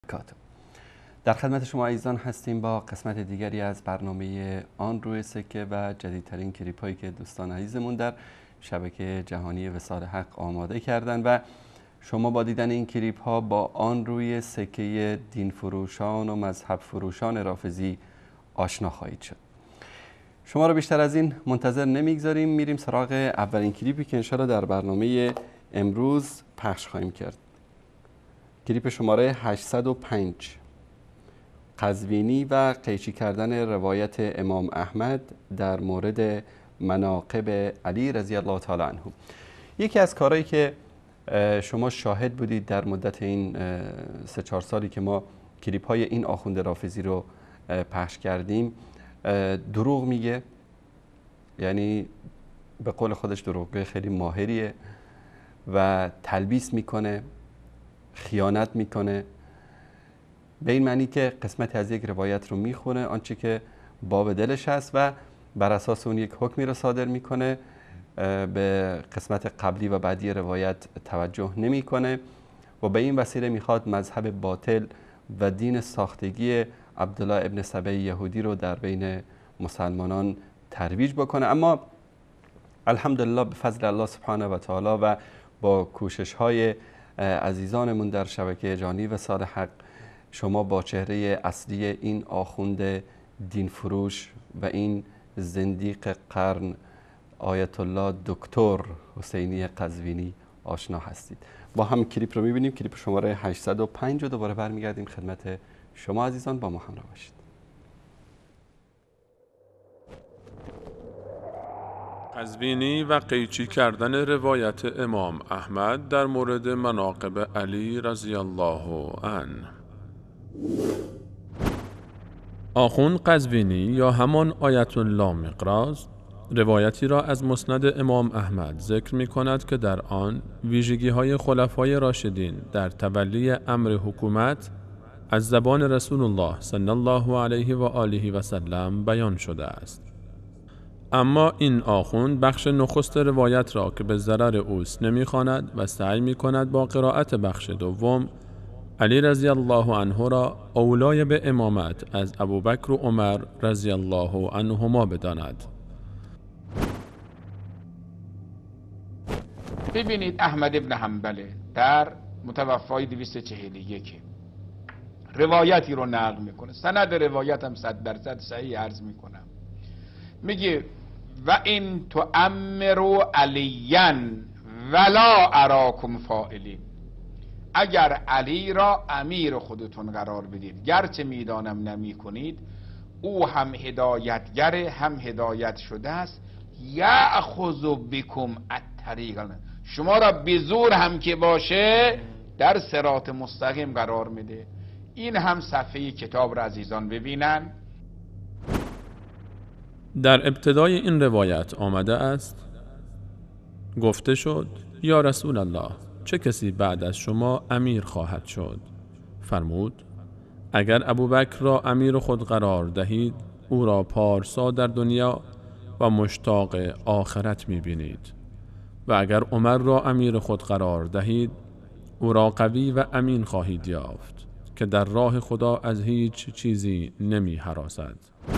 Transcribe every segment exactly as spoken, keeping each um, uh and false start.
وبرکاته. در خدمت شما عزیزان هستیم با قسمت دیگری از برنامه آن روی سکه و جدیدترین کلیپ هایی که دوستان عزیزمون در شبکه جهانی وصال حق آماده کردن و شما با دیدن این کلیپ ها با آن روی سکه دین فروشان و مذهب فروشان رافضی آشنا خواهید شد. شما رو بیشتر از این منتظر نمیگذاریم، میریم سراغ اولین کلیپی که انشاءالله در برنامه امروز پخش خواهیم کرد. کلیپ شماره هشتصد و پنج، قزوینی و قیچی کردن روایت امام احمد در مورد مناقب علی رضی الله تعالی عنه. یکی از کارهایی که شما شاهد بودید در مدت این سه چهار سالی که ما کلیپ های این آخوند رافضی رو پخش کردیم، دروغ میگه، یعنی به قول خودش دروغگوی خیلی ماهریه و تلبیس میکنه، خیانت میکنه، به این معنی که قسمتی از یک روایت رو میخونه آنچه که باب دلش هست و بر اساس اون یک حکمی رو صادر میکنه، به قسمت قبلی و بعدی روایت توجه نمیکنه و به این وسیله میخواد مذهب باطل و دین ساختگی عبدالله ابن سبع یهودی رو در بین مسلمانان ترویج بکنه. اما الحمدلله به فضل الله سبحانه و تعالی و با کوشش های عزیزانمون در شبکه جهانی وصال حق، شما با چهره اصلی این آخوند دین فروش و این زندیق قرن آیت الله دکتر حسینی قزوینی آشنا هستید. با هم کلیپ رو میبینیم، کلیپ شماره هشتصد و پنج رو دوباره برمیگردیم خدمت شما عزیزان، با ما همراه باشید. قزوینی و قیچی کردن روایت امام احمد در مورد مناقب علی رضی الله عنه. آخوند قزوینی یا همان آیت الله مقراض روایتی را از مسند امام احمد ذکر می کند که در آن ویژگی های خلفای راشدین در تولی امر حکومت از زبان رسول الله صلی الله علیه و آله و سلم بیان شده است. اما این آخوند بخش نخست روایت را که به ضرر اوست نمی‌خواند و سعی می‌کند با قرائت بخش دوم علی رضی الله عنه را اولای به امامت از ابوبکر و عمر رضی الله عنهما بداند. ببینید احمد ابن حنبل در متوفای دویست و چهل و یک روایتی رو نقل میکنه، سند روایت هم صد درصد صحیح عرض میکنم، میگه و این تو امرو علیاً ولا اراکم فاعلین، اگر علی را امیر خودتون قرار بدید گرچه میدانم نمی کنید، او هم هدایتگر هم هدایت شده است، یأخذ بکم الطریق، شما را به زور هم که باشه در صراط مستقیم قرار میده. این هم صفحه کتاب را عزیزان ببینن. در ابتدای این روایت آمده است گفته شد یا رسول الله چه کسی بعد از شما امیر خواهد شد؟ فرمود اگر ابوبکر را امیر خود قرار دهید او را پارسا در دنیا و مشتاق آخرت می‌بینید و اگر عمر را امیر خود قرار دهید او را قوی و امین خواهید یافت که در راه خدا از هیچ چیزی نمی هراسد.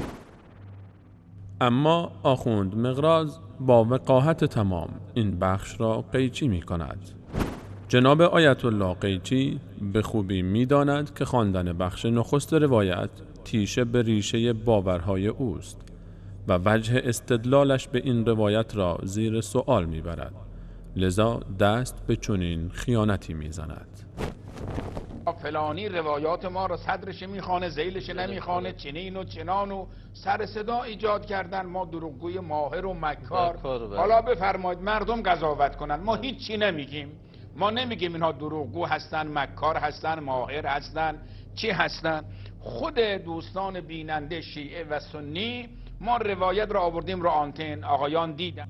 اما آخوند مقراض با وقاحت تمام این بخش را قیچی می کند. جناب آیت الله قیچی به خوبی می داند که خواندن بخش نخست روایت تیشه به ریشه باورهای اوست و وجه استدلالش به این روایت را زیر سؤال می برد، لذا دست به چنین خیانتی می زند. فلانی روایات ما رو صدرش میخوانه ذیلش نمیخوانه، چنین و چنان و سر صدا ایجاد کردن، ما دروغگوی ماهر و مکار. حالا بفرمایید مردم قضاوت کنن، ما هیچی نمیگیم، ما نمیگیم اینها دروغگو هستن، مکار هستن، ماهر هستن، چی هستن. خود دوستان بیننده شیعه و سنی ما روایت را آوردیم رو آنتن، آقایان دیدن.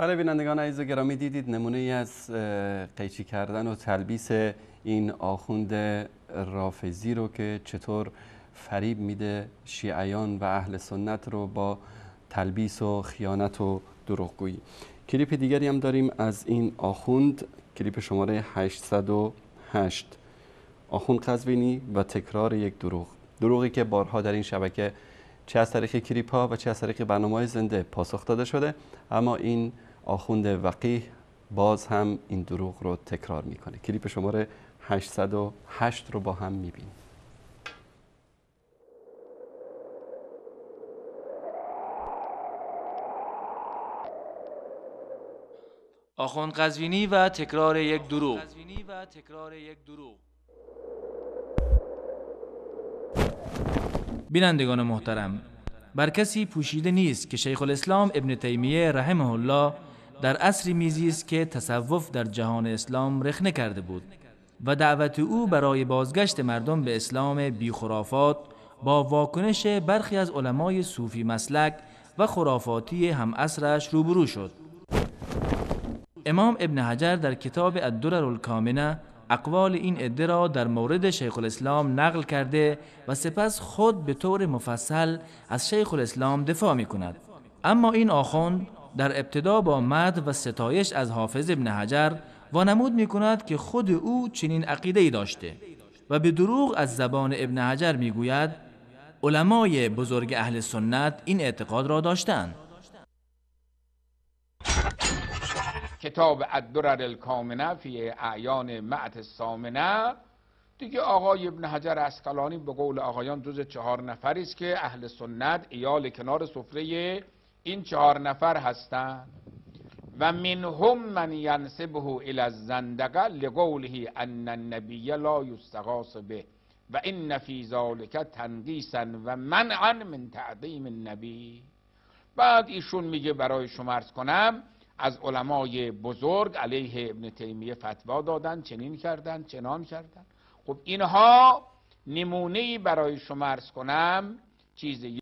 بله بینندگان عزیز و گرامی، دیدید نمونه ای از قیچی کردن و تلبیس این آخوند رافضی رو که چطور فریب میده شیعیان و اهل سنت رو با تلبیس و خیانت و دروغگویی. کلیپ دیگری هم داریم از این آخوند، کلیپ شماره هشتصد و هشت، آخوند قزوینی و تکرار یک دروغ. دروغی که بارها در این شبکه چه از طریق کلیپ ها و چه از طریق برنامه‌های زنده پاسخ داده شده، اما این آخوند وقیح باز هم این دروغ رو تکرار میکنه. کلیپ شماره هشتصد و هشت رو با هم میبینیم. آخوند قزوینی و تکرار یک دروغ. بینندگان محترم، بر کسی پوشیده نیست که شیخ الاسلام ابن تیمیه رحمه الله در عصری میزیست که تصوف در جهان اسلام رخنه کرده بود و دعوت او برای بازگشت مردم به اسلام بی خرافات با واکنش برخی از علمای صوفی مسلک و خرافاتی هم عصرش روبرو شد. امام ابن حجر در کتاب الدرر الکامنه اقوال این عده را در مورد شیخ الاسلام نقل کرده و سپس خود به طور مفصل از شیخ الاسلام دفاع می کند. اما این آخوند در ابتدا با مدح و ستایش از حافظ ابن حجر وانمود می کند که خود او چنین عقیده‌ای داشته و به دروغ از زبان ابن حجر می گوید علمای بزرگ اهل سنت این اعتقاد را داشتند. کتاب الدرر الکامنه فی اعیان معت الثامنه دیگه آقای ابن حجر عسقلانی به قول آقایان جز چهار نفری است که اهل سنت ایال کنار سفره این چهار نفر هستند و منهم من ینسبه الی الزندقه لقوله ان النبی لا یستغاث به و ان فی ذلک تنقیصا و منعا من تعظیم النبی. بعد ایشون میگه برای شما عرض کنم از علمای بزرگ علیه ابن تیمیه فتوا دادن، چنین کردن چنان کردن. خب اینها نمونه‌ای برای شما عرض کنم چیزی.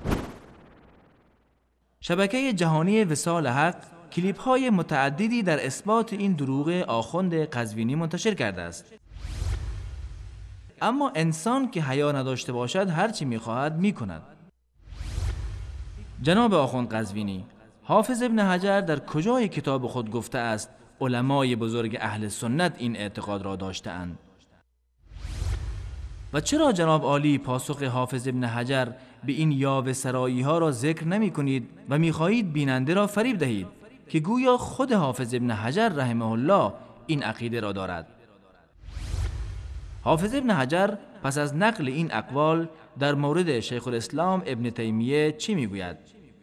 شبکه جهانی وصال حق کلیپ های متعددی در اثبات این دروغ آخوند قزوینی منتشر کرده است. اما انسان که حیا نداشته باشد هرچی میخواهد میکند. جناب آخوند قزوینی، حافظ ابن حجر در کجای کتاب خود گفته است علمای بزرگ اهل سنت این اعتقاد را داشته‌اند؟ و چرا جناب عالی پاسخ حافظ ابن حجر به این یاوه سرایی ها را ذکر نمی کنید و می خواهید بیننده را فریب دهید که گویا خود حافظ ابن حجر رحمه الله این عقیده را دارد؟ حافظ ابن حجر پس از نقل این اقوال در مورد شیخ الاسلام ابن تیمیه چی می گوید؟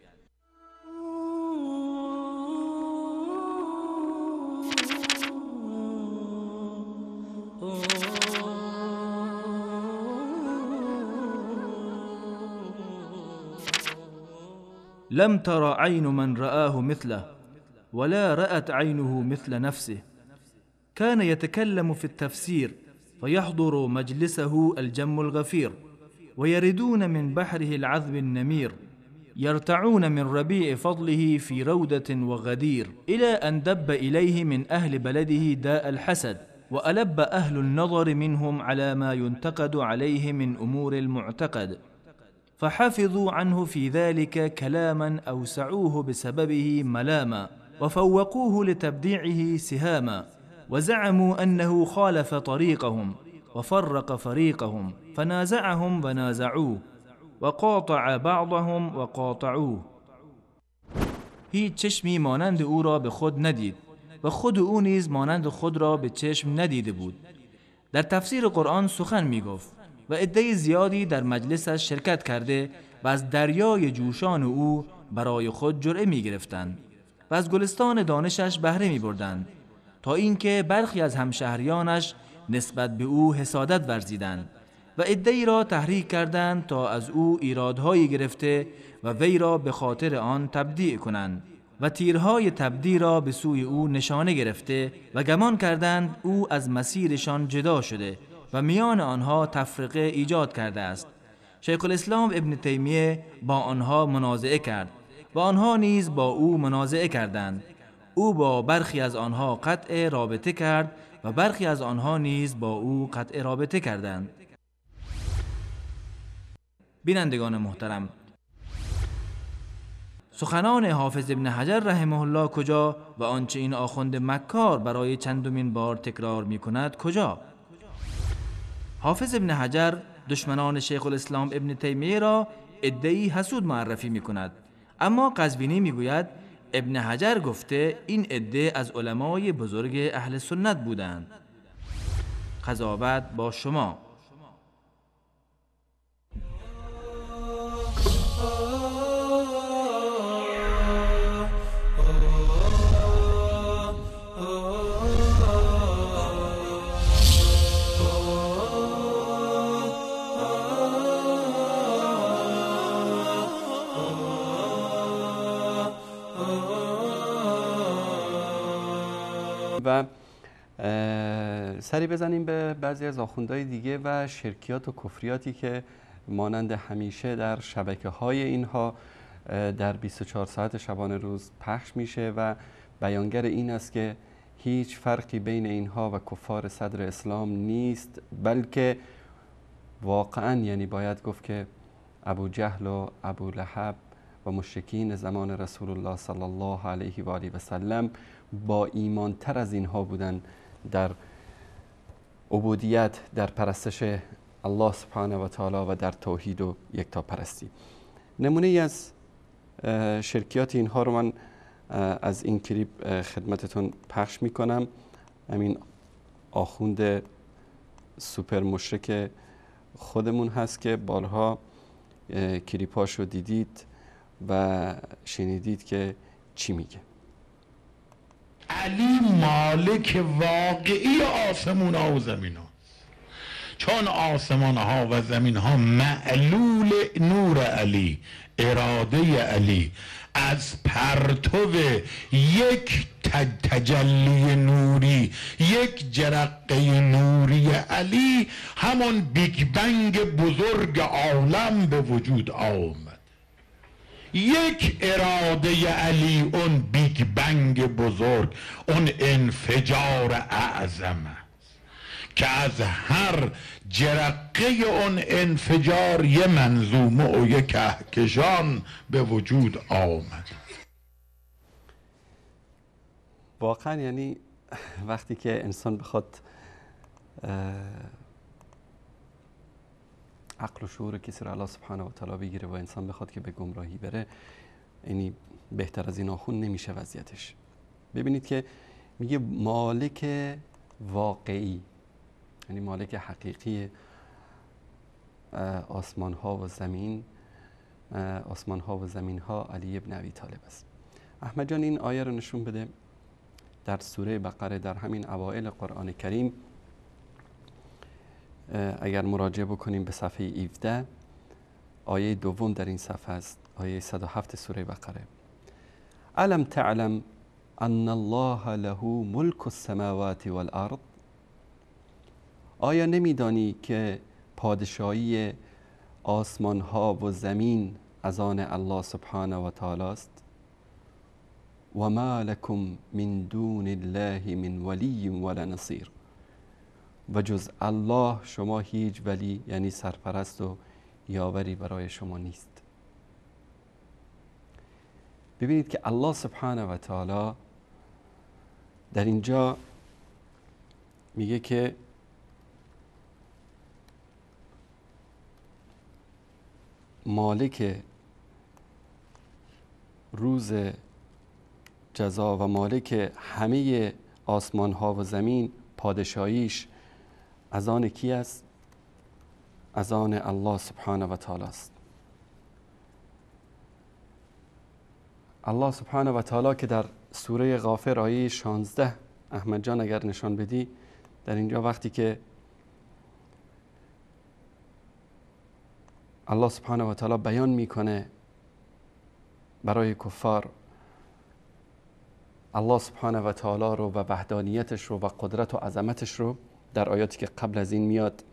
لم تر عين من رآه مثله ولا رأت عينه مثل نفسه كان يتكلم في التفسير فيحضر مجلسه الجم الغفير ويردون من بحره العذب النمير يرتعون من ربيع فضله في رودة وغدير إلى أن دب إليه من أهل بلده داء الحسد وألب أهل النظر منهم على ما ينتقد عليه من أمور المعتقد فحفظوا عنه في ذلك كلاما أوسعوه بسببه ملاما وفوقوه لتبديعه سهاما وزعموا أنه خالف طريقهم وفرق فريقهم فنازعهم ونازعوه وقاطع بعضهم وقاطعوه. هیچ چشمی مانند او را به خود ندید و خود او نیز مانند خود را به چشم ندیده بود. در تفسیر قرآن سخن می گفت و عده زیادی در مجلسش شرکت کرده و از دریای جوشان او برای خود جرعه می گرفتند و از گلستان دانشش بهره می بردند تا اینکه برخی از همشهریانش نسبت به او حسادت ورزیدند و عده‌ای را تحریک کردند تا از او ایرادهایی گرفته و وی را به خاطر آن تبدیع کنند و تیرهای تبدیع را به سوی او نشانه گرفته و گمان کردند او از مسیرشان جدا شده و میان آنها تفرقه ایجاد کرده است. شیخ الاسلام ابن تیمیه با آنها منازعه کرد و آنها نیز با او منازعه کردند او با برخی از آنها قطع رابطه کرد و برخی از آنها نیز با او قطع رابطه کردند. بینندگان محترم، سخنان حافظ ابن حجر رحمه الله کجا و آنچه این آخوند مکار برای چندمین بار تکرار می کند کجا؟ حافظ ابن حجر دشمنان شیخ الاسلام ابن تیمیه را ادعی حسود معرفی می کند، اما قزوینی می گوید ابن حجر گفته این ادعا از علمای بزرگ اهل سنت بودند. قضاوت با شما. و سری بزنیم به بعضی از آخوندهای دیگه و شرکیات و کفریاتی که مانند همیشه در شبکه های اینها در بیست و چهار ساعت شبانه روز پخش میشه و بیانگر این است که هیچ فرقی بین اینها و کفار صدر اسلام نیست، بلکه واقعا یعنی باید گفت که ابو جهل و ابو لهب و مشرکین زمان رسول الله صلی الله علیه و آله و سلم با ایمان تر از اینها بودن در عبودیت، در پرستش الله سبحانه و تعالی و در توحید و یکتاپرستی. نمونه ای از شرکیات اینها رو من از این کلیپ خدمتتون پخش میکنم. همین آخوند سوپر مشرک خودمون هست که بارها کلیپاش رو دیدید و شنیدید که چی میگه. علی مالک واقعی آسمون ها و زمین ها، چون آسمان ها و زمین ها معلول نور علی، اراده علی، از پرتو یک تجلی نوری، یک جرقه نوری علی، همون بیگ بنگ بزرگ عالم به وجود آمد. یک اراده علی، اون بیگ بنگ بزرگ، اون انفجار اعظم است که از هر جرقه اون انفجار یه منظومه و یک کهکشان به وجود آمد. واقعا یعنی وقتی که انسان بخواد عقل و شعور کسی را الله سبحانه و تعالی بگیره و انسان بخواد که به گمراهی بره، یعنی بهتر از این آخون نمیشه وضعیتش. ببینید که میگه مالک واقعی، یعنی مالک حقیقی آسمان ها و زمین، آسمان ها و زمین ها علی ابن ابی طالب است. احمد جان این آیه رو نشون بده در سوره بقره، در همین اوائل قرآن کریم. اگر مراجعه بکنیم به صفحه هفده، آیه دوم در این صفحه است، آیه صد و هفت سوره بقره. الم تعلم ان الله له ملک السماوات والارض. آیا نمیدانی که پادشاهی آسمان ها و زمین از آن الله سبحانه و تعالی است؟ و ما لکم من دون الله من ولی ولا نصیر. و جز الله شما هیچ ولی، یعنی سرپرست و یاوری برای شما نیست. ببینید که الله سبحانه و تعالی در اینجا میگه که مالک روز جزا و مالک همه آسمان ها و زمین، پادشاهیش از آن کی است؟ از آن الله سبحانه و تعالی است. الله سبحانه و تعالی که در سوره غافر آیه شانزده، احمد جان اگر نشان بدی، در اینجا وقتی که الله سبحانه و تعالی بیان میکنه برای کفار الله سبحانه و تعالی رو و وحدانیتش رو و قدرت و عظمتش رو، در آیاتی که قبل از این میاد،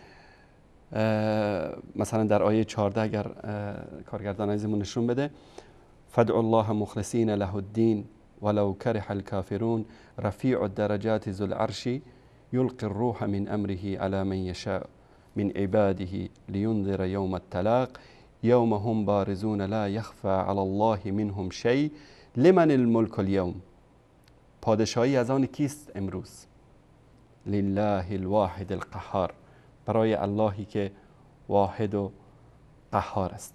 مثلا در آیه چهارده اگر کارگردان عزیزمون نشون بده، فدعوا الله مخلصین له الدین ولو كره الكافرون رفيع الدرجات ذو العرش يلقي الروح من أمره على من يشاء من عباده لينذر يوم التلاق يوم هم بارزون لا يخفى على الله منهم شيء لمن الملك اليوم. پادشاهی از آن کیست امروز؟ لله الواحد القهار، برای اللهی که واحد و قهار است.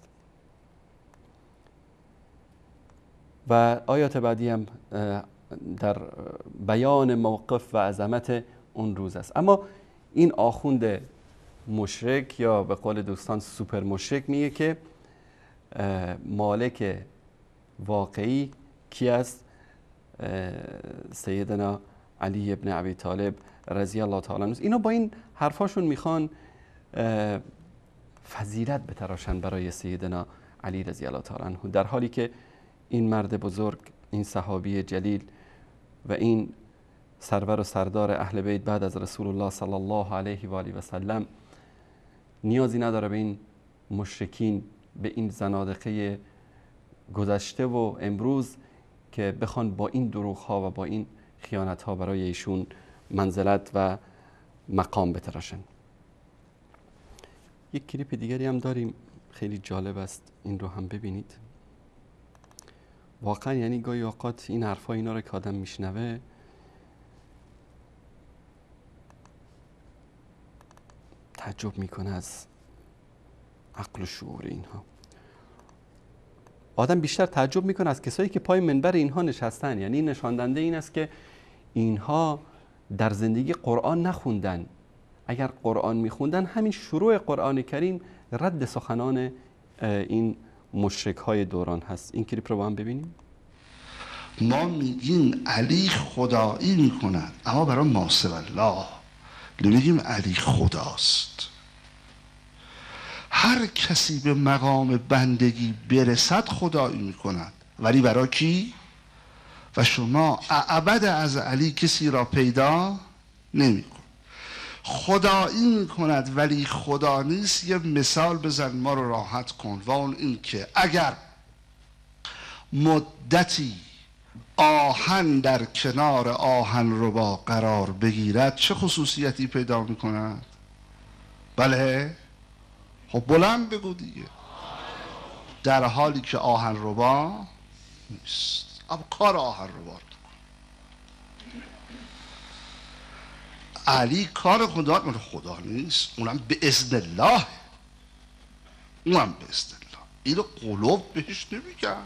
و آیات بعدی هم در بیان موقف و عظمت اون روز است. اما این آخوند مشرک یا به قول دوستان سوپر مشرک میگه که مالک واقعی کی است؟ سیدنا علی ابن ابی طالب رضی الله تعالی عنه. اینا با این حرفاشون میخوان فضیلت بتراشن برای سیدنا علی رضی الله تعالی عنه، در حالی که این مرد بزرگ، این صحابی جلیل و این سرور و سردار اهل بیت بعد از رسول الله صلی الله علیه و آله و سلم نیازی نداره به این مشرکین، به این زنادقه گذشته و امروز که بخوان با این دروغ ها و با این خیانت ها برای ایشون منزلت و مقام بتراشن. یک کلیپ دیگری هم داریم خیلی جالب است، این رو هم ببینید. واقعا یعنی گاهی اوقات این حرفا اینا رو که آدم میشنوه تعجب میکنه از عقل و شعور اینها. آدم بیشتر تعجب میکنه از کسایی که پای منبر اینها نشستن. یعنی نشاندنده این است که اینها در زندگی قرآن نخوندن. اگر قرآن میخوندن همین شروع قرآن کریم رد سخنان این مشرک های دوران هست. این کلیپ رو با هم ببینیم. ما میگیم علی خدایی میکنن، اما برای ناصر الله نمیگیم علی خداست. هر کسی به مقام بندگی برسد خدایی میکند، ولی برای کی؟ و شما ابد از علی کسی را پیدا نمیکن. خدایی میکند ولی خدا نیست. یه مثال بزن ما رو راحت کن، و اون این که اگر مدتی آهن در کنار آهن ربا قرار بگیرد چه خصوصیتی پیدا میکند؟ بله؟ خب بلند بگو دیگه. در حالی که آهن ربا نیست. اما کار آهن ربا رو علی کار خدا من خدا نیست، اونم به اذن الله، اونم به اذن الله. اینو قلوب بهش نمیگن.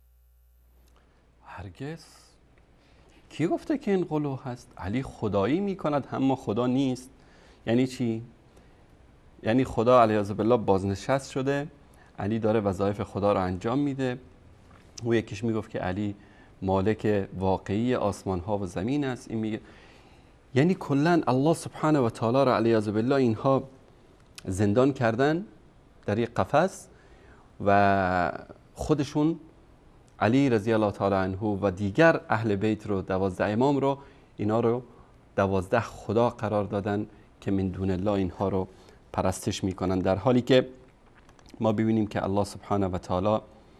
هرگز. کی گفته که این قلوب هست؟ علی خدایی میکند اما خدا نیست. یعنی چی؟ یعنی خدا علیه بالله بازنشست شده، علی داره وظایف خدا رو انجام میده. او یکیش میگفت که علی مالک واقعی آسمان ها و زمین است. این میگه یعنی کلا الله سبحانه و تعالی را علیه بالله اینها زندان کردن در یک قفس و خودشون علی رضی الله تعالی عنه و دیگر اهل بیت رو، دوازده امام رو، اینا رو دوازده خدا قرار دادن که من دون الله اینها رو پرستش میکنن، در حالی که ما ببینیم که الله سبحانه و تعالی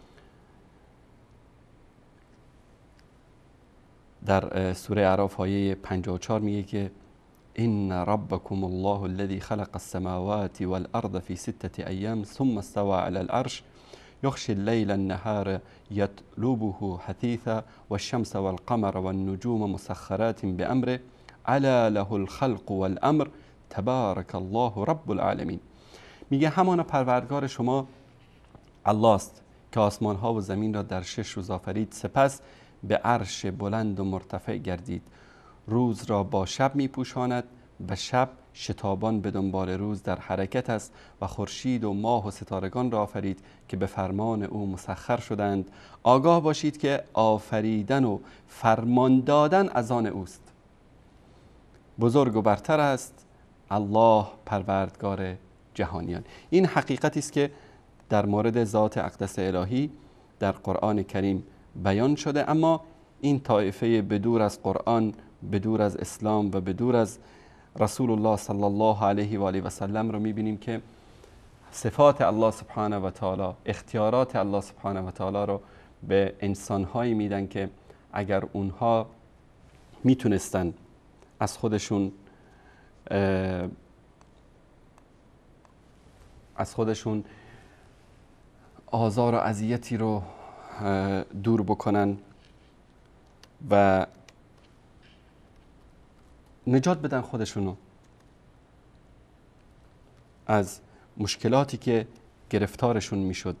در سوره اعراف آیه پنجاه و چهار میگه که ان ربکم الله الذی خلق السماوات والارض فی سته ایام ثم استوى على العرش یغشی اللیل النهار یطلبه حثیثا والشمس والقمر والنجوم مسخرات بامره الا له الخلق والامر تبارک الله رب العالمین. میگه همان پروردگار شما الله است که آسمان ها و زمین را در شش روز آفرید، سپس به عرش بلند و مرتفع گردید. روز را با شب می پوشاند و شب شتابان به دنبال روز در حرکت است و خورشید و ماه و ستارگان را آفرید که به فرمان او مسخر شدند. آگاه باشید که آفریدن و فرمان دادن از آن اوست. بزرگ و برتر است الله پروردگار جهانیان. این حقیقتی است که در مورد ذات اقدس الهی در قرآن کریم بیان شده، اما این طایفه بدور از قرآن، بدور از اسلام و بدور از رسول الله صلی الله علیه و آله و سلم رو میبینیم که صفات الله سبحانه و تعالی، اختیارات الله سبحانه و تعالی رو به انسانهایی میدن که اگر اونها میتونستن از خودشون از خودشون آزار و اذیتی رو دور بکنن و نجات بدن خودشونو از مشکلاتی که گرفتارشون میشد.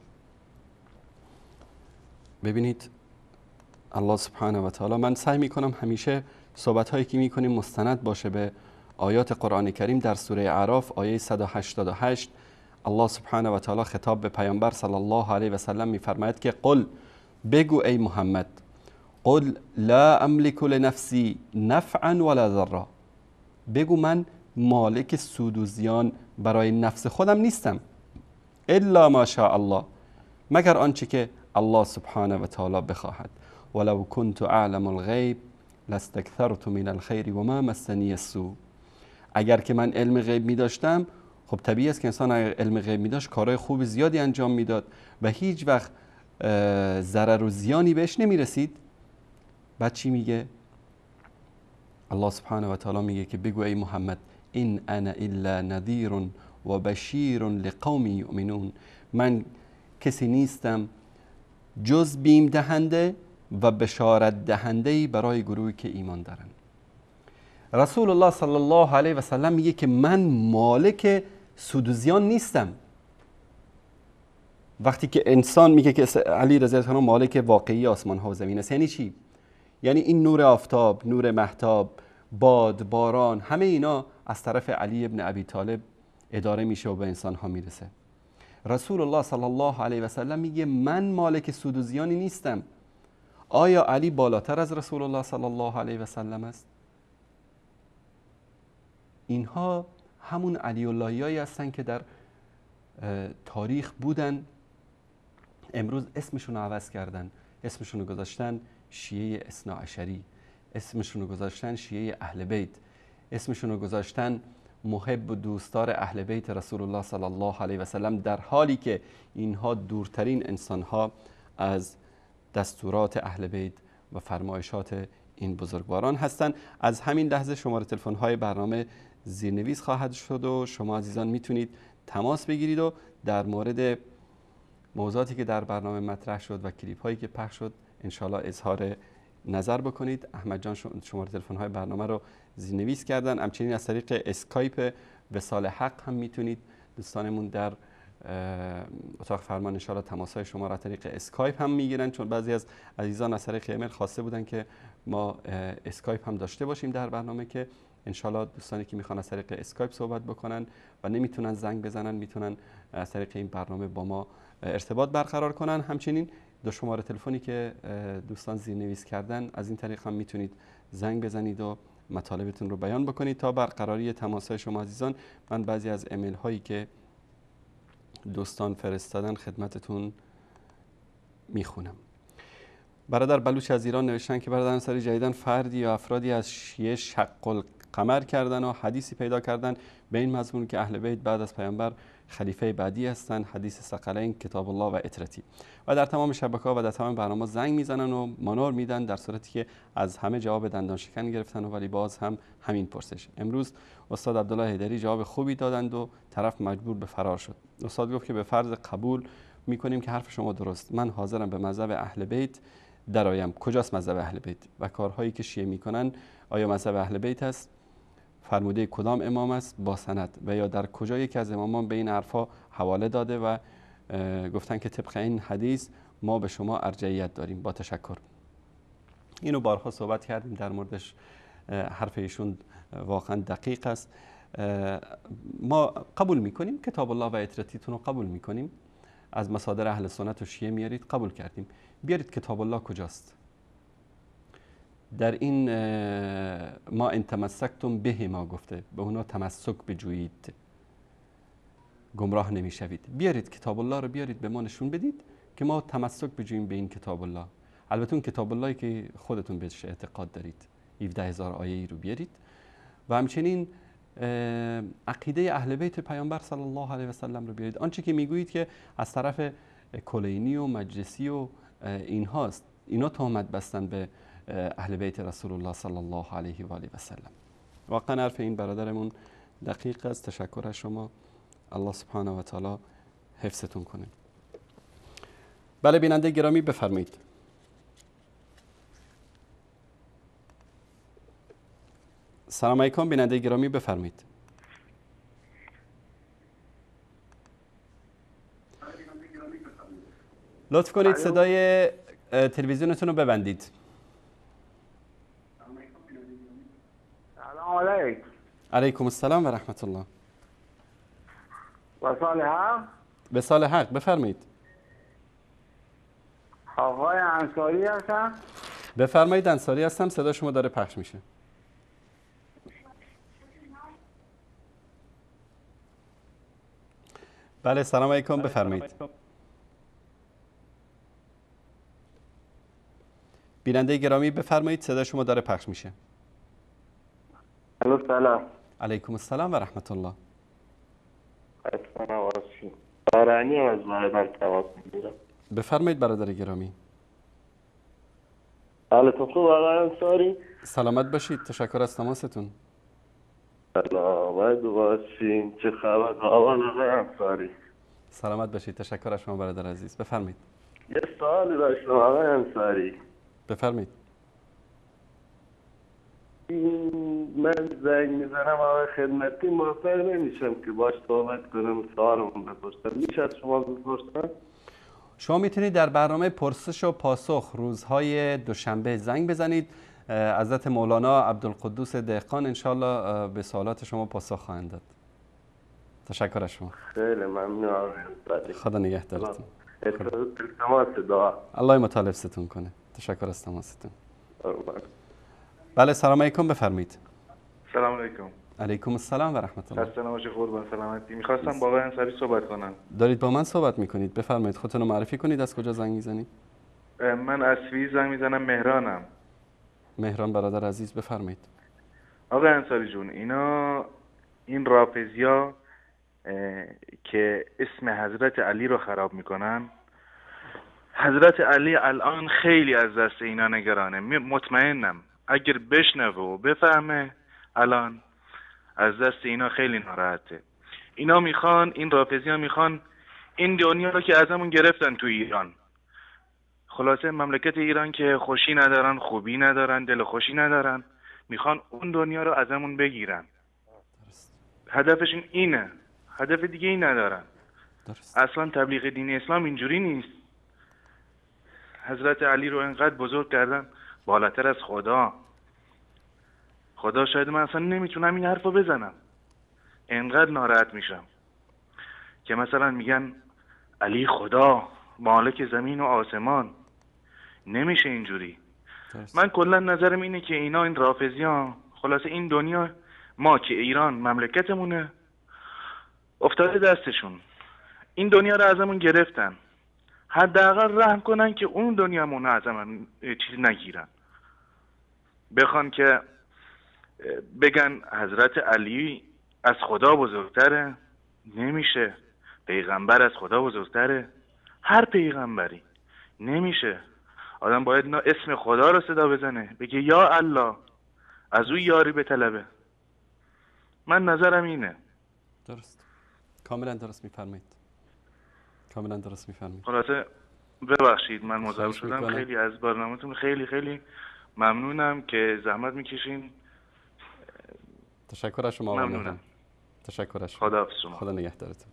ببینید الله سبحانه و تعالی، من سعی میکنم همیشه صحبت هایی که میکنیم مستند باشه به آیات قرآن کریم. در سوره اعراف آیه صد و هشتاد و هشت الله سبحانه و تعالی خطاب به پیامبر صلی الله علیه و سلم میفرماید که قل، بگو ای محمد، قل لا املک لنفسی نفعا ولا ضرا، بگو من مالک سود و زیان برای نفس خودم نیستم، الا ما شاء الله، مگر آنچه که الله سبحانه و تعالی بخواهد. ولو كنت اعلم الغیب لاستكثرت من الخیر و ما مسنی السوء، اگر که من علم غیب می داشتم، خب طبیعی است که انسان اگر علم غیب می داشت کارهای خوب زیادی انجام میداد و هیچ وقت ضرر و زیانی بهش نمی رسید. بعد چی میگه؟ الله سبحانه و تعالی میگه که بگو ای محمد این انا الا نذیر و بشیر لقوم یؤمنون، من کسی نیستم جز بیم دهنده و بشارت دهنده برای گروهی که ایمان دارن. رسول الله صلی الله علیه و سلم میگه که من مالک سود و زیان نیستم. وقتی که انسان میگه که علی رضی الله عنه مالک واقعی آسمان ها و زمین است، یعنی چی؟ یعنی این نور آفتاب، نور مهتاب، باد، باران، همه اینا از طرف علی ابن ابی طالب اداره میشه و به انسان ها میرسه. رسول الله صلی الله علیه و سلم میگه من مالک سود و زیانی نیستم. آیا علی بالاتر از رسول الله صلی الله علیه و سلم است؟ اینها همون علی اللهیایی هستن که در تاریخ بودن، امروز اسمشون رو عوض کردن، اسمشون رو گذاشتن شیعه اثنا عشری، اسمشون رو گذاشتن شیعه اهل بیت، اسمشون رو گذاشتن محب و دوستدار اهل بیت رسول الله صلی الله علیه و سلم، در حالی که اینها دورترین انسانها از دستورات اهل بیت و فرمایشات این بزرگواران هستند. از همین لحظه شماره تلفن های برنامه زیرنویس خواهد شد و شما عزیزان میتونید تماس بگیرید و در مورد موضوعاتی که در برنامه مطرح شد و کلیپ هایی که پخش شد انشالله اظهار نظر بکنید. احمد جان شماره تلفن های برنامه رو زیرنویس کردن. همچنین از طریق اسکایپ وصال حق هم میتونید، دوستانمون در اتاق فرمان انشالله تماس های شما را از طریق اسکایپ هم میگیرن، چون بعضی از عزیزان از طریق ایمیل خواسته بودن که ما اسکایپ هم داشته باشیم در برنامه، که انشالله دوستانی که میخوان از طریق اسکایپ صحبت بکنن و نمیتونن زنگ بزنن میتونن از طریق این برنامه با ما ارتباط برقرار کنن. همچنین دو شماره تلفنی که دوستان زیرنویس کردن، از این طریق هم میتونید زنگ بزنید و مطالبتون رو بیان بکنید. تا برقراری تماس‌های شما عزیزان، من بعضی از ایمیل هایی که دوستان فرستادن خدمتتون میخونم. برادر بلوچ از ایران نوشتن که برادر انصاری جدیداً فردی یا افرادی از شیعه شق القمر کردن و حدیثی پیدا کردن به این مضمون که اهل بیت بعد از پیامبر خلیفه بعدی هستند، حدیث ثقلین، کتاب الله و اطرتی، و در تمام شبکه‌ها و در تمام برنامه زنگ میزنن و مانور میدن، در صورتی که از همه جواب دندان شکن گرفتن و ولی باز هم همین پرسش. امروز استاد عبدالله حیدری جواب خوبی دادند و طرف مجبور به فرار شد. استاد گفت که به فرض قبول میکنیم که حرف شما درست، من حاضرم به مذهب اهل بیت درایم. کجاست مذهب اهل بیت و کارهایی که شیعه میکنن آیا مذهب اهل بیت است؟ فرموده کدام امام است با سند، و یا در کجا یکی از امامان به این حرفا حواله داده و گفتن که طبق این حدیث ما به شما ارجحیت داریم؟ با تشکر. اینو بارها صحبت کردیم در موردش، حرف ایشون واقعا دقیق است. ما قبول میکنیم کتاب الله و اطرتیتون رو قبول میکنیم، از مصادر اهل سنت و شیعه میارید، قبول کردیم. بیارید کتاب الله کجاست؟ در این ما ان تمسکتم به ما گفته به اونا تمسک بجویید، گمراه نمیشوید. بیارید کتاب الله رو بیارید به ما نشون بدید که ما تمسک بجوییم به این کتاب الله. البته اون کتاب اللهی که خودتون بهش اعتقاد دارید، هفده هزار آیه ای رو بیارید. و همچنین عقیده اهل بیت پیامبر صلی الله علیه و سلم رو بیارید. آنچه که میگویید که از طرف کلینی و مجلسی و اینهاست، اینا تهمت بستن به اهل بیت رسول الله صلی الله علیه و آله و سلم. واقعا حرف این برادرمون دقیق است. تشکر از شما. الله سبحانه و تعالی حفظتون کنه. بله بیننده گرامی بفرمایید. سلام علیکم بیننده گرامی بفرمایید. لطف کنید صدای تلویزیونتون رو ببندید. سلام علیکم. علیکم السلام و رحمت الله. و سال حق. به سال حق بفرمایید. آقای انصاری هستم. بفرمایید. انصاری هستم. صدا شما داره پخش میشه. بله سلام علیکم بفرمایید. بیننده گرامی بفرمایید. صدا شما داره پخش میشه. الو سلام. علیکم السلام و رحمت الله. بارانی از مردم تماس میگیرم. بفرمایید برادر گرامی. حالتون خوب آقای انصاری؟ سلامت باشید. تشکر از تماستون. سلامت باشین. چه خبر آقای انصاری؟ سلامت باشید. تشکر از شما برادر عزیز. بفرمایید. یه سوالی داشتم آقای انصاری. بفرمایید. من زنگ میزنم آقای خدمتی موفق نمیشم که باش صحبت کنم سوالمون بپرسم. میشه از شما بپرسم؟ شما میتونید در برنامه پرسش و پاسخ روزهای دوشنبه زنگ بزنید. حضرت مولانا عبدالقدوس دهقان انشالله به سوالات شما پاسخ خواهند داد. تشکر از شما. خیلی ممنون آقای انصاری. خدا نگهدارتون. التماس دعا. الله مطالب ستون کنه. تشکر از تماستون. بله سلام علیکم بفرمایید. سلام علیکم. علیکم السلام و رحمت الله. خسته نباشید قربان سلامتی. میخواستم با آقای انصاری صحبت کنم. دارید با من صحبت میکنید. بفرمایید. خودتون رو معرفی کنید. از کجا زنگ میزنید؟ من از سوئیس زنگ میزنم. مهرانم. مهران برادر عزیز بفرمایید. آقای انصاری جون اینا این رافضیا که اسم حضرت علی رو خراب میکنن، حضرت علی الان خیلی از دست اینا نگرانه. مطمئنم اگر بشنوه و بفهمه الان از دست اینا خیلی ناراحته. اینا میخوان، این رافضیان میخوان این دنیا رو که ازمون گرفتن تو ایران. خلاصه مملکت ایران که خوشی ندارن، خوبی ندارن، دل خوشی ندارن، میخوان اون دنیا رو ازمون بگیرن. هدفشون اینه، هدف دیگه ای ندارن. درست. اصلا تبلیغ دین اسلام اینجوری نیست. حضرت علی رو انقدر بزرگ کردن بالاتر از خدا. خدا شاید من اصلا نمیتونم این حرف رو بزنم. انقدر ناراحت میشم که مثلا میگن علی خدا، مالک زمین و آسمان. نمیشه اینجوری. درست. من کلا نظرم اینه که اینا این رافضیان خلاصه این دنیا، ما که ایران مملکتمونه، افتاده دستشون. این دنیا رو ازمون گرفتن. حداقل رحم کنن که اون دنیامون ازمون چیز نگیرن. بخوان که بگن حضرت علی از خدا بزرگتره. نمیشه. پیغمبر از خدا بزرگتره. هر پیغمبری. نمیشه. آدم باید اسم خدا رو صدا بزنه، بگه یا الله، از او یاری به طلبه. من نظرم اینه. درست. کاملا درست میفرمایید. کاملا درست میفرمایید. خلاصه ببخشید من مزاحم شدم. خیلی از برنامه‌تون خیلی خیلی ممنونم که زحمت میکشین. تشکر از شما. ممنونم. تشکر از شما. خدا شما. خدا نگهدارتون.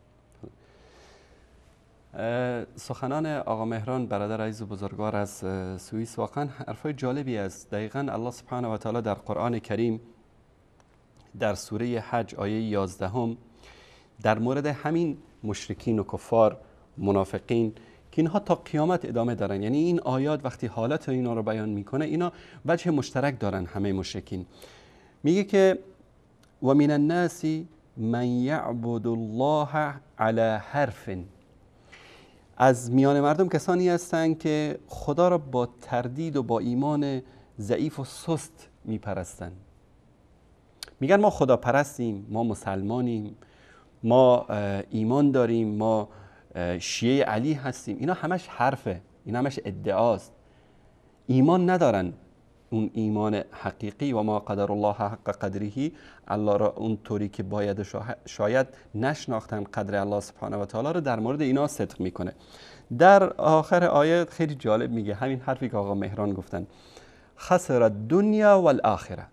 سخنان آقا مهران برادر عزیز و بزرگوار از سوئیس واقعا حرفای جالبی است. دقیقاً الله سبحانه و تعالی در قرآن کریم در سوره حج آیه یازده در مورد همین مشرکین و کفار منافقین که اینها تا قیامت ادامه دارن، یعنی این آیات وقتی حالت اینا رو بیان میکنه، اینا وجه مشترک دارن همه مشرکین. میگه که و من الناس من یعبد الله علی حرف، از میان مردم کسانی هستند که خدا را با تردید و با ایمان ضعیف و سست میپرستند. میگن ما خدا پرستیم، ما مسلمانیم، ما ایمان داریم، ما شیعه علی هستیم. اینا همش حرفه، اینا همش ادعاست. ایمان ندارن. اون ایمان حقیقی و ما قدر الله حق قدره، الله را اون طوری که باید شاید نشناختن قدر الله سبحانه و تعالی رو در مورد اینا صدق میکنه. در آخر آیه خیلی جالب میگه همین حرفی که آقا مهران گفتن، خسر الدنیا والآخره،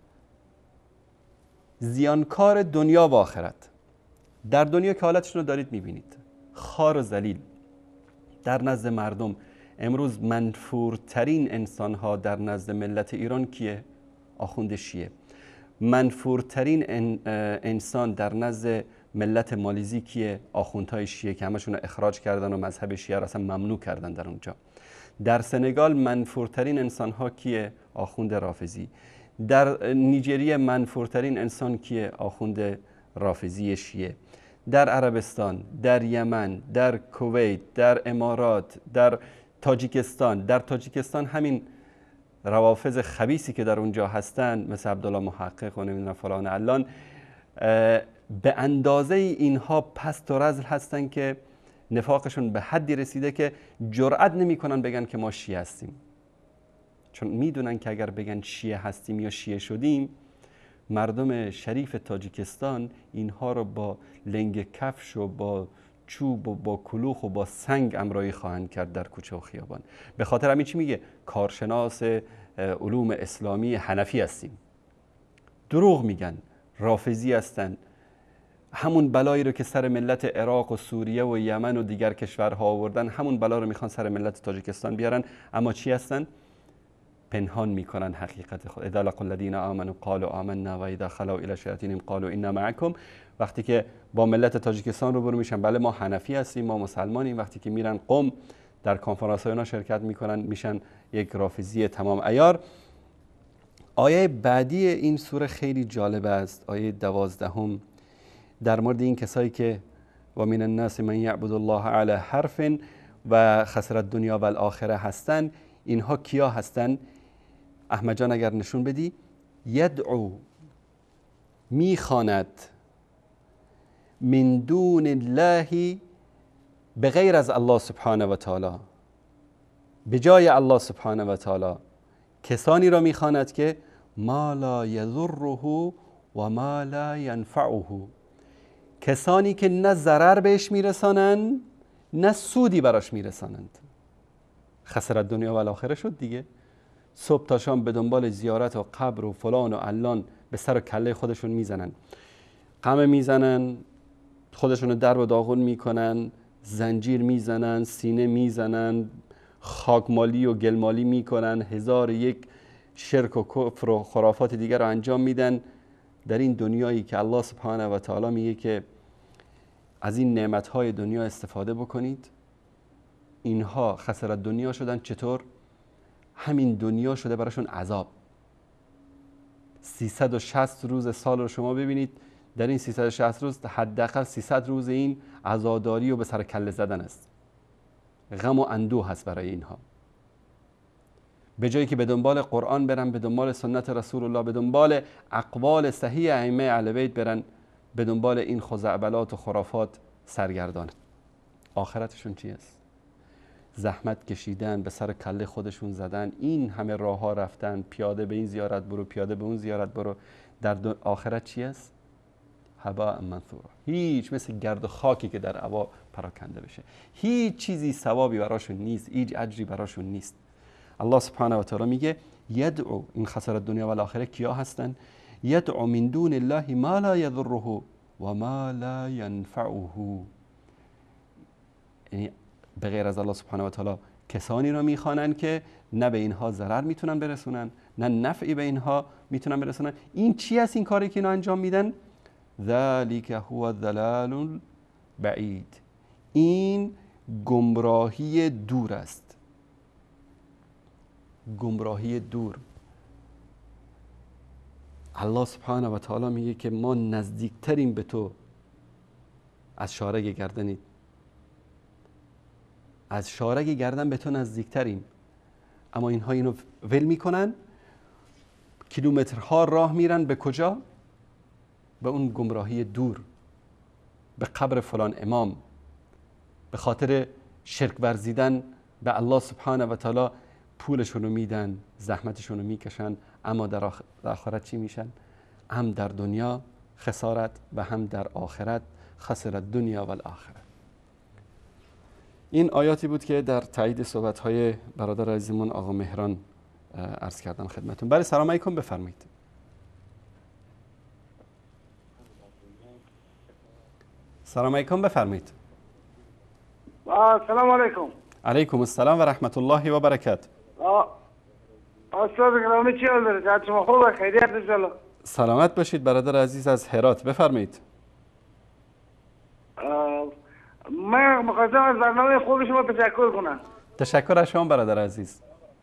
زیانکار دنیا و آخرت. در دنیا که حالتشون رو دارید میبینید، خار و ذلیل در نزد مردم. امروز منفورترین انسان ها در نزد ملت ایران کیه؟ آخوند شیعه. منفورترین انسان در نزد ملت مالیزی کیه؟ آخوندهای شیعه که همشون رو اخراج کردن و مذهب شیعه را اصلا ممنوع کردن در اونجا. در سنگال منفورترین انسان ها کیه؟ آخوند رافضی. در نیجریه منفورترین انسان کیه؟ آخوند رافضی شیعه. در عربستان، در یمن، در کویت، در امارات، در تاجیکستان. در تاجیکستان همین روافض خبیثی که در اونجا هستن مثل عبدالله محقق و نمیدونم فلان علان، به اندازه اینها پست و رذل هستن که نفاقشون به حدی رسیده که جرئت نمیکنن بگن که ما شیعه هستیم، چون میدونن که اگر بگن شیعه هستیم یا شیعه شدیم، مردم شریف تاجیکستان اینها رو با لنگ کفش و با چوب و با کلوخ و با سنگ امرایی خواهند کرد در کوچه و خیابان. به خاطر همین چی میگه؟ کارشناس علوم اسلامی حنفی هستیم. دروغ میگن، رافضی هستن. همون بلایی رو که سر ملت عراق و سوریه و یمن و دیگر کشورها آوردن، همون بلا رو میخوان سر ملت تاجیکستان بیارن. اما چی هستن؟ پنهان میکنن حقیقت خود. اذا لقوا الذین آمنوا قالوا آمنا و اذا خلوا الی شیاطینهم قالوا انا معکم. وقتی که با ملت تاجیکستان روبرو میشن، بله ما حنفی هستیم، ما مسلمانیم، وقتی که میرن قم در کنفرانس های اونا شرکت میکنن، میشن یک رافضی تمام عیار. آیه بعدی این سوره خیلی جالب است، آیه دوازدهم، در مورد این کسایی که و من الناس من یعبد الله علی حرف و خسر الدنیا و الاخره هستن. اینها کیا هستن؟ احمد جان اگر نشون بدی. یدعو، میخواند، من دون الله، به غیر از الله سبحانه و تعالی، به جای الله سبحانه و تعالی کسانی را میخواند که ما لا یضره و ما لا ینفعه، کسانی که نه ضرر بهش میرسانند نه سودی براش میرسانند. خسر الدنیا و الاخره شد دیگه. صبح تا شام به دنبال زیارت و قبر و فلان و علان به سر و کله خودشون میزنن، قمه میزنن، خودشون رو در و داغون میکنن، زنجیر میزنن، سینه میزنن، خاکمالی و گلمالی میکنن، هزار یک شرک و کفر و خرافات دیگر رو انجام میدن در این دنیایی که الله سبحانه و تعالی میگه که از این نعمتهای دنیا استفاده بکنید. اینها خسر الدنیا شدن. چطور؟ همین دنیا شده براشون عذاب. سیصد و شصت روز سال رو شما ببینید، در این سیصد و شصت روز حداقل سیصد روز این عزاداری و به سر کله زدن است، غم و اندوه هست برای اینها. به جایی که به دنبال قرآن برن، به دنبال سنت رسول الله، به دنبال اقوال صحیح ائمه اهل بیت برن، به دنبال این خزعبلات و خرافات سرگردان. آخرتشون چی است؟ زحمت کشیدن، به سر کله خودشون زدن، این همه راه ها رفتن، پیاده به این زیارت برو، پیاده به اون زیارت برو. در آخرت چی است؟ هباء منثورا. هیچ، مثل گرد و خاکی که در هوا پراکنده بشه. هیچ چیزی ثوابی براشون نیست، هیچ اجری براشون نیست. الله سبحانه و تعالی میگه یدعو، این خسر الدنیا و الاخره کیا هستن؟ یدعو من دون الله ما لا یضره و ما لا ینفعه، یعنی به غیر از الله سبحانه و تعالی کسانی را میخوانن که نه به اینها ضرر میتونن برسونن نه نفعی به اینها میتونن برسونن. این چی است این کاری که اینا انجام میدن؟ ذلک هو الضلال البعید، این گمراهی دور است. گمراهی دور. الله سبحانه و تعالی میگه که ما نزدیکتریم به تو از شارگ گردنی، از شارگ گردن به تو نزدیکتریم، اما اینها اینو ول میکنن، کیلومترها راه میرن به کجا؟ به اون گمراهی دور، به قبر فلان امام، به خاطر شرک ورزیدن به الله سبحانه و تعالی پولشون رو میدن، زحمتشون رو میکشن، اما در آخرت چی میشن؟ هم در دنیا خسارت و هم در آخرت خسارت دنیا و الاخره. این آیاتی بود که در تایید صحبت‌های برادر عزیزمون آقا مهران عرض کردم خدمتون. بله سلام علیکم، بفرمایید. سلام علیکم، بفرمایید. سلام علیکم. علیکم السلام و رحمت الله و برکاته. استاد گرامی چی حال دارید؟ شما خوبه؟ خیریت ان شاء الله. سلامت باشید برادر عزیز از هرات، بفرمایید. من می‌خواستم از برنامه خوب شما تشکر کنم. تشکر از شما برادر عزیز.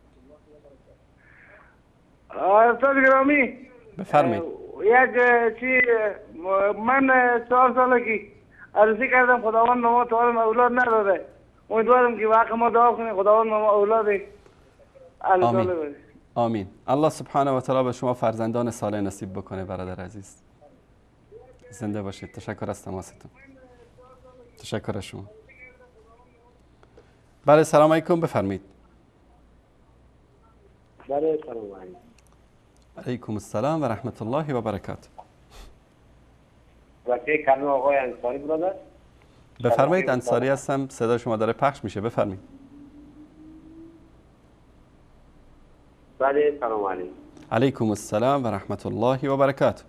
استاد گرامی بفرمایید. یک چی من چهار ساله که عروسی کردم، خداوند ما تو اولاد نداده. امیدوارم که واقعا ما دعا کنیم خداوند ما اولاد آمین. آمین. الله سبحانه و تعالی به شما فرزندان صالح نصیب بکنه برادر عزیز. زنده باشید. تشکر از تماستون. تشکر از شما. بله سلام علیکم، بفرمایید. بله سلام علیکم. علیکم السلام و رحمت الله و برکاته. وقتی کلمه آقای انصاری برادر؟ بفرمایید. انصاری هستم، صدا شما داره پخش میشه، بفرمایید. بله سلام علیکم. علیکم السلام و رحمت الله و برکاته.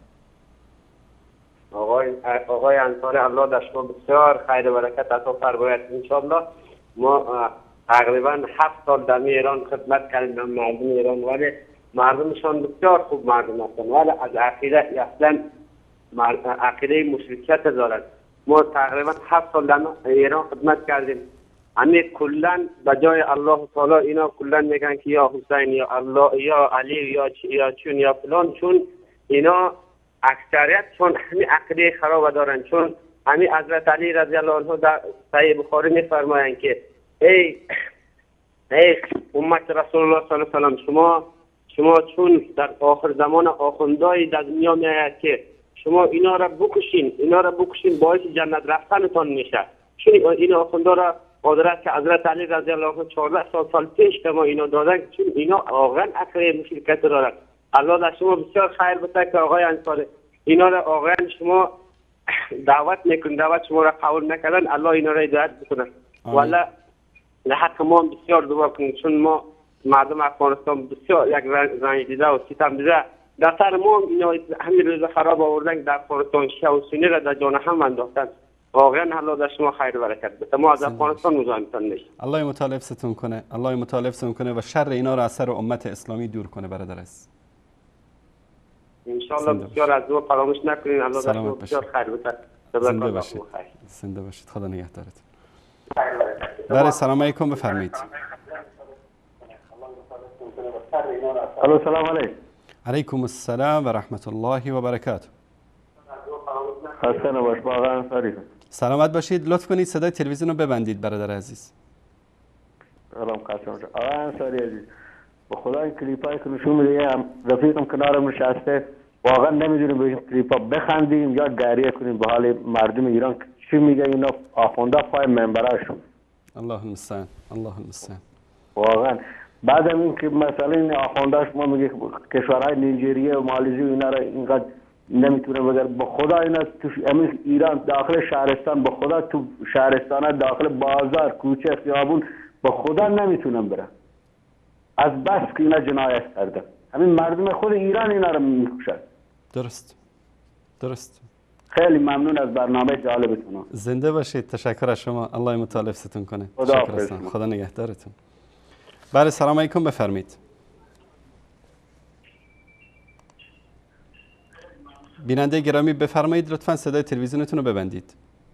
آقای آقای انصاری الله در شما بسیار خیر و برکت عطا فرماید ان شاء الله. ما تقریبا هفت سال در ایران خدمت کردیم در مردم ایران، ولی مردمشان بسیار خوب مردم هستند، ولی از عقیده اصلا عقیده مشرکیت دارند. ما تقریبا هفت سال در ایران خدمت کردیم، همه کلا به جای الله تعالی اینا کلا میگن که یا حسین یا الله یا علی یا یا چون یا فلان، چون اینا اکثریت چون همین عقیده خراب دارن. چون همین حضرت علی رضی الله عنه در صحیح بخاری میفرمایند که ای ای امت رسول الله صلی الله علیه و سلم، شما شما چون در آخر زمان آخوندای در دنیا میآید که شما اینا را بکشین، اینا را بکشین باعث جنت رفتنتان میشه. چون این آخوندا را قدرت که حضرت علی رضی الله عنه چهارده سال سال پیش که ما اینا دادن، چون اینا واقعا عقیده مشرکت دارن. الله در شما بسیار خیر بده که آقای انصاری اینا را واقعا شما دعوت میکنید، دعوت شما را قبول نکردن، الله اینا را هدایت بکنه. والا لحق ما بسیار دعا کنید، چون ما مردم افغانستان بسیار یک رنج دیده و ستم دیده. در سر ما اینا همین روز خراب آوردن در افغانستان، شیعه و سنی را در جان هم انداختن. واقعا الله در شما خیر و برکت بده. ما از افغانستان مزاحمتان نشیم. الله مطالب ستون کنه، الله مطالب ستون کنه و شر اینا را از سر امت اسلامی دور کنه برادر عزیز. ان شاء الله بسیار از دعا فراموش نکنین. الله در شما بسیار خیر بده. زنده باشید. زنده باشید. خدا نگهدارتون. بله سلام علیکم، بفرمایید. الو سلام علیکم. علیکم السلام و رحمت الله و برکاته. خسته نباش آقا انصاری. سلامت باشید. لطف کنید صدای تلویزیون رو ببندید برادر عزیز. سلام قاسم جان. آقا انصاری عزیز، به خدا این کلیپایی که نشون میده رفیقم کنارم نشسته، واقعا نمیدونیم به این کلیپا بخندیم یا گریه کنیم به حال مردم ایران. چی میگه اینا آخونده پای منبراشون؟ الله المستعان، الله المستعان. واقعا بعدم این که مثلا این آخونده شما میگه کشورهای نیجریه و مالزی و اینا را اینقدر نمیتونه بگر، به خدا اینا تو امروز ایران داخل شهرستان، به خدا تو شهرستان داخل بازار کوچه خیابون به خدا نمیتونن برن، از بس که اینا جنایت کرده. همین مردم خود ایران اینا رو میکشن. درست درست. خیلی ممنون از برنامه جالبتون. زنده باشید. تشکر از شما. الله مطالب ستون کنه. خدا خدا, خدا نگهدارتون. بله سلام علیکم، بفرمایید. بیننده گرامی بفرمایید لطفا صدای تلویزیونتون رو ببندید.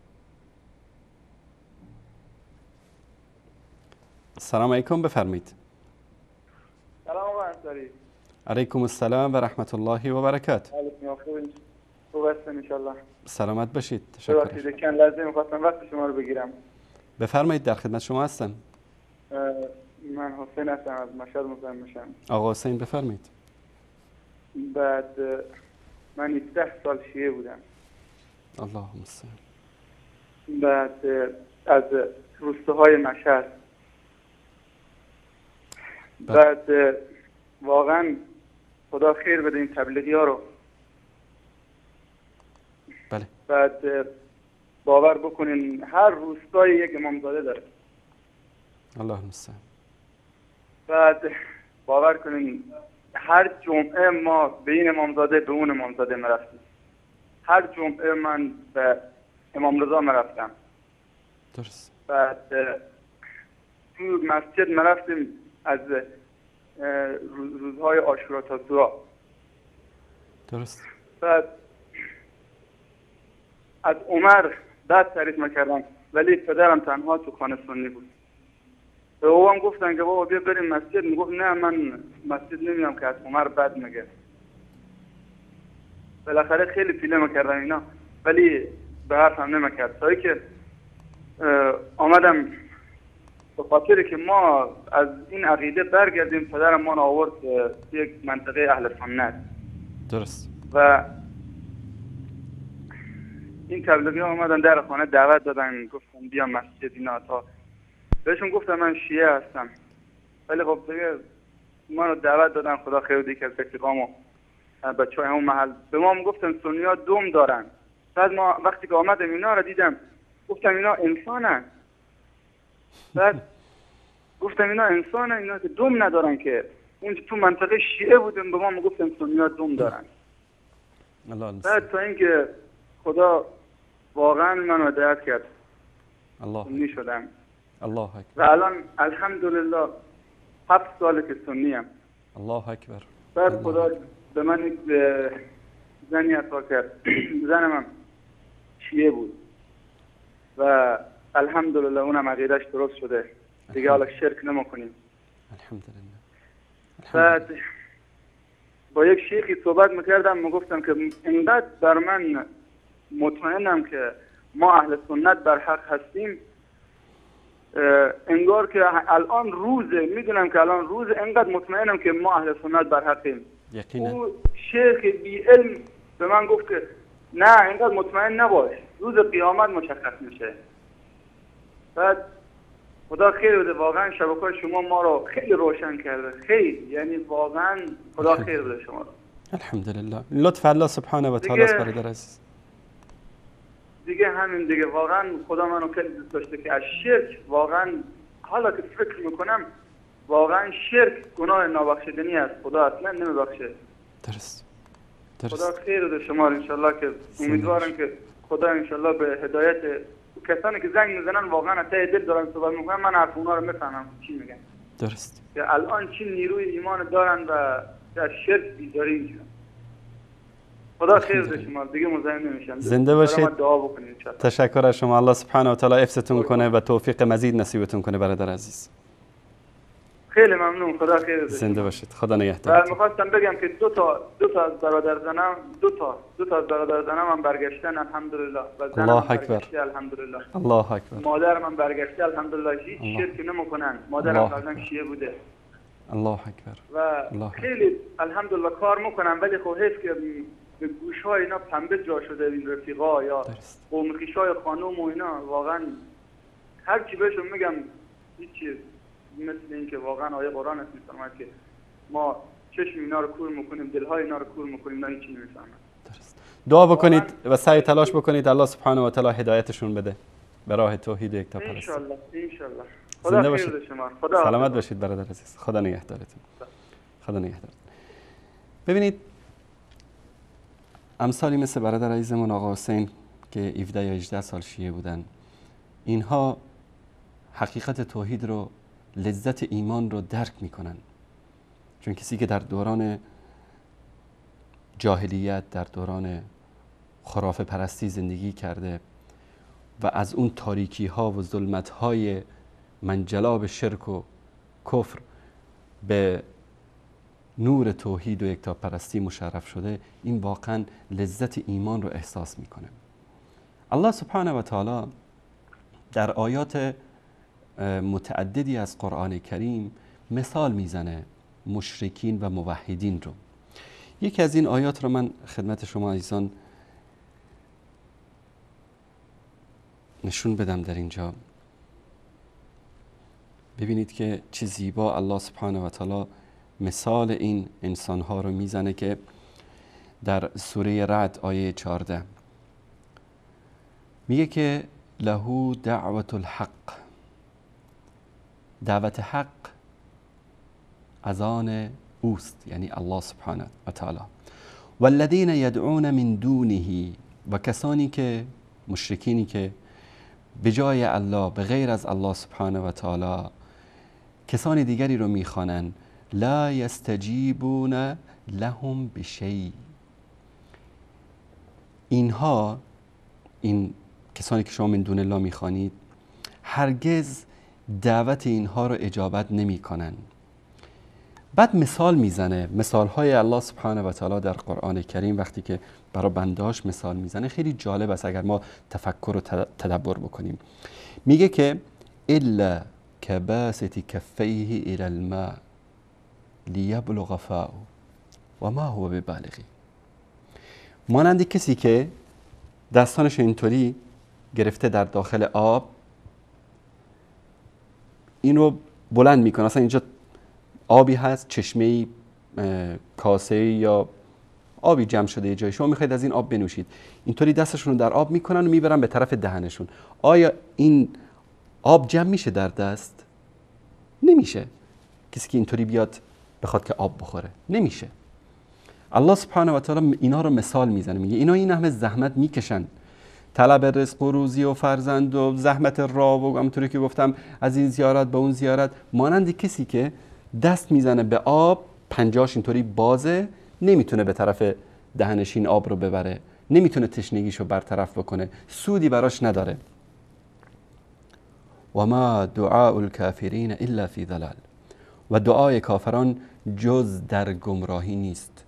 سلام علیکم، بفرمایید. سلام آقا انصاری. علیکم السلام و رحمت الله و برکاته. خوب هستین ان شاء الله. سلامت باشید. تشکر. ببخشید چند لحظه می‌خواستم وقت شما رو بگیرم. بفرمایید، در خدمت شما هستم. من حسین هستم، از مشهد مزاحم میشم. آقا حسین بفرمایید. بعد من هفده سال شیعه بودم. اللهم صل. بعد از روستاهای مشهد بعد واقعا خدا خیر بده این تبلیغی ها رو. بله. بعد باور بکنین هر روستایی یک امامزاده داره. الله المستعان. بعد باور کنین هر جمعه ما به این امامزاده به اون امامزاده مرفتیم. هر جمعه من به امام رضا مرفتم. درست. بعد تو مسجد مرفتیم از روزهای عاشورا تا سوها. درست. بعد از عمر بعد تعریف میکردم ولی پدرم تنها تو خانه سنی بود. به او هم گفتن که بابا بیا بریم مسجد، میگفت نه من مسجد نمیام که از عمر بد میگه. بالاخره خیلی پیله میکردم اینا ولی به حرفم نمیکرد. تا که آمدم به خاطر که ما از این عقیده برگردیم، پدرم ما آورد یک منطقه اهل سنت. درست. و این تبلیغی ها آمدن در خانه دعوت دادن، گفتن بیا مسجد اینا. تا بهشون گفتم من شیعه هستم ولی خب دیگه ما رو دعوت دادن، خدا خیر بده، که از رفیقام و بچه های اون محل به ما گفتن سنی ها دوم دارن. بعد ما وقتی که آمدم اینا رو دیدم گفتم اینا انسانن. بعد گفتم اینا انسانن، اینا که دوم ندارن که. اون تو منطقه شیعه بودیم به ما میگفتن سنی ها دوم دارن. بعد تا اینکه خدا واقعا منو هدایت کرد الله سنی شدم. الله اکبر. و الان الحمدلله هفت ساله که سنی ام. الله اکبر. بعد خدا به من یک زنی عطا کرد. زنم هم شیعه بود و الحمدلله اونم عقیدش درست شده دیگه، حالا شرک نمیکنیم. الحمدلله. بعد با یک شیخی صحبت میکردم، میگفتم که اینقدر بر من مطمئنم که ما اهل سنت بر حق هستیم، انگار که الان روزه، میدونم که الان روزه، انقدر مطمئنم که ما اهل سنت بر حقیم. یقینا. او شیخ بی علم به من گفت که نه اینقدر مطمئن نباش، روز قیامت مشخص میشه. بعد خدا خیر بده، واقعا شبکه شما ما رو خیلی روشن کرده، خیلی، یعنی واقعا خدا خیر بده شما رو. الحمدلله. لطف الله سبحانه و تعالی است برادر عزیز. دیگه همین دیگه، واقعا خدا منو خیلی دوست داشته که از شرک، واقعا حالا که فکر میکنم واقعا شرک گناه نابخشیدنی است، خدا اصلا نمیبخشه. درست. درست. خدا خیر بده شما رو انشالله، که امیدوارم که خدا انشالله به هدایت کسانی که زنگ میزنن واقعا ته دل دارن صحبت میکنن، من حرف اونا رو میفهمم چی میگن. درست. که الان چی نیروی ایمان دارن و از شرک بیزاری میشن. خدا خیر بده شما، دیگه مزاحم نمیشم. زنده باشید. دعا بکنید. تشکر از شما. الله سبحانه و تعالی حفظتون کنه و توفیق مزید نصیبتون کنه برادر عزیز. خیلی ممنون. خدا خیر بده. زنده باشید. خدا نگهدار. و می‌خواستم بگم که دو تا دو تا از برادر زنم دو تا دو تا از برادر زنم هم برگشتن الحمدلله و زنم الله اکبر. الحمدلله. الله اکبر. مادرم هم برگشته الحمدلله، هیچ شرکی نمیکنن. مادرم قبلا شیعه بوده. الله اکبر. و الله خیلی الحمدلله کار میکنن، ولی خب حیف که به گوش‌های اینا پنبه جا شده این رفیقا یا قوم خویشای خانم و اینا. واقعا هر چی بهشون میگم هیچ مثل این که واقعا آیه قرآن است میفرماید که ما چشم اینا رو کور میکنیم، دلهای اینا رو کور میکنیم، اینا هیچی نمیفهمن. درست. دعا بکنید و سعی تلاش بکنید الله سبحانه و تعالی هدایتشون بده به راه توحید و یکتاپرستی. ان شاء الله ان شاء الله. خدا خیر بده شما. خدا سلامت باشید برادر عزیز. خدا نگهدارتون. خدا نگهدارتون. ببینید امثالی مثل برادر عزیزمون آقا حسین که هفده یا هجده سال شیعه بودن، اینها حقیقت توحید رو، لذت ایمان رو درک میکنن. چون کسی که در دوران جاهلیت، در دوران خرافه پرستی زندگی کرده و از اون تاریکی ها و ظلمت های منجلاب شرک و کفر به نور توحید و یکتاپرستی مشرف شده، این واقعا لذت ایمان رو احساس میکنه. الله سبحانه و تعالی در آیات متعددی از قرآن کریم مثال میزنه مشرکین و موحدین رو. یکی از این آیات رو من خدمت شما عزیزان نشون بدم در اینجا. ببینید که چه زیبا الله سبحانه و تعالی مثال این انسانها رو میزنه که در سوره رعد آیه چهارده میگه که له دعوت الحق، دعوت حق از آن اوست، یعنی الله سبحانه و تعالی. والذین یدعون من دونه، و کسانی که مشرکینی که به جای الله، به غیر از الله سبحانه و تعالی کسان دیگری رو میخوانند، لا یستجیبون لهم بشیء، اینها، این کسانی که شما من دون الله میخوانید، هرگز دعوت اینها رو اجابت نمی کنن. بعد مثال میزنه، مثال های الله سبحانه و تعالی در قرآن کریم وقتی که برای بنداش مثال میزنه خیلی جالب است اگر ما تفکر و تدبر بکنیم. میگه که الا کباسط کفیه الى الماء لیبلغ فاء و ما هو ببالغی، مانند کسی که دستانش اینطوری گرفته در داخل آب، این رو بلند میکنه، اصلا اینجا آبی هست، چشمه‌ای، کاسه‌ای یا آبی جمع شده یه جایی، شما میخواید از این آب بنوشید، اینطوری دستشون رو در آب میکنن و میبرن به طرف دهنشون. آیا این آب جمع میشه در دست؟ نمیشه. کسی که اینطوری بیاد بخواد که آب بخوره نمیشه. الله سبحانه و تعالی اینا رو مثال میزنه، میگه اینا این همه زحمت میکشن، طلب رزق و روزی و فرزند و زحمت راه و همونطوری که گفتم از این زیارت به اون زیارت، مانند کسی که دست میزنه به آب، پنجاش اینطوری بازه، نمیتونه به طرف دهنش این آب رو ببره، نمیتونه تشنگیشو برطرف بکنه، سودی براش نداره. و ما دعاء الکافرین الا فی ضلال، و دعای کافران جز در گمراهی نیست.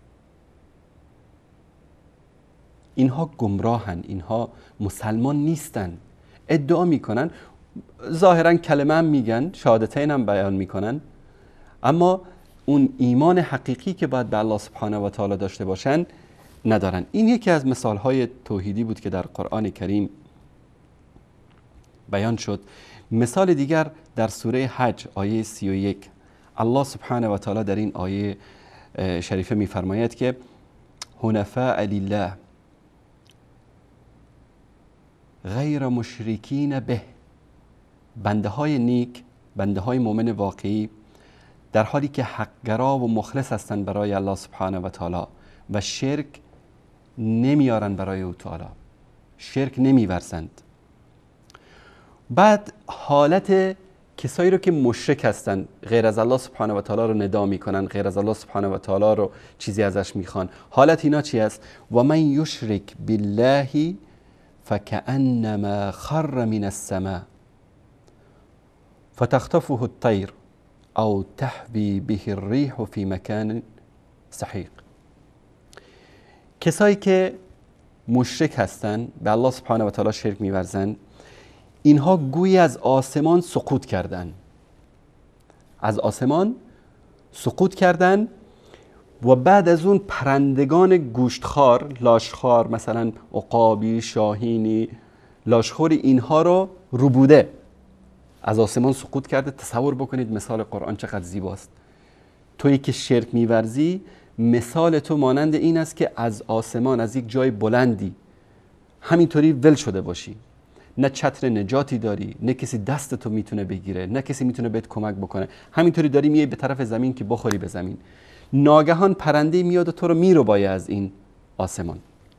اینها گمراهن، اینها مسلمان نیستن، ادعا میکنن، ظاهرا کلمه هم میگن، شهادتین هم بیان میکنن، اما اون ایمان حقیقی که باید به الله سبحانه و تعالی داشته باشن ندارن. این یکی از مثالهای توحیدی بود که در قرآن کریم بیان شد. مثال دیگر در سوره حج آیه سی و یک، الله سبحانه و تعالی در این آیه شریفه میفرماید که حنفاء لله غیر مشرکین به، بنده های نیک، بنده های مؤمن واقعی در حالی که حقگرا و مخلص هستند برای الله سبحانه و تعالی و شرک نمیارن برای او تعالی، شرک نمیورزند. بعد حالت کسایی رو که مشرک هستن، غیر از الله سبحانه و تعالی رو ندا میکنن، غیر از الله سبحانه و تعالی رو چیزی ازش میخوان، حالت اینا چی است؟ و من یشرک بالله فکأنما خر من السماء فتخطفه الطیر او تهوی به الریح فی مکان سحیق. کسایی که مشرک هستن، به الله سبحانه و تعالی شرک میورزن، اینها گویی از آسمان سقوط کردن، از آسمان سقوط کردن و بعد از اون پرندگان گوشتخوار، لاشخوار، مثلا عقابی، شاهینی، لاشخوری، اینها رو ربوده از آسمان سقوط کرده. تصور بکنید مثال قرآن چقدر زیباست. تویی که شرک میورزی، مثال تو مانند این است که از آسمان، از یک جای بلندی همینطوری ول شده باشی، نه چتر نجاتی داری، نه کسی دست تو میتونه بگیره، نه کسی میتونه بهت کمک بکنه، همینطوری داری میای به طرف زمین که بخوری به زمین، ناگهان پرنده میاد و تو رو میربایه از این آسمان.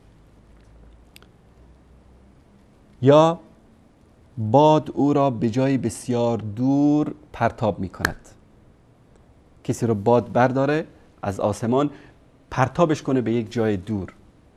یا باد او را به جای بسیار دور پرتاب میکند، کسی رو باد برداره از آسمان پرتابش کنه به یک جای دور.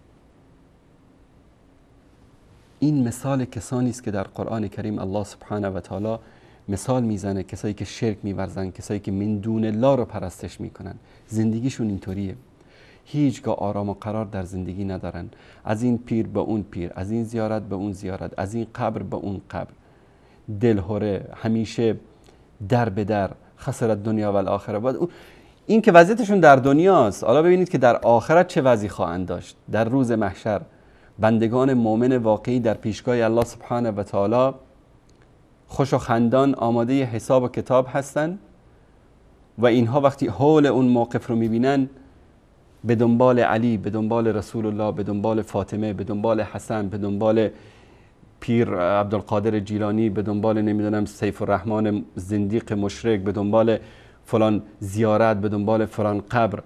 این مثال کسانی است که در قرآن کریم الله سبحانه و تعالی مثال میزنه، کسایی که شرک میورزن، کسایی که من دون الله رو پرستش میکنن، زندگیشون اینطوریه، هیچگاه آرام و قرار در زندگی ندارن، از این پیر به اون پیر، از این زیارت به اون زیارت، از این قبر به اون قبر، دلهوره، همیشه در به در، خسرت دنیا و الاخره. این که وضعیتشون در دنیاست، حالا ببینید که در آخرت چه وضعی خواهند داشت. در روز محشر بندگان مؤمن واقعی در پیشگاه الله سبحانه و تعالی خوش و خندان آماده حساب و کتاب هستن و اینها وقتی حول اون موقف رو میبینن به دنبال علی، به دنبال رسول الله، به دنبال فاطمه، به دنبال حسن، به دنبال پیر عبدالقادر جیلانی، به دنبال نمیدونم سیف الرحمن زندیق مشرک، به دنبال فلان زیارت، به دنبال فلان قبر،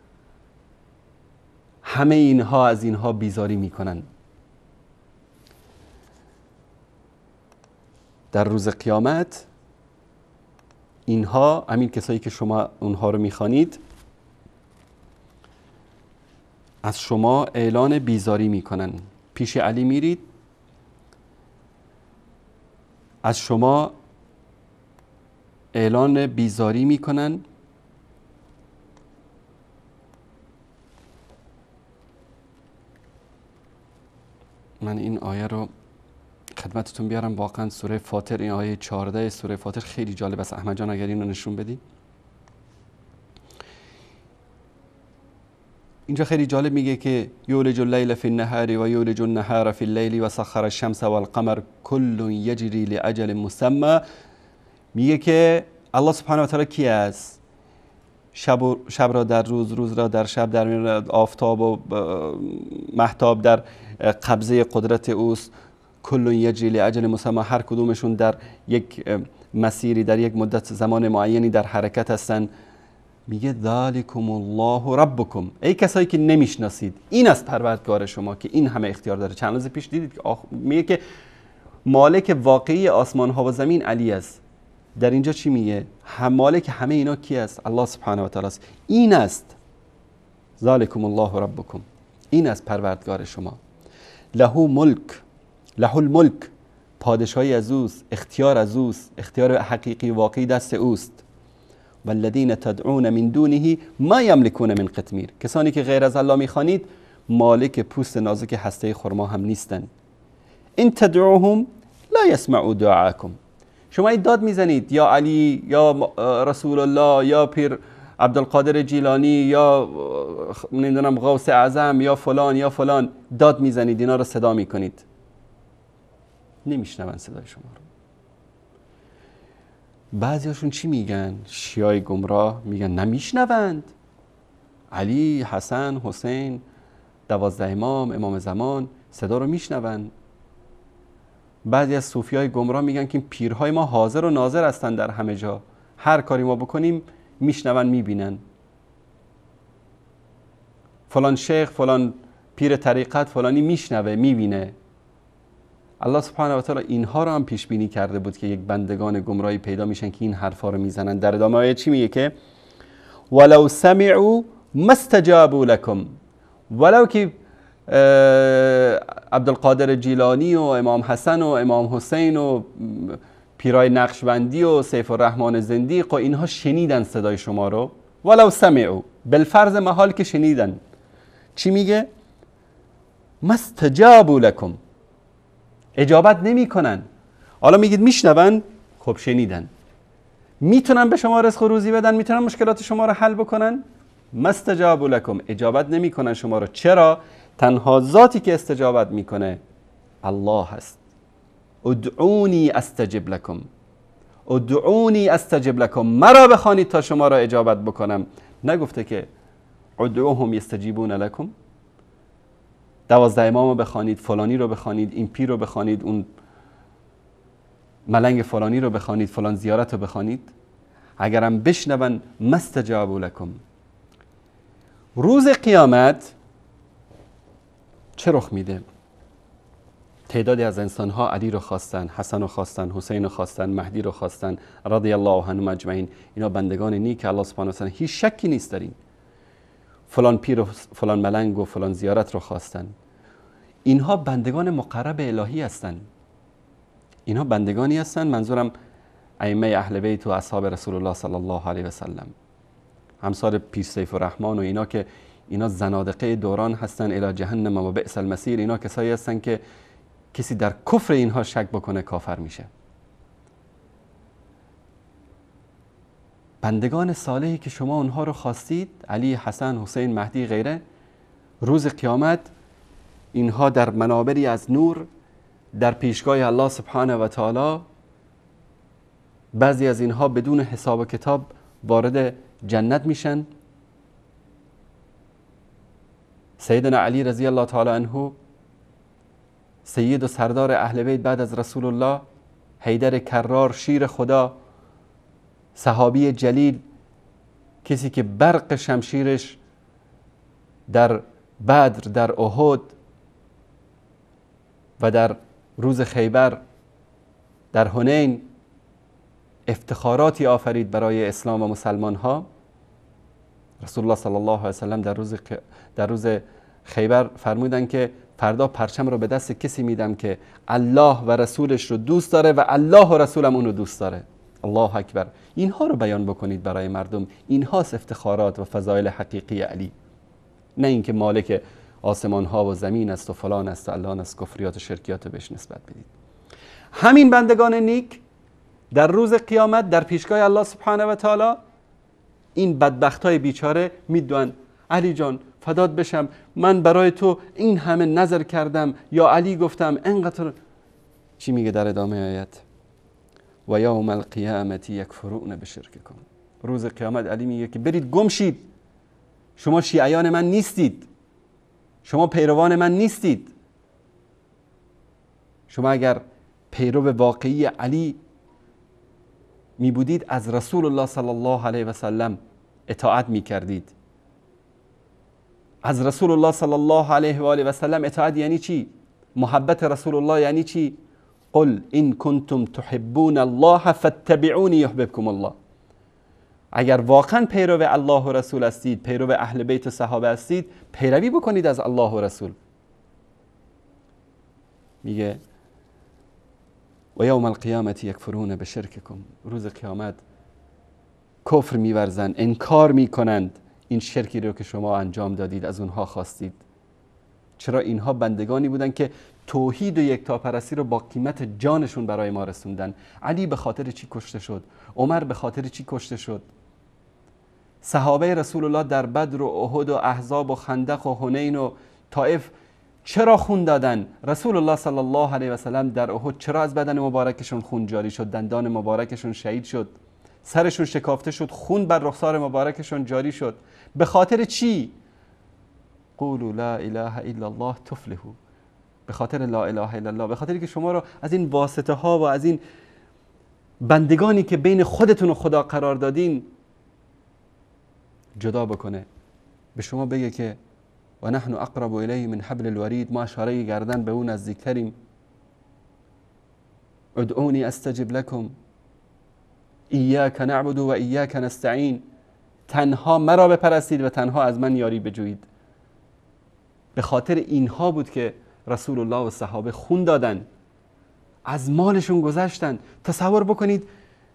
همه اینها از اینها بیزاری میکنن. در روز قیامت اینها، همین کسایی که شما اونها رو میخوانید، از شما اعلان بیزاری میکنن. پیش علی میرید، از شما اعلان بیزاری میکنن من این آیه رو خدمتتون بیارم. واقعا سوره فاطر، این آیه چهارده سوره فاطر خیلی جالب است. احمد جان اگر اینو نشون بدی. اینجا خیلی جالب میگه که یولج اللیل فی النهار و یولج النهار فی اللیل و سخر الشمس والقمر کل یجری لاجل مسمى. میگه که الله سبحانه و تعالی کی است؟ شب, شب را در روز، روز را در شب، در آفتاب و مهتاب در قبضه قدرت اوست. کل یجری لاجل مسمى، هر کدومشون در یک مسیری، در یک مدت زمان معینی در حرکت هستن. میگه ذالکم الله ربکم، ای کسایی که نمیشناسید، این از پروردگار شما که این همه اختیار داره. چند روز پیش دیدید که آخ... میگه که مالک واقعی آسمان ها و زمین علی است. در اینجا چی میگه؟ هم مالک همه اینا کی است؟ الله سبحانه و تعالی است. این است ذالکم الله ربکم، این از پروردگار شما. له ملک، له الملک، پادشاهی از اوست، اختیار از اوست، اختیار حقیقی واقعی دست اوست. والذین تدعون من دونه ما یملکون من قطمیر، کسانی که غیر از الله میخوانید مالک پوست نازک هسته خرما هم نیستند. این تدعوهم لا یسمعوا دعاءکم، شما این داد میزنید یا علی یا رسول الله یا پیر عبدالقادر جیلانی یا نمیدونم غوث اعظم یا فلان یا فلان، داد میزنید، اینا رو صدا میکنید، نمیشنون صدای شما رو. بعضیاشون چی میگن؟ شیعای گمراه میگن نمیشنوند. علی، حسن، حسین، دوازده امام، امام زمان صدا رو میشنوند. بعضی از صوفیای گمراه میگن که پیرهای ما حاضر و ناظر هستن در همه جا، هر کاری ما بکنیم میشنون، میبینن. فلان شیخ، فلان پیر طریقت فلانی میشنوه، میبینه. الله سبحانه و تعالی اینها رو هم پیش بینی کرده بود که یک بندگان گمراهی پیدا میشن که این حرفا رو میزنن. در ادامه آیه چی میگه؟ که ولو سمعوا ما استجابوا لكم، ولو که عبدالقادر جیلانی و امام حسن و امام حسین و پیرای نقشبندی و سیف الرحمن زندیق و اینها شنیدن صدای شما رو، ولو سمعوا، بالفرض محال که شنیدن، چی میگه؟ ما استجابوا لكم، اجابت نمی کنن. حالا میگید میشنون، خب شنیدن، میتونن به شما رزق و روزی بدن، میتونن مشکلات شما رو حل بکنن؟ ما استجابوا لكم، اجابت نمی کنن شما رو. چرا؟ تنها ذاتی که استجابت میکنه الله هست. ادعونی استجب لكم، ادعونی استجب لكم، مرا بخوانید تا شما را اجابت بکنم. نگفته که ادعوهم یستجیبون لكم؟ دوازده امام رو بخوانید، فلانی رو بخوانید، این پیر رو بخوانید، اون ملنگ فلانی رو بخوانید، فلان زیارت رو بخوانید، اگرم بشنون ما استجابوا لكم. روز قیامت چه رخ میده؟ تعدادی از انسانها علی رو خواستن، حسن رو خواستن، حسین رو خواستن، مهدی رو خواستن، رضی الله عنهم اجمعین. اینا بندگان نیک الله سبحانه و تعالی، هیچ شکی نیست در این. فلان پیر و فلان ملنگ و فلان زیارت رو خواستن. اینها بندگان مقرب الهی هستن. اینها بندگانی هستن، منظورم ائمه اهل بیت و اصحاب رسول الله صلی الله علیه و سلم، همسال پیر سیف الرحمن و اینا، که اینا زنادقه دوران هستن، الی جهنم و بئس المصیر. اینا کسایی هستن که کسی در کفر اینها شک بکنه کافر میشه. بندگان صالحی که شما اونها رو خواستید، علی، حسن، حسین، مهدی، غیره، روز قیامت اینها در منابری از نور در پیشگاه الله سبحانه و تعالی بعضی از اینها بدون حساب و کتاب وارد جنت میشن. سیدنا علی رضی الله تعالی عنه، سید و سردار اهل بیت بعد از رسول الله، حیدر کرار، شیر خدا، صحابی جلیل، کسی که برق شمشیرش در بدر، در احد و در روز خیبر، در حنین افتخاراتی آفرید برای اسلام و مسلمان ها. رسول الله صلی الله علیه و سلم در روز در روز خیبر فرمودن که فردا پرچم رو به دست کسی میدم که الله و رسولش رو دوست داره و الله و رسولم اون رو دوست داره. الله اکبر. اینها رو بیان بکنید برای مردم. اینهاست افتخارات و فضایل حقیقی علی، نه اینکه مالک آسمان ها و زمین است و فلان است و الان است، کفریات و شرکیات رو بهش نسبت بدید. همین بندگان نیک در روز قیامت در پیشگاه الله سبحانه و تعالی این بدبخت های بیچاره میدونن علی جان فدات بشم، من برای تو این همه نظر کردم، یا علی گفتم انقدر. چی میگه در ادامه آیت؟ و یوم القیامت یکفرون بشرککم. روز قیامت علی میگه که برید گم شید، شما شیعیان من نیستید، شما پیروان من نیستید. شما اگر پیرو واقعی علی می بودید از رسول الله صلی الله علیه و سلم اطاعت می کردید. از رسول الله صلی الله علیه و آله و سلم اطاعت یعنی چی؟ محبت رسول الله یعنی چی؟ قل ان کنتم تحبون الله فاتبعونی یحببکم الله. اگر واقعا پیرو الله و رسول هستید، پیرو اهل بیت و صحابه هستید، پیروی بکنید از الله و رسول. میگه و یوم القیامت یکفرون بشرککم. روز قیامت کفر میورزند، انکار میکنند این شرکی رو که شما انجام دادید، از اونها خواستید. چرا اینها بندگانی بودن که توحید و یکتاپرستی رو با قیمت جانشون برای ما رسوندن. علی به خاطر چی کشته شد؟ عمر به خاطر چی کشته شد؟ صحابه رسول الله در بدر و احد و احزاب و خندق و حنین و طائف چرا خون دادن؟ رسول الله صلی الله علیه و سلم در احد چرا از بدن مبارکشون خون جاری شد؟ دندان مبارکشون شهید شد، سرشون شکافته شد، خون بر رخسار مبارکشون جاری شد. به خاطر چی؟ قولوا لا اله الا الله تفلحوا. به خاطر لا اله الا الله، به خاطر که شما رو از این واسطه ها و از این بندگانی که بین خودتون و خدا قرار دادین جدا بکنه. به شما بگه که و نحن اقرب الیه من حبل الورید، ما اشاره گردن به اون نزدیکتریم. ادعونی استجب لکم، ایاک نعبد و ایاک نستعین. تنها مرا بپرستید و تنها از من یاری بجویید. به خاطر اینها بود که رسول الله و صحابه خون دادن، از مالشون گذشتن. تصور بکنید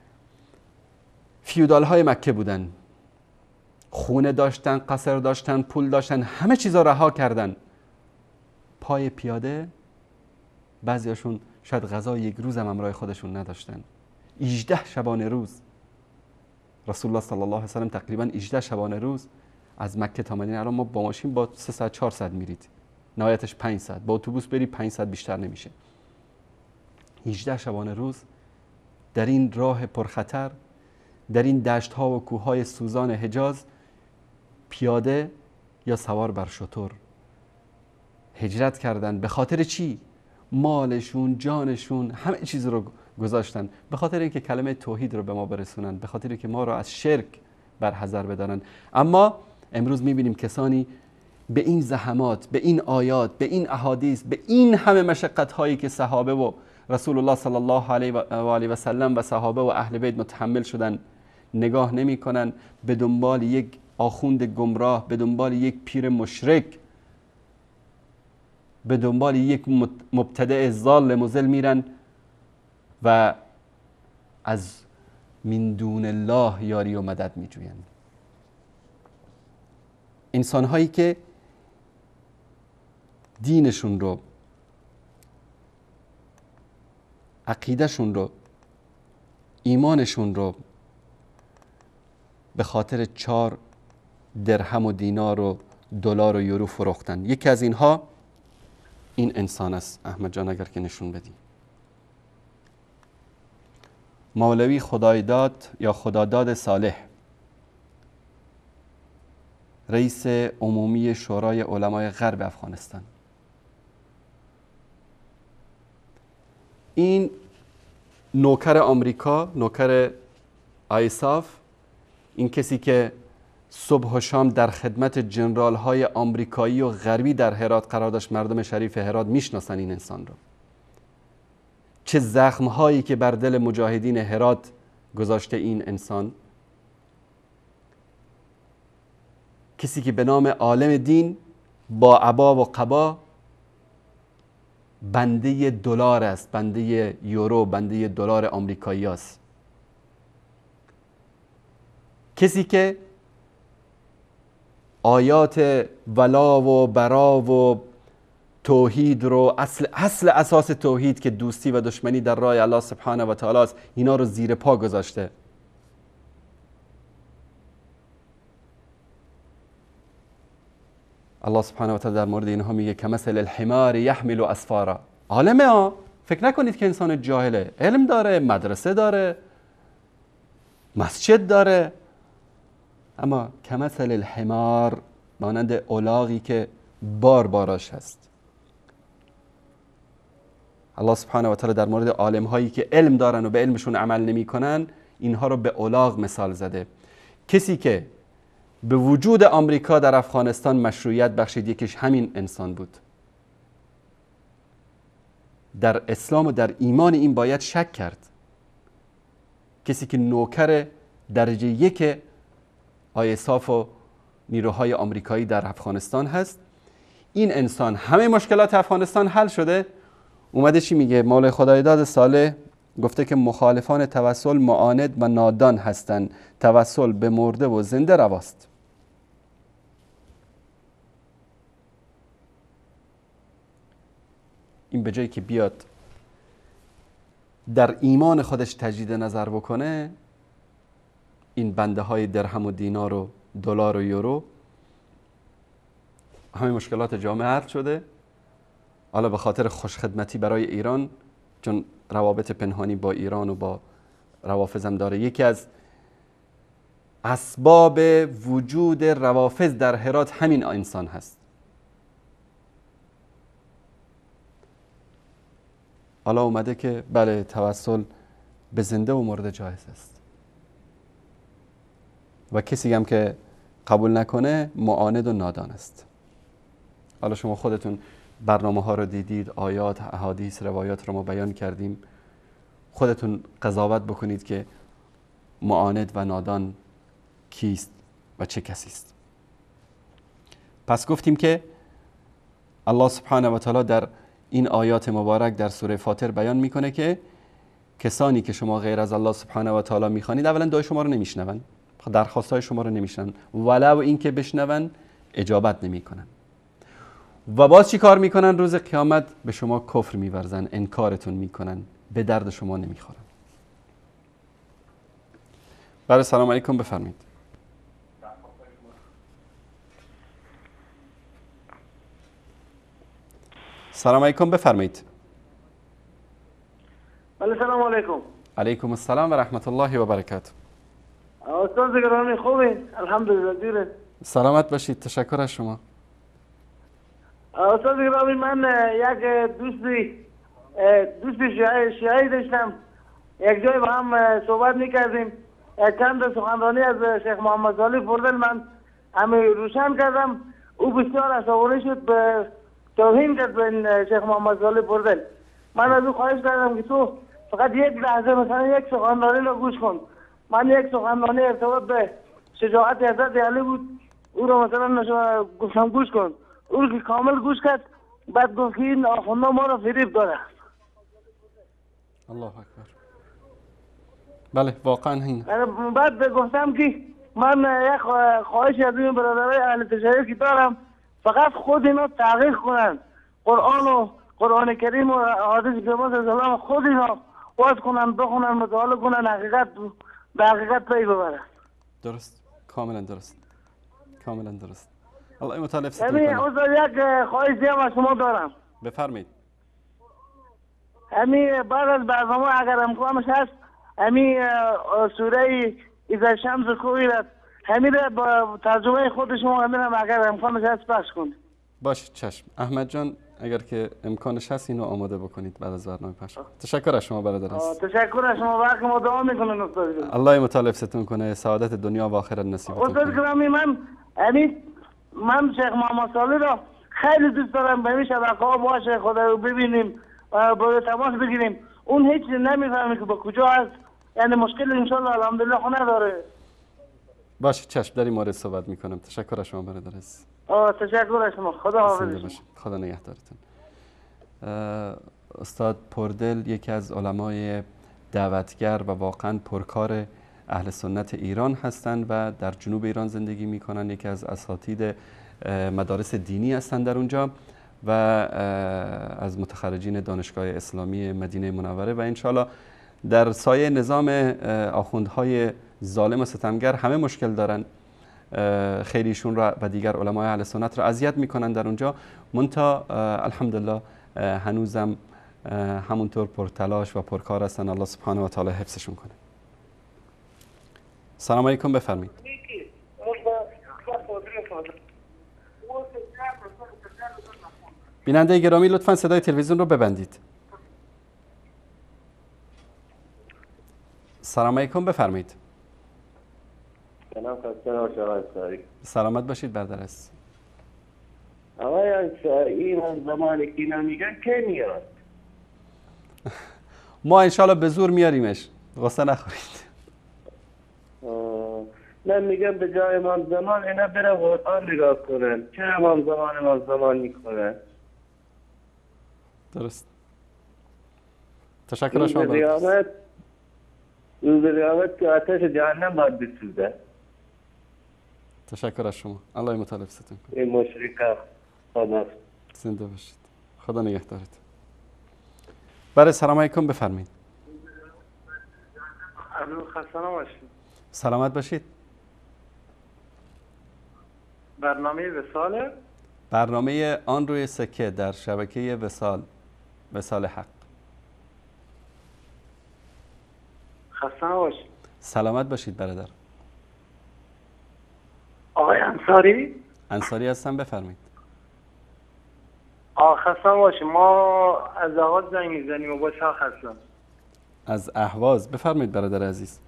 فیودال های مکه بودن، خونه داشتن، قصر داشتن، پول داشتن، همه چیزا رها کردن. پای پیاده بعضیاشون شاید غذا یک روز هم همراه خودشون نداشتن. هجده شبانه روز رسول الله صلی الله علیه و سلم تقریبا هجده شبانه روز از مکه تا مدینه. الان ما با ماشین با سه ساعت چهار ساعت میرید، نهایتش پنج ساعت، با اتوبوس بری پنج ساعت بیشتر نمیشه. هجده شبانه روز در این راه پرخطر، در این دشت ها و کوه های سوزان حجاز، پیاده یا سوار بر شتر هجرت کردن. به خاطر چی؟ مالشون، جانشون، همه چیز رو گذاشتن به خاطر اینکه کلمه توحید رو به ما برسونن، به خاطر اینکه ما رو از شرک برحذر بدارن. اما امروز میبینیم کسانی به این زحمات، به این آیات، به این احادیث، به این همه مشقت هایی که صحابه و رسول الله صلی الله علیه و آله و سلم و صحابه و اهل بیت متحمل شدن نگاه نمی کنن. به دنبال یک آخوند گمراه، به دنبال یک پیر مشرک، به دنبال یک مبتدع ضال مضل میرن و از من دون الله یاری و مدد می جوین. انسان هایی که دینشون رو، عقیدهشون رو، ایمانشون رو به خاطر چهار درهم و دینار و دلار و یورو فروختن. یکی از اینها این انسان است. احمد جان اگر که نشون بدی. مولوی خدایداد یا خداداد صالح، رئیس عمومی شورای علمای غرب افغانستان، این نوکر آمریکا، نوکر آیساف، این کسی که صبح و شام در خدمت جنرال های آمریکایی و غربی در هرات قرار داشت، مردم شریف هرات میشناسن این انسان رو، چه زخم هایی که بر دل مجاهدین هرات گذاشته این انسان، کسی که به نام عالم دین با عبا و قبا بنده دلار است، بنده یورو، بنده دلار آمریکایی است، کسی که آیات ولا و برا و توحید رو، اصل اصل اساس توحید که دوستی و دشمنی در راه الله سبحانه و تعالی است، اینا رو زیر پا گذاشته. الله سبحانه و تعالی در مورد اینها میگه کمثل الحمار یحمل اسفارا. عالمه ها، فکر نکنید که انسان جاهله، علم داره، مدرسه داره، مسجد داره، اما کمثل الحمار، مانند الاغی که بار باراش هست. الله سبحانه و تعالی در مورد عالم هایی که علم دارن و به علمشون عمل نمی کنن، اینها رو به الاغ مثال زده. کسی که به وجود آمریکا در افغانستان مشروعیت بخشید، یکیش همین انسان بود. در اسلام و در ایمان این باید شک کرد. کسی که نوکر درجه یک آیساف و نیروهای آمریکایی در افغانستان هست، این انسان همه مشکلات افغانستان حل شده، اومده چی میگه؟ مولوی خدایداد صالح گفته که مخالفان توسل معاند و نادان هستند، توسل به مرده و زنده رواست. این به جایی که بیاد در ایمان خودش تجدید نظر بکنه، این بنده های درهم و دینار و دلار و یورو، همه مشکلات جامعه حل شده. حالا به خاطر خوشخدمتی برای ایران، چون روابط پنهانی با ایران و با روافض هم داره، یکی از اسباب وجود روافض در هرات همین انسان هست. حالا اومده که بله، توسل به زنده و مرده جایز است و کسی هم که قبول نکنه معاند و نادان است. حالا شما خودتون برنامه ها رو دیدید، آیات، احادیث، روایات رو ما بیان کردیم، خودتون قضاوت بکنید که معاند و نادان کیست و چه کسی است. پس گفتیم که الله سبحانه و تعالی در این آیات مبارک در سوره فاطر بیان میکنه که کسانی که شما غیر از الله سبحانه و تعالی میخوانید، اولا دعای شما رو نمیشنون، درخواستای شما رو نمیشنون، ولو این که بشنون اجابت نمیکنن و باز چی کار میکنن؟ روز قیامت به شما کفر میورزن، انکارتون میکنن، به درد شما نمیخورن. برای سلام علیکم بفرمایید. سلام علیکم بفرمایید. بله سلام علیکم. علیکم السلام و رحمت الله و برکاته. استاد گرامی خوبین؟ الحمدلله دیره. سلامت باشید، تشکر از شما. استاد گرامی، من یک دوستی دوستی شیعی شیعی داشتم، یک جای با هم صحبت میکردیم، چند سخنرانی از شیخ محمد صالح پردل من همه روشن کردم، او بسیار عصبانی شد، به توهین کرد به شیخ محمد صالح پردل. من از او خواهش کردم که تو فقط یک لحظه مثلا یک سخنرانی رو گوش کن. من یک سخنرانی ارتباط به شجاعت حضرت علی بود، او رو مثلا گفتم گوش کن، او رو که کامل گوش کرد، بعد گفت که این آخونده ما رو فریب داره. الله اکبر. بله واقعا این. بعد گفتم که من یک خواهشی از این برادرای اهل تشیع که دارم، فقط خود اینا تحقیق کنن، قرآن و قرآن کریم و احادیث پیامبر صلی الله علیه و آله خود اینا باز کنن، بخونن، مطالعه کنن، حقیقت به حقیقت پی ببرن. درست، کاملا درست، کاملا درست. الله مطالعه ستون کنه. همین استاد یک خواهش دیگه از شما دارم. بفرمایید. همین بعد از برنامه اگر امکانش هست، امی سوره اذا شمس کویرت همین را با ترجمه خود شما همین هم اگر امکانش هست پخش کنید. باشه چشم. احمد جان اگر که امکانش هست اینو آماده بکنید بعد از برنامه پخش. تشکر از شما برادر عزیز. تشکر از شما. وقت ما دعا میکنم استاد. الله متعال حفظتون کنه، سعادت دنیا و آخرت نصیبتون کنه. استاد گرامی من یعنی من شیخ محمد صالح را خیلی دوست دارم، به شبکه ها باشه خدا رو ببینیم و با تماس بگیریم. اون هیچ نمیفهمه که با کجا هست، یعنی مشکل ان شاء الله الحمدلله خونه داره. باشه چشم در این مورد صحبت میکنم. تشکر از شما برادر عزیز. آه تشکر از شما. خدا حافظ. خدا نگهدارتون. استاد پردل یکی از علمای دعوتگر و واقعا پرکار اهل سنت ایران هستند و در جنوب ایران زندگی میکنن. یکی از اساتید مدارس دینی هستند در اونجا و از متخرجین دانشگاه اسلامی مدینه منوره و انشالله در سایه نظام آخوندهای ظالم و ستمگر همه مشکل دارن. خیلیشون را و دیگر علمای اهل سنت را اذیت میکنن در اونجا، منتها الحمدلله هنوزم همونطور پرتلاش و پرکار هستن. الله سبحانه و تعالی حفظشون کنه. سلام علیکم، بفرمایید. بیننده گرامی لطفا صدای تلویزیون رو ببندید. سلام علیکم، بفرمایید. سلام خسته نباشید آقای انصاری. سلامت باشید برادر عزیز. آقای انصاری این از زمانی که اینا میگن که میاد؟ ما انشالله به زور میاریمش، غصه نخورید. من میگم به جای امام زمان اینا بره قرآن نگاه کنن، چه امام زمان امام زمان میکنن؟ درست. تشکر از شما. روز قیامت روز قیامت که آتش جهنم باید بسوزه. تشکر از شما. الله متعال حفظتون کنه. این مشرکا خدا زنده باشید. خدا نگهدارت. بله سلام علیکم، بفرمایید. الو خسته نباشید. سلامت باشید. برنامه وصاله؟ برنامه آن روی سکه در شبکه وصال، وصال حق. خسته نباشید. سلامت باشید برادر. آقای انصاری؟ انصاری هستم، بفرمایید. آه خسته نباشید. ما از آغاز زنگ میزنیم و با شاخ هستم. از اهواز بفرمایید برادر عزیز.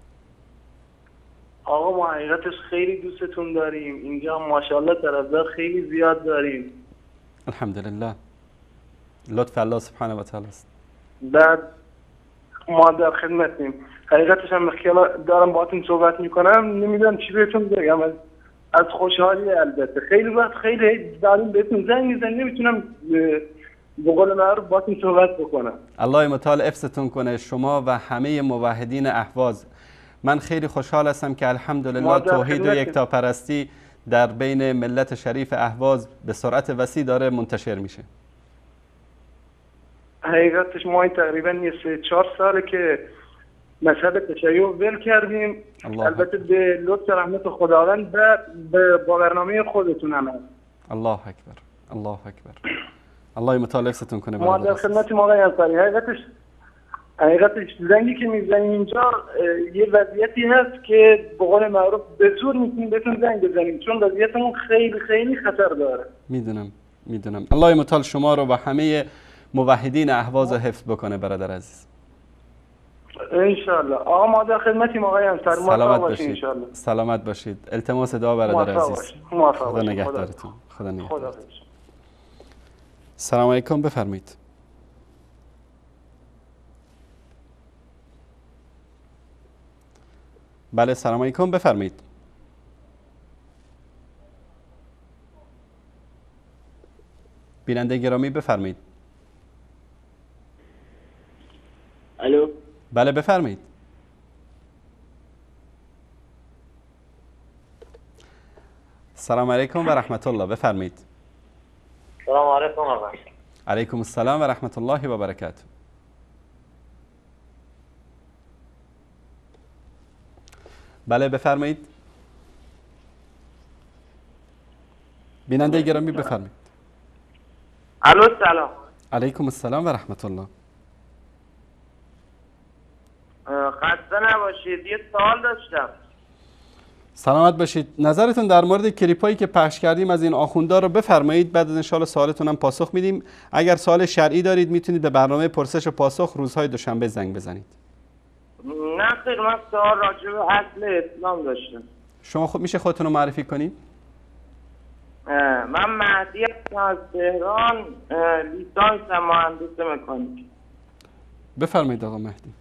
آقا ما حقیقتش خیلی دوستتون داریم. اینجا ماشاءالله طرفدار خیلی زیاد داریم. الحمدلله. لطف الله سبحانه و تعالی است. بعد ما در خدمتیم. حقیقتش هم خیال دارم باهاتون صحبت میکنم، نمیدونم چی بهتون بگم. از از خوشحالی البته. خیلی وقت خیلی داریم بهتون زنگ میزنم، نمیتونم به قول معروف باهاتون صحبت بکنم. الله متعال حفظتون کنه شما و همه موحدین اهواز. من خیلی خوشحال هستم که الحمدلله توحید و یکتاپرستی در بین ملت شریف اهواز به سرعت وسیع داره منتشر میشه. حقیقتش ما این تقریبا یه سه چهار ساله که مذهب تشیع ول کردیم. البته به لطف رحمت خداوند و با برنامه خودتون هم هست. الله اکبر، الله اکبر. الله متعال حفظتون کنه. ما در خدمت آقای انصاری. حقیقتش حقیقتش زنگی که میزنیم اینجا یه وضعیتی هست که به قول معروف به زور میتونیم بهتون زنگ بزنیم، چون وضعیتمون خیلی خیلی خطر داره. میدونم میدونم. الله متعال شما رو و همه موحدین اهواز حفظ بکنه برادر عزیز. انشالله. آقا ما در خدمتیم آقای انصاری. سلامت باشید انشالله. سلامت باشید. التماس دعا برادر عزیز. خدا نگهدارتون. خدا نگهدارتون. سلام علیکم، بفرمایید. بله سلام علیکم، بفرمایید. بیننده گرامی بفرمایید. الو. بله بفرمایید. سلام علیکم و رحمت الله، بفرمایید. سلام علیکم آقا. علیکم السلام و رحمت الله و برکاته. بله بفرمایید. بیننده گرامی بفرمایید. الو سلام. علیکم السلام و رحمت الله. خسته نباشید. یه سوال داشتم. سلامت باشید. نظرتون در مورد کلیپ هایی که پخش کردیم از این آخوندا رو بفرمایید، بعد ان شاءالله سوالتون هم پاسخ میدیم. اگر سوال شرعی دارید میتونید به برنامه پرسش و پاسخ روزهای دوشنبه زنگ بزنید. نه خیر، من سوال راجع به اصل اسلام داشتم. شما خود میشه خودتون رو معرفی کنید؟ من مهدی هستم از تهران، لیسانس مهندس مکانیک. بفرمایید آقا مهدی.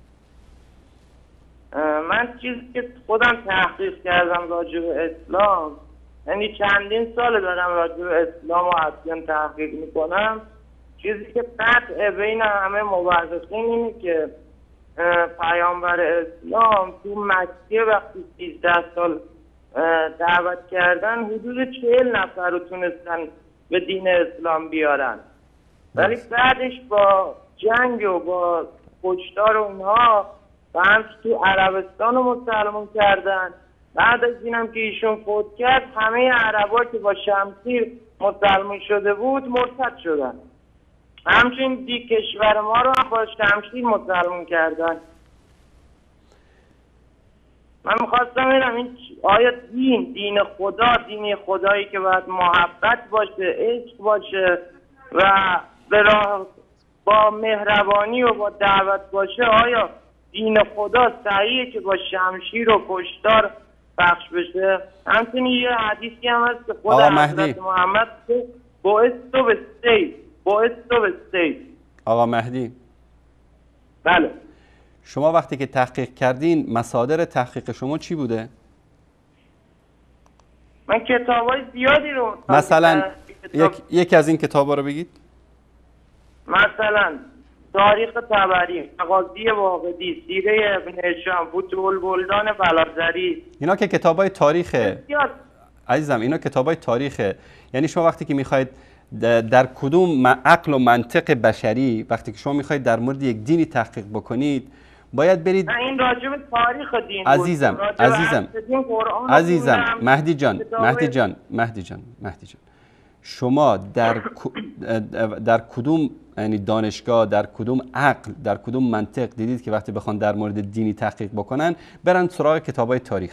من چیزی که خودم تحقیق کردم راجع به اسلام، یعنی چندین سال دارم راجع به اسلام و ادیان تحقیق میکنم، چیزی که قطع بین همه مورخین اینه که پیامبر اسلام تو مکه وقتی سیزده سال دعوت کردن حدود چهل نفر رو تونستن به دین اسلام بیارن، ولی بعدش با جنگ و با کشتار و اونها و هم تو عربستان رو مسلمان کردن. بعد از اینم که ایشون فوت کرد همه عربا که با شمشیر مسلمان شده بود مرتد شدن. همچنین دی کشور ما رو هم با شمشیر مسلمان کردن. من میخواستم ببینم این آیا دین دین خدا، دینی خدایی که باید محبت باشه، عشق باشه و به راه با مهربانی و با دعوت باشه، آیا دین خدا صحیحه که با شمشیر و کشتار پخش بشه؟ همچنین یه حدیثی هم هست که خود حضرت محمد که باعث تو به سیف باعث تو به سیف. آقا مهدی، بله، شما وقتی که تحقیق کردین مصادر تحقیق شما چی بوده؟ من کتابای زیادی رو مثلا یک یکی از این کتابا رو بگید. مثلا تاریخ طبری، مغازی واقدی، سیره ابن هشام، فتوح البلدان بلازری. اینا که کتابای تاریخه عزیزم، اینا کتابای تاریخه. یعنی شما وقتی که میخواید در کدوم عقل و منطق بشری، وقتی که شما میخواید در مورد یک دینی تحقیق بکنید باید برید. نه این راجع به تاریخ دین عزیزم عزیزم عزیزم مهدی جان مهدی جان مهدی جان مهدی جان شما در در کدوم یعنی دانشگاه، در کدوم عقل، در کدوم منطق دیدید که وقتی بخوان در مورد دینی تحقیق بکنن برن سراغ کتابای تاریخ؟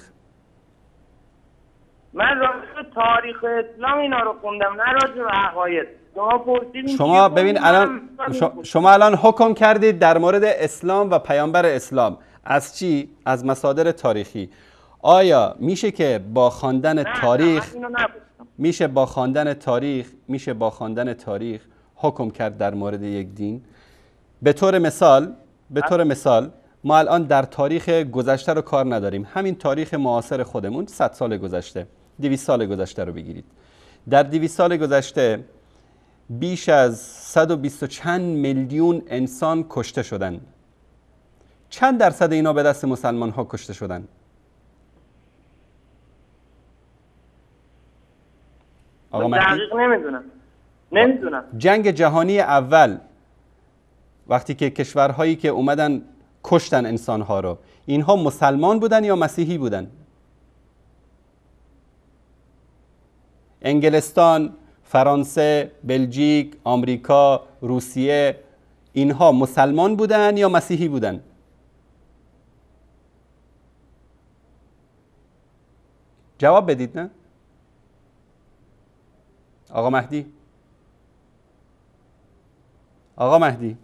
من راجع به تاریخ اسلام اینا رو خوندم، نه راجع به عقاید. شما پرسیدین شما ببین الان شما الان حکم کردید در مورد اسلام و پیامبر اسلام از چی؟ از مصادر تاریخی. آیا میشه که با خواندن تاریخ میشه با خواندن تاریخ میشه با خواندن تاریخ حکم کرد در مورد یک دین؟ به طور مثال به طور مثال ما الان در تاریخ گذشته رو کار نداریم، همین تاریخ معاصر خودمون صد سال گذشته، دویست سال گذشته رو بگیرید. در دویست سال گذشته بیش از صد و بیست و چند میلیون انسان کشته شدن. چند درصد اینا به دست مسلمان ها کشته شدن؟ آقا مهدی دقیق نمیدونم نمیدونم جنگ جهانی اول وقتی که کشورهایی که اومدن کشتن انسانها رو، اینها مسلمان بودن یا مسیحی بودن؟ انگلستان، فرانسه، بلژیک، آمریکا، روسیه، اینها مسلمان بودن یا مسیحی بودن؟ جواب بدید. نه آقا مهدی آقا مهدی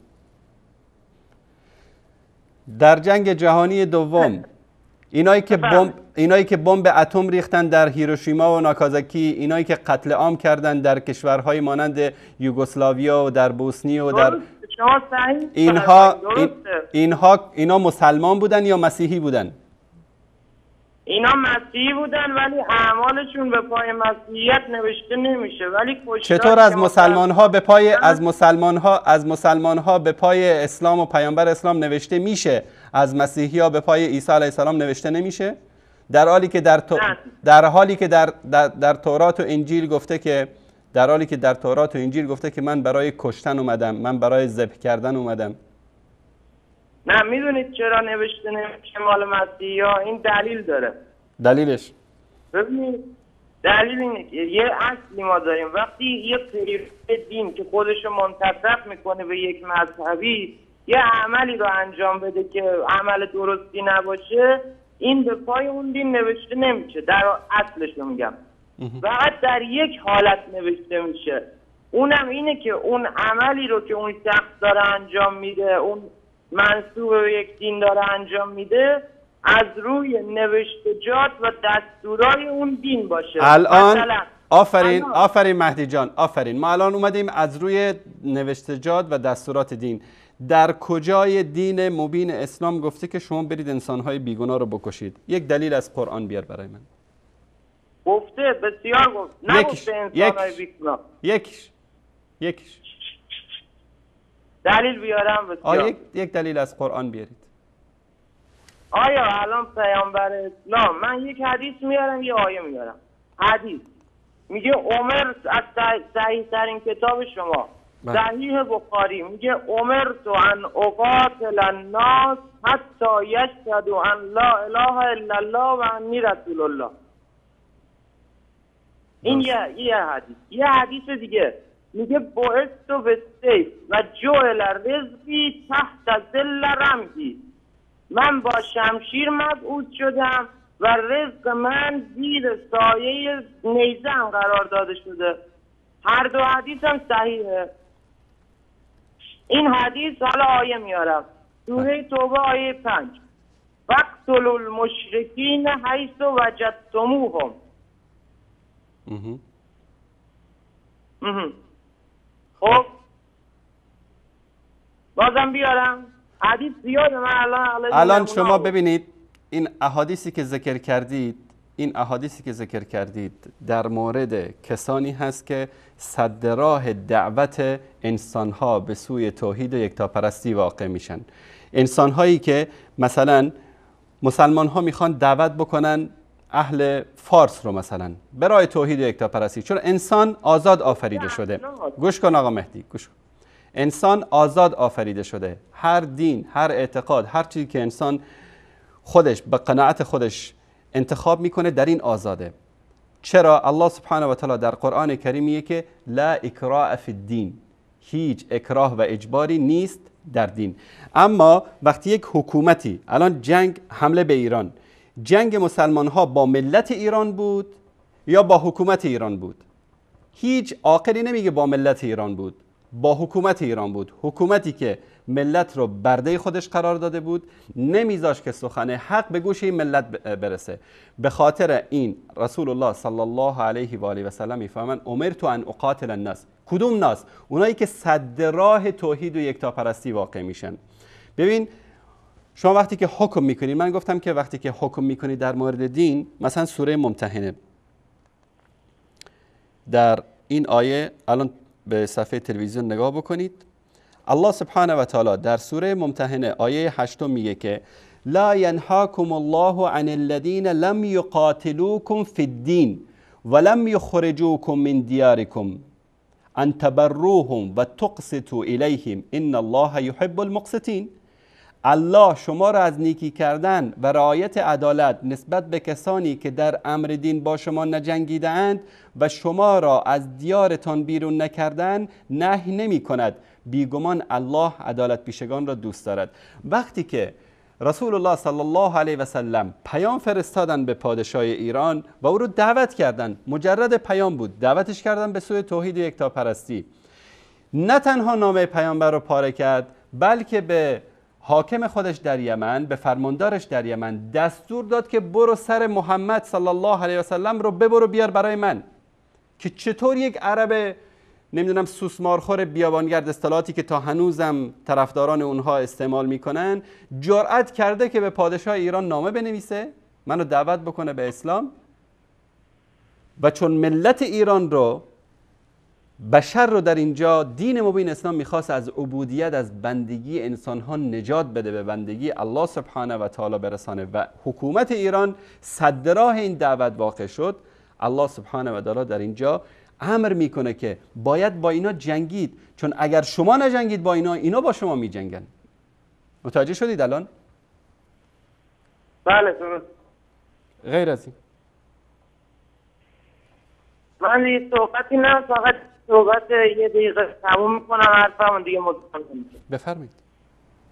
در جنگ جهانی دوم اینایی که بمب اینایی که بمب اتم ریختن در هیروشیما و ناکازاکی، اینایی که قتل عام کردن در کشورهای مانند یوگسلاویا و در بوسنی و در اینها این اینها اینا مسلمان بودن یا مسیحی بودن؟ اینا مسیحی بودن ولی اعمالشون به پای مسیحیت نوشته نمیشه. ولی چطور از مسلمان ها به پای از مسلمان ها از مسلمان ها به پای اسلام و پیامبر اسلام نوشته میشه، از مسیحی ها به پای عیسی علیه السلام نوشته نمیشه؟ در حالی که در تو... در حالی که در در, در تورات و انجیل گفته که در حالی که در تورات و انجیل گفته که من برای کشتن اومدم، من برای ذبح کردن اومدم. نه میدونید چرا نوشته نمیشه مال مسیحی ها؟ این دلیل داره. دلیلش؟ ببینید دلیل اینه که یه اصلی ما داریم، وقتی یه پیرو دین که خودشو منتسب میکنه به یک مذهبی، یه عملی رو انجام بده که عمل درستی نباشه، این به پای اون دین نوشته نمیشه. در اصلش رو میگم، فقط در یک حالت نوشته میشه، اونم اینه که اون عملی رو که اون شخص داره انجام میده، اون منسوب به یک دین داره انجام میده، از روی نوشتجات و دستورای اون دین باشه. الان مثلا آفرین الان آفرین مهدی جان، آفرین. ما الان اومدیم از روی نوشتجات و دستورات دین. در کجای دین مبین اسلام گفته که شما برید انسانهای بیگناه رو بکشید؟ یک دلیل از قرآن بیار برای من. گفته، بسیار گفت، نگفته انسانهای بیگناه. یکیش یکیش دلیل بیارم بسیار. یک یک دلیل از قرآن بیارید. آیا الان پیامبر اسلام، من یک حدیث میارم یه آیه میارم. حدیث میگه عمر، از صحیح ترین کتاب شما صحیح بخاری میگه عمر تو ان اقاتل الناس حتی یشهدوا ان لا اله الا الله و انی رسول الله. این یه یه حدیث. یه حدیث دیگه میگه بعثت بالسیف و جعل رزقی تحت ظل رمحی، من با شمشیر مبعوث شدم و رزق من زیر سایه نیزه‌ام قرار داده شده. هر دو حدیث هم صحیحه. این حدیث، حالا آیه میارم، سوره توبه آیه پنج، فاقتلوا المشرکین حیث وجدتموهم. خب بازم بیارم حدیث زیاده. من الان الان شما ببینید این احادیثی که ذکر کردید، این احادیثی که ذکر کردید در مورد کسانی هست که سد راه دعوت انسانها به سوی توحید و یکتاپرستی واقع میشن. انسانهایی که مثلا مسلمان ها میخوان دعوت بکنن اهل فارس رو مثلا برای توحید و یکتاپرستی، چون انسان آزاد آفریده شده. گوش کن آقا مهدی، گوش کن. انسان آزاد آفریده شده. هر دین، هر اعتقاد، هر چیزی که انسان خودش به قناعت خودش انتخاب میکنه در این آزاده. چرا؟ الله سبحانه و تعالی در قرآن کریم میگه که لا اکراه فی الدین، هیچ اکراه و اجباری نیست در دین. اما وقتی یک حکومتی، الان جنگ، حمله به ایران، جنگ مسلمان ها با ملت ایران بود یا با حکومت ایران بود؟ هیچ عاقلی نمیگه با ملت ایران بود، با حکومت ایران بود. حکومتی که ملت رو برده خودش قرار داده بود، نمیذاش که سخن حق به گوش این ملت برسه. به خاطر این رسول الله صلی الله علیه و آله و سلم میفهمن امرت ان اقاتل الناس. کدوم ناس؟ اونایی که سد راه توحید و یکتاپرستی واقع میشن. ببین شما وقتی که حکم میکنید، من گفتم که وقتی که حکم میکنید در مورد دین، مثلا سوره ممتحنه، در این آیه الان به صفحه تلویزیون نگاه بکنید، الله سبحانه و تعالی در سوره ممتحنه آیه هشتم میگه که لا ینهاکم الله عن الذین لم یقاتلوکم فی الدین ولم یخرجوکم من دیارکم ان تبروهم و تقسطوا الیهم ان الله یحب المقسطین. الله شما را از نیکی کردن و رعایت عدالت نسبت به کسانی که در امر دین با شما نجنگیده اند و شما را از دیارتان بیرون نکردن نهی نمی کند. بیگمان الله عدالت پیشگان را دوست دارد. وقتی که رسول الله صلی الله علیه و سلم پیام فرستادن به پادشاه ایران و او رو دعوت کردن، مجرد پیام بود، دعوتش کردن به سوی توحید و یکتاپرستی، نه تنها نامه پیامبر رو پاره کرد، بلکه به حاکم خودش در یمن، به فرماندارش در یمن دستور داد که برو سر محمد صلی الله علیه و سلم رو ببرو بیار برای من. که چطور یک عرب نمیدونم سوسمارخور بیابانگرد، اصطلاحاتی که تا هنوزم طرفداران اونها استعمال میکنن، جرأت کرده که به پادشاه ایران نامه بنویسه، منو دعوت بکنه به اسلام؟ و چون ملت ایران رو، بشر رو در اینجا دین مبین اسلام میخواست از عبودیت، از بندگی انسانها نجات بده، به بندگی الله سبحانه و تعالی برسانه و حکومت ایران سد راه این دعوت واقع شد. الله سبحانه و تعالی در اینجا امر میکنه که باید با اینا جنگید، چون اگر شما نجنگید با اینا، اینا با شما میجنگن. متوجه شدید الان؟ بله درست. غیر از این من یه صحبتی نه، فقط صحبت یه دقیقه تموم میکنم حرفم دیگه مطمئن میشه. بفرمایید.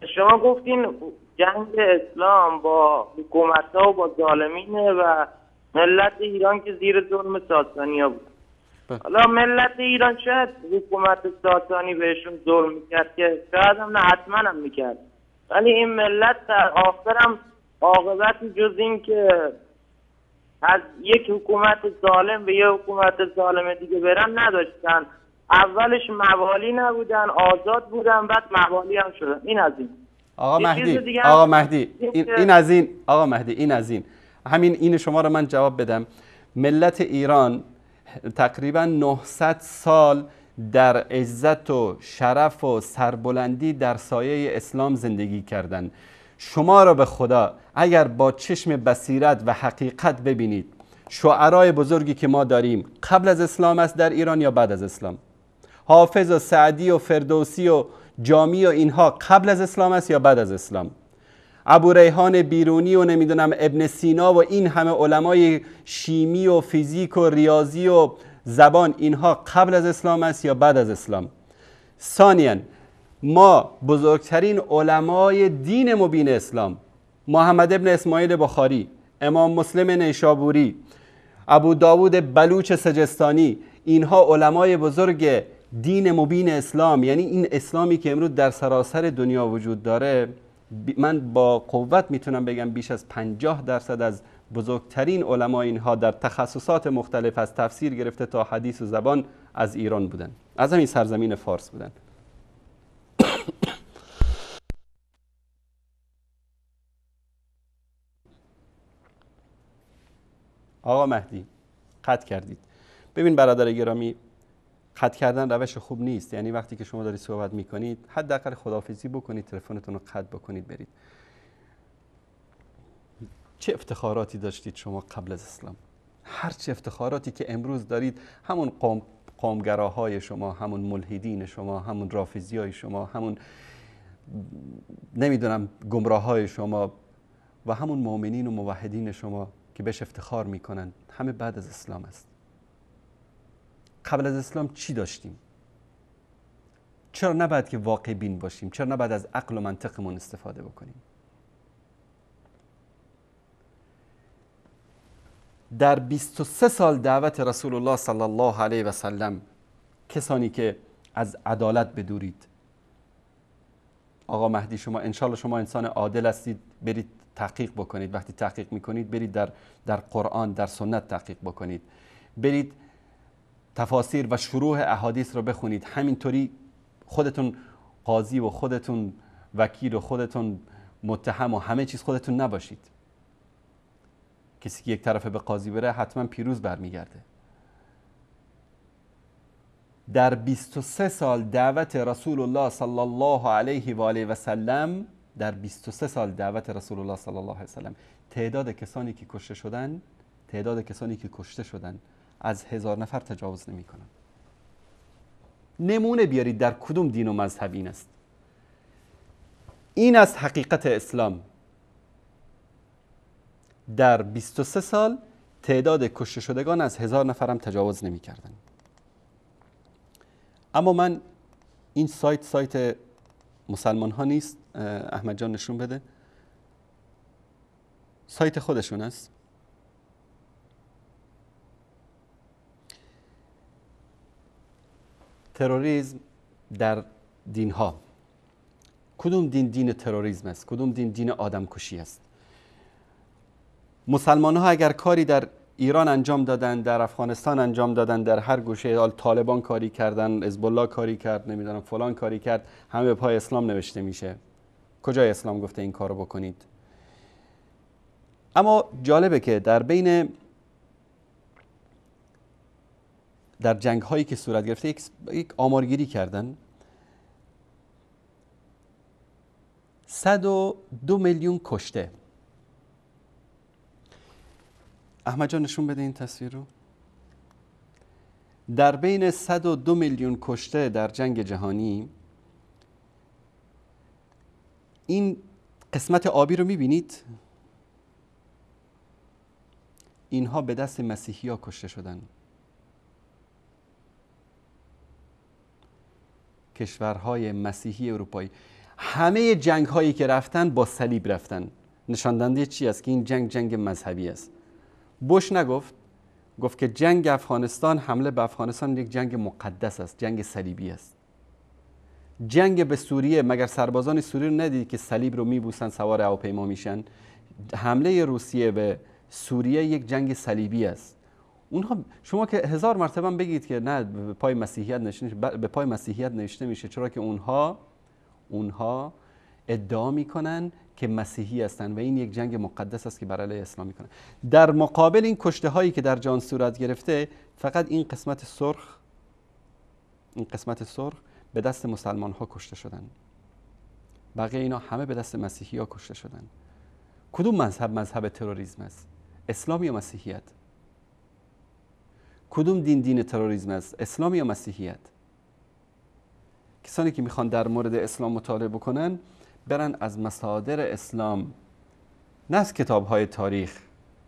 شما گفتین جنگ اسلام با حکومت ها و با ظالمینه و ملت ایران که زیر ظلم ساسانی ها بود. حالا ملت ایران شاید حکومت ساسانی بهشون ظلم میکرد که شاید هم نه حتما هم میکرد، ولی این ملت در آخرم عاقبتی جز این که از یک حکومت ظالم به یک حکومت ظالم دیگه برن نداشتن. اولش موالی نبودن، آزاد بودن، بعد موالی هم شدن. این از این. آقا مهدی آقا مهدی این, این از این آقا مهدی این از این همین این شما رو من جواب بدم. ملت ایران تقریبا نهصد سال در عزت و شرف و سربلندی در سایه اسلام زندگی کردند. شما را به خدا اگر با چشم بصیرت و حقیقت ببینید شعرای بزرگی که ما داریم قبل از اسلام است در ایران یا بعد از اسلام؟ حافظ و سعدی و فردوسی و جامی و اینها قبل از اسلام است یا بعد از اسلام؟ ابو ریحان بیرونی و نمیدونم ابن سینا و این همه علمای شیمی و فیزیک و ریاضی و زبان اینها قبل از اسلام است یا بعد از اسلام؟ ثانیاً ما بزرگترین علمای دین مبین اسلام، محمد ابن اسماعیل بخاری، امام مسلم نیشابوری، ابو داوود بلوچ سجستانی، اینها علمای بزرگ دین مبین اسلام، یعنی این اسلامی که امروز در سراسر دنیا وجود داره، من با قوت میتونم بگم بیش از پنجاه درصد از بزرگترین علما اینها در تخصصات مختلف از تفسیر گرفته تا حدیث و زبان از ایران بودن، از همین سرزمین فارس بودن. آقا مهدی قطع کردید. ببین برادر گرامی، قطع کردن روش خوب نیست. یعنی وقتی که شما دارید صحبت میکنید حداقل خداحافظی بکنید، تلفنتون رو قطع بکنید برید. چه افتخاراتی داشتید شما قبل از اسلام؟ هر چه افتخاراتی که امروز دارید، همون قوم قومگراهای شما، همون ملحدین شما، همون رافضیای شما، همون نمیدونم گمراهای شما و همون مؤمنین و موحدین شما که بهش افتخار میکنن، همه بعد از اسلام است. قبل از اسلام چی داشتیم؟ چرا نباید که واقع بین باشیم؟ چرا نباید از عقل و منطقمون استفاده بکنیم؟ در بیست و سه سال دعوت رسول الله صلی الله علیه و سلم، کسانی که از عدالت بدورید، آقا مهدی شما انشالله شما انسان عادل هستید، برید تحقیق بکنید. وقتی تحقیق میکنید برید در در قرآن، در سنت تحقیق بکنید، برید تفاسیر و شروح احادیث رو بخونید. همینطوری خودتون قاضی و خودتون وکیل و خودتون متهم و همه چیز خودتون نباشید. کسی که یک طرفه به قاضی بره حتما پیروز برمیگرده. در بیست و سه سال دعوت رسول الله صلی الله علیه و آله و سلم، در بیست و سه سال دعوت رسول الله صلی الله علیه و سلم، تعداد کسانی که کشته شدن، تعداد کسانی که کشته شدن از هزار نفر تجاوز نمی کنن. نمونه بیارید در کدوم دین و مذهب این است؟ این است حقیقت اسلام. در بیست و سه سال تعداد کشته شدگان از هزار نفر هم تجاوز نمی کردن. اما من این سایت سایت مسلمان ها نیست. احمد جان نشون بده. سایت خودشون است. تروریسم در دین ها، کدوم دین دین تروریسم است؟ کدوم دین دین آدم کشی است؟ مسلمان ها اگر کاری در ایران انجام دادن، در افغانستان انجام دادن، در هر گوشه، طالبان کاری کردن، حزب الله کاری کرد، نمیدونم فلان کاری کرد، همه به پای اسلام نوشته میشه. کجای اسلام گفته این کارو بکنید؟ اما جالبه که در بین در جنگ هایی که صورت گرفته یک, یک آمارگیری کردن، صد و دو میلیون کشته. احمد جان نشون بده این تصویر رو. در بین صد و دو میلیون کشته در جنگ جهانی، این قسمت آبی رو میبینید؟ اینها به دست مسیحی ها کشته شدن. کشورهای مسیحی اروپایی. همه جنگ هایی که رفتن با صلیب رفتن. نشان دهنده چی است؟ که این جنگ جنگ مذهبی است. بوش نگفت، گفت که جنگ افغانستان، حمله به افغانستان یک جنگ مقدس است، جنگ صلیبی است. جنگ به سوریه، مگر سربازان سوریه رو ندید که صلیب رو میبوسن سوار هواپیما میشن؟ حمله روسیه به سوریه یک جنگ صلیبی است. اونها شما که هزار مرتبه بگید که نه به پای مسیحیت نوشته، به پای مسیحیت نوشته میشه، چرا که اونها اونها ادعا میکنن که مسیحی هستند و این یک جنگ مقدس است که بر علیه اسلام میکنن. در مقابل این کشته هایی که در جهان صورت گرفته، فقط این قسمت سرخ این قسمت سرخ به دست مسلمان ها کشته شدن. بقیه اینا همه به دست مسیحی ها کشته شدن. کدوم مذهب مذهب تروریسم است؟ اسلام یا مسیحیت؟ کدوم دین دین تروریسم است؟ اسلام یا مسیحیت؟ کسانی که میخوان در مورد اسلام مطالعه بکنن برن از مصادر اسلام، نه از کتاب‌های تاریخ.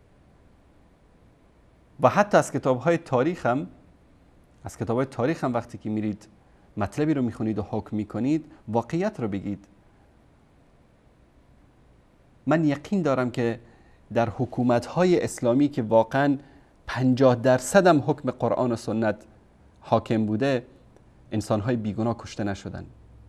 و حتی از کتاب‌های تاریخ هم از کتاب‌های تاریخ هم وقتی که میرید مطلبی رو میخونید و حکم میکنید، واقعیت رو بگید. من یقین دارم که در حکومت‌های اسلامی که واقعاً پنجاه درصد هم حکم قرآن و سنت حاکم بوده، انسان‌های بیگناه کشته نشدن.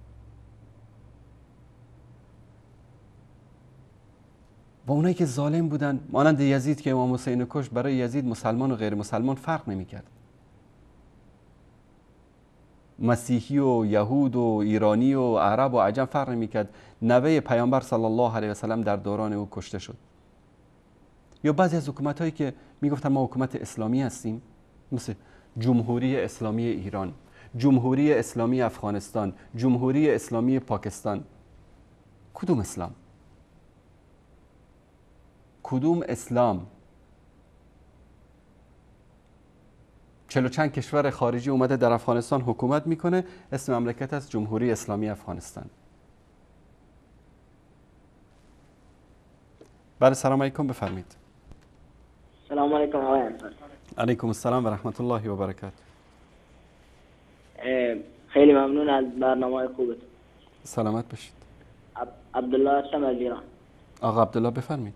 و اونایی که ظالم بودن، مانند یزید که امام حسین کش، برای یزید مسلمان و غیر مسلمان فرق نمی‌کرد. مسیحی و یهود و ایرانی و عرب و عجم فرق نمی‌کرد. نوه پیامبر صلی الله علیه و سلم در دوران او کشته شد. یا بعضی از حکومت‌هایی که میگفتن ما حکومت اسلامی هستیم، مثل جمهوری اسلامی ایران، جمهوری اسلامی افغانستان، جمهوری اسلامی پاکستان. کدوم اسلام؟ کدوم اسلام؟ چلو چند کشور خارجی اومده در افغانستان حکومت میکنه، اسم مملکت است جمهوری اسلامی افغانستان. بله، سلام علیکم، بفرمایید. سلام علیکم آقای انصاری. علیکم السلام و رحمت الله و برکاته. خیلی ممنون از برنامه خوبتون. سلامت باشید. عب... عبدالله هستم از ایران. آقا عبدالله بفرمایید.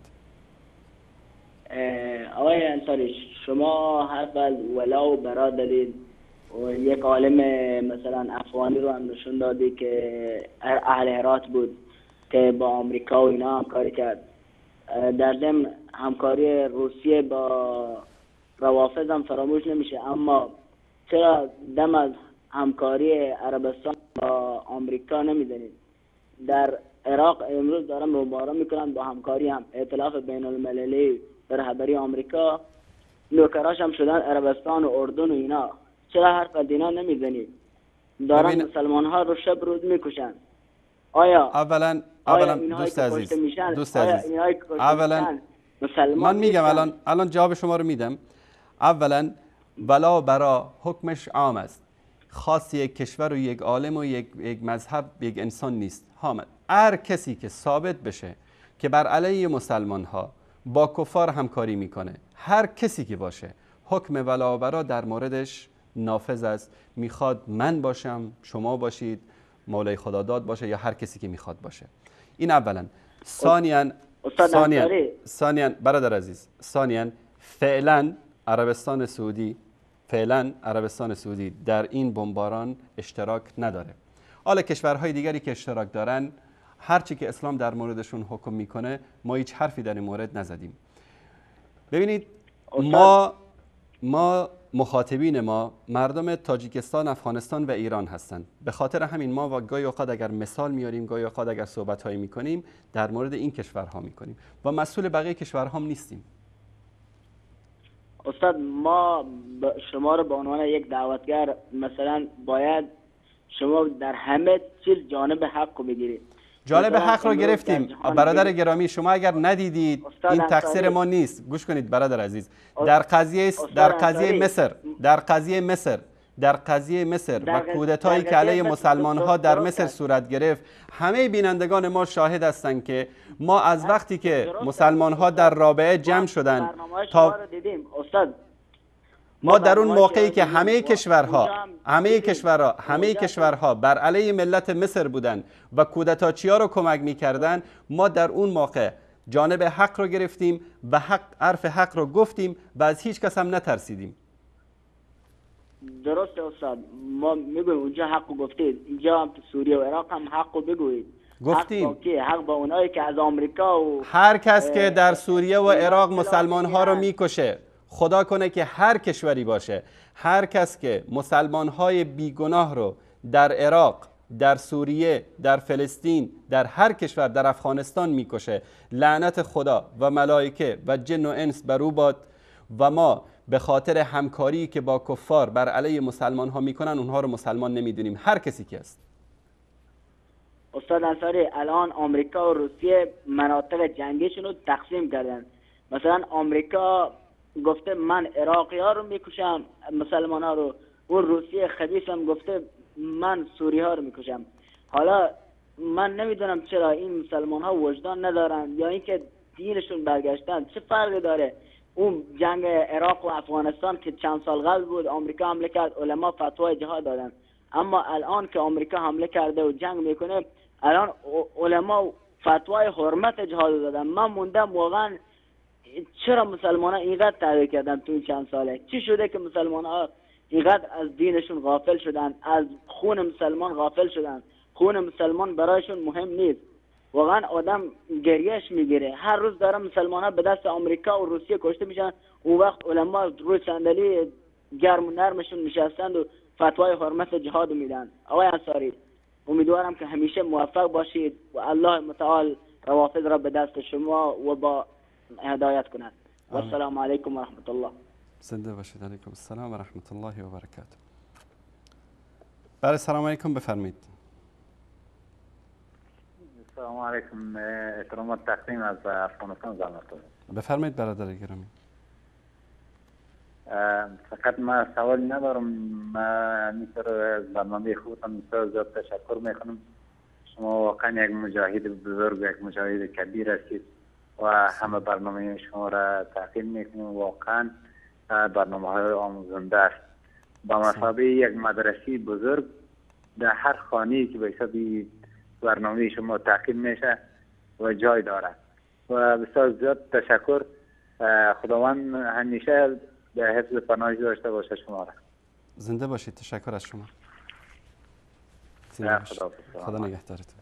آقای انصاری، شما حرف از ولا و برا دارید و یک عالم مثلا افغانی رو هم نشون دادی که اهل هرات بود که با آمریکا و اینا همکاری کرد. در ضمن همکاری روسیه با روافض هم فراموش نمیشه، اما چرا دم از همکاری عربستان با آمریکا نمیدنید؟ در عراق امروز دارن مبارزه میکنن با همکاری هم ائتلاف بین المللی به رهبری آمریکا، نوکراش هم شدن عربستان و اردن و اینا. چرا حرف از اینا نمیزنید؟ دارن مسلمان ها رو شب روز میکشن. آیا اولا اولا دوست عزیز دوست عزیز اولا من میگم الان الان جواب شما رو میدم. اولا ولا برا حکمش عام است، خاص یک کشور و یک عالم و یک یک مذهب یک انسان نیست. حامد هر کسی که ثابت بشه که بر علیه مسلمان ها با کفار همکاری میکنه، هر کسی که باشه، حکم ولا برا در موردش نافذ است. میخواد من باشم، شما باشید، مولای خداداد باشه یا هر کسی که میخواد باشه. این اولا. ثانیاً ثانیاً ثانیاً برادر عزیز، ثانیاً فعلا عربستان سعودی فعلا عربستان سعودی در این بمباران اشتراک نداره. حالا کشورهای دیگری که اشتراک دارن، هرچی که اسلام در موردشون حکم میکنه، ما هیچ حرفی در این مورد نزدیم. ببینید، ما ما مخاطبین ما مردم تاجیکستان، افغانستان و ایران هستند. به خاطر همین ما و گاهی اوقات اگر مثال میاریم، گاهی اوقات اگر صحبت‌هایی میکنیم، در مورد این کشورها میکنیم و مسئول بقیه کشورها هم نیستیم. استاد، ما شما رو به عنوان یک دعوتگر مثلا باید شما در همه چیز جانب حق رو بگیرید. جانب حق رو گرفتیم برادر گرامی. شما اگر ندیدید این تقصیر ما نیست. گوش کنید برادر عزیز، در قضیه در قضیه مصر در قضیه مصر در قضیه مصر و کودتایی که علیه مسلمان ها در مصر صورت گرفت، همه بینندگان ما شاهد هستند که ما از وقتی که مسلمان ها در رابعه جمع شدن تا دیدیم. استاد ما در اون موقعی که همه کشورها همه کشورها همه کشورها بر علیه ملت مصر بودن و کودتاچی‌ها رو کمک می‌کردن، ما در اون موقع جانب حق رو گرفتیم و حق حرف حق رو گفتیم و از هیچ کس هم نترسیدیم. درست استاد، ما میگویم اونجا حق گفتید، اینجا هم تو سوریه و عراق هم حق بگویید. گفتیم حق با کی؟ حق با اونایی که از آمریکا و هر کس که در سوریه و عراق مسلمان ها رو میکشه، خدا کنه که هر کشوری باشه، هر کس که مسلمان های بیگناه رو در عراق، در سوریه، در فلسطین، در هر کشور، در افغانستان میکشه، لعنت خدا و ملائکه و جن و انس بر او باد. و ما به خاطر همکاری که با کفار بر علیه مسلمان ها میکنن اونها رو مسلمان نمیدونیم، هر کسی که است. استاد انصاری، الان آمریکا و روسیه مناطق جنگیشون رو تقسیم کردن. مثلا آمریکا گفته من عراقی ها رو میکشم، مسلمان ها رو. اون روسیه خبیث هم گفته من سوری ها رو میکشم. حالا من نمیدونم چرا این مسلمان ها وجدان ندارن یا اینکه دینشون برگشتن. چه فرقی داره؟ اون جنگ عراق و افغانستان که چند سال قبل بود، آمریکا حمله کرد، علما فتوای جهاد دادن. اما الان که آمریکا حمله کرده و جنگ میکنه، الان علما فتوای حرمت جهاد دادن. من موندم واقعا چرا مسلمان ها اینقدر تغییر کردن تو این چند ساله؟ چی شده که مسلمان ها اینقدر از دینشون غافل شدن، از خون مسلمان غافل شدن؟ خون مسلمان برایشون مهم نیست. واقعا آدم گریهش میگیره. هر روز دارن مسلمان ها به دست آمریکا و روسیه کشته میشن، اون وقت علما روی صندلی گرم و نرمشون نشستند و فتوای حرمت جهاد میدن. آقای انصاری، امیدوارم که همیشه موفق باشید و الله متعال روافض را به دست شما و با هدایت کند. و السلام علیکم و رحمت الله. زنده باشید. علیکم السلام و رحمت الله و برکاته. بله، سلام علیکم، بفرمایید. سلام علیکم، احترامات تقدیم از افغانستان زحمت دارم. بفرمایید برادر گرامی. فقط من سوالی ندارم. من میتر برنامه خودتان بسیار زیاد تشکر میکنم. شما واقعا یک مجاهد بزرگ، یک مجاهد کبیر هستید و همه برنامه شما را تعقیب میکنیم. واقعا برنامه های آموزنده است. با مثابه یک مدرسه بزرگ در هر خانه‌ای که به حساب برنامه شما تعقیب میشه و جای دارد و بسیار زیاد تشکر. خداوند همیشه به حفظ پناهی داشته باشه شما را. زنده باشید. تشکر از شما. خدا, خدا نگهدارتون.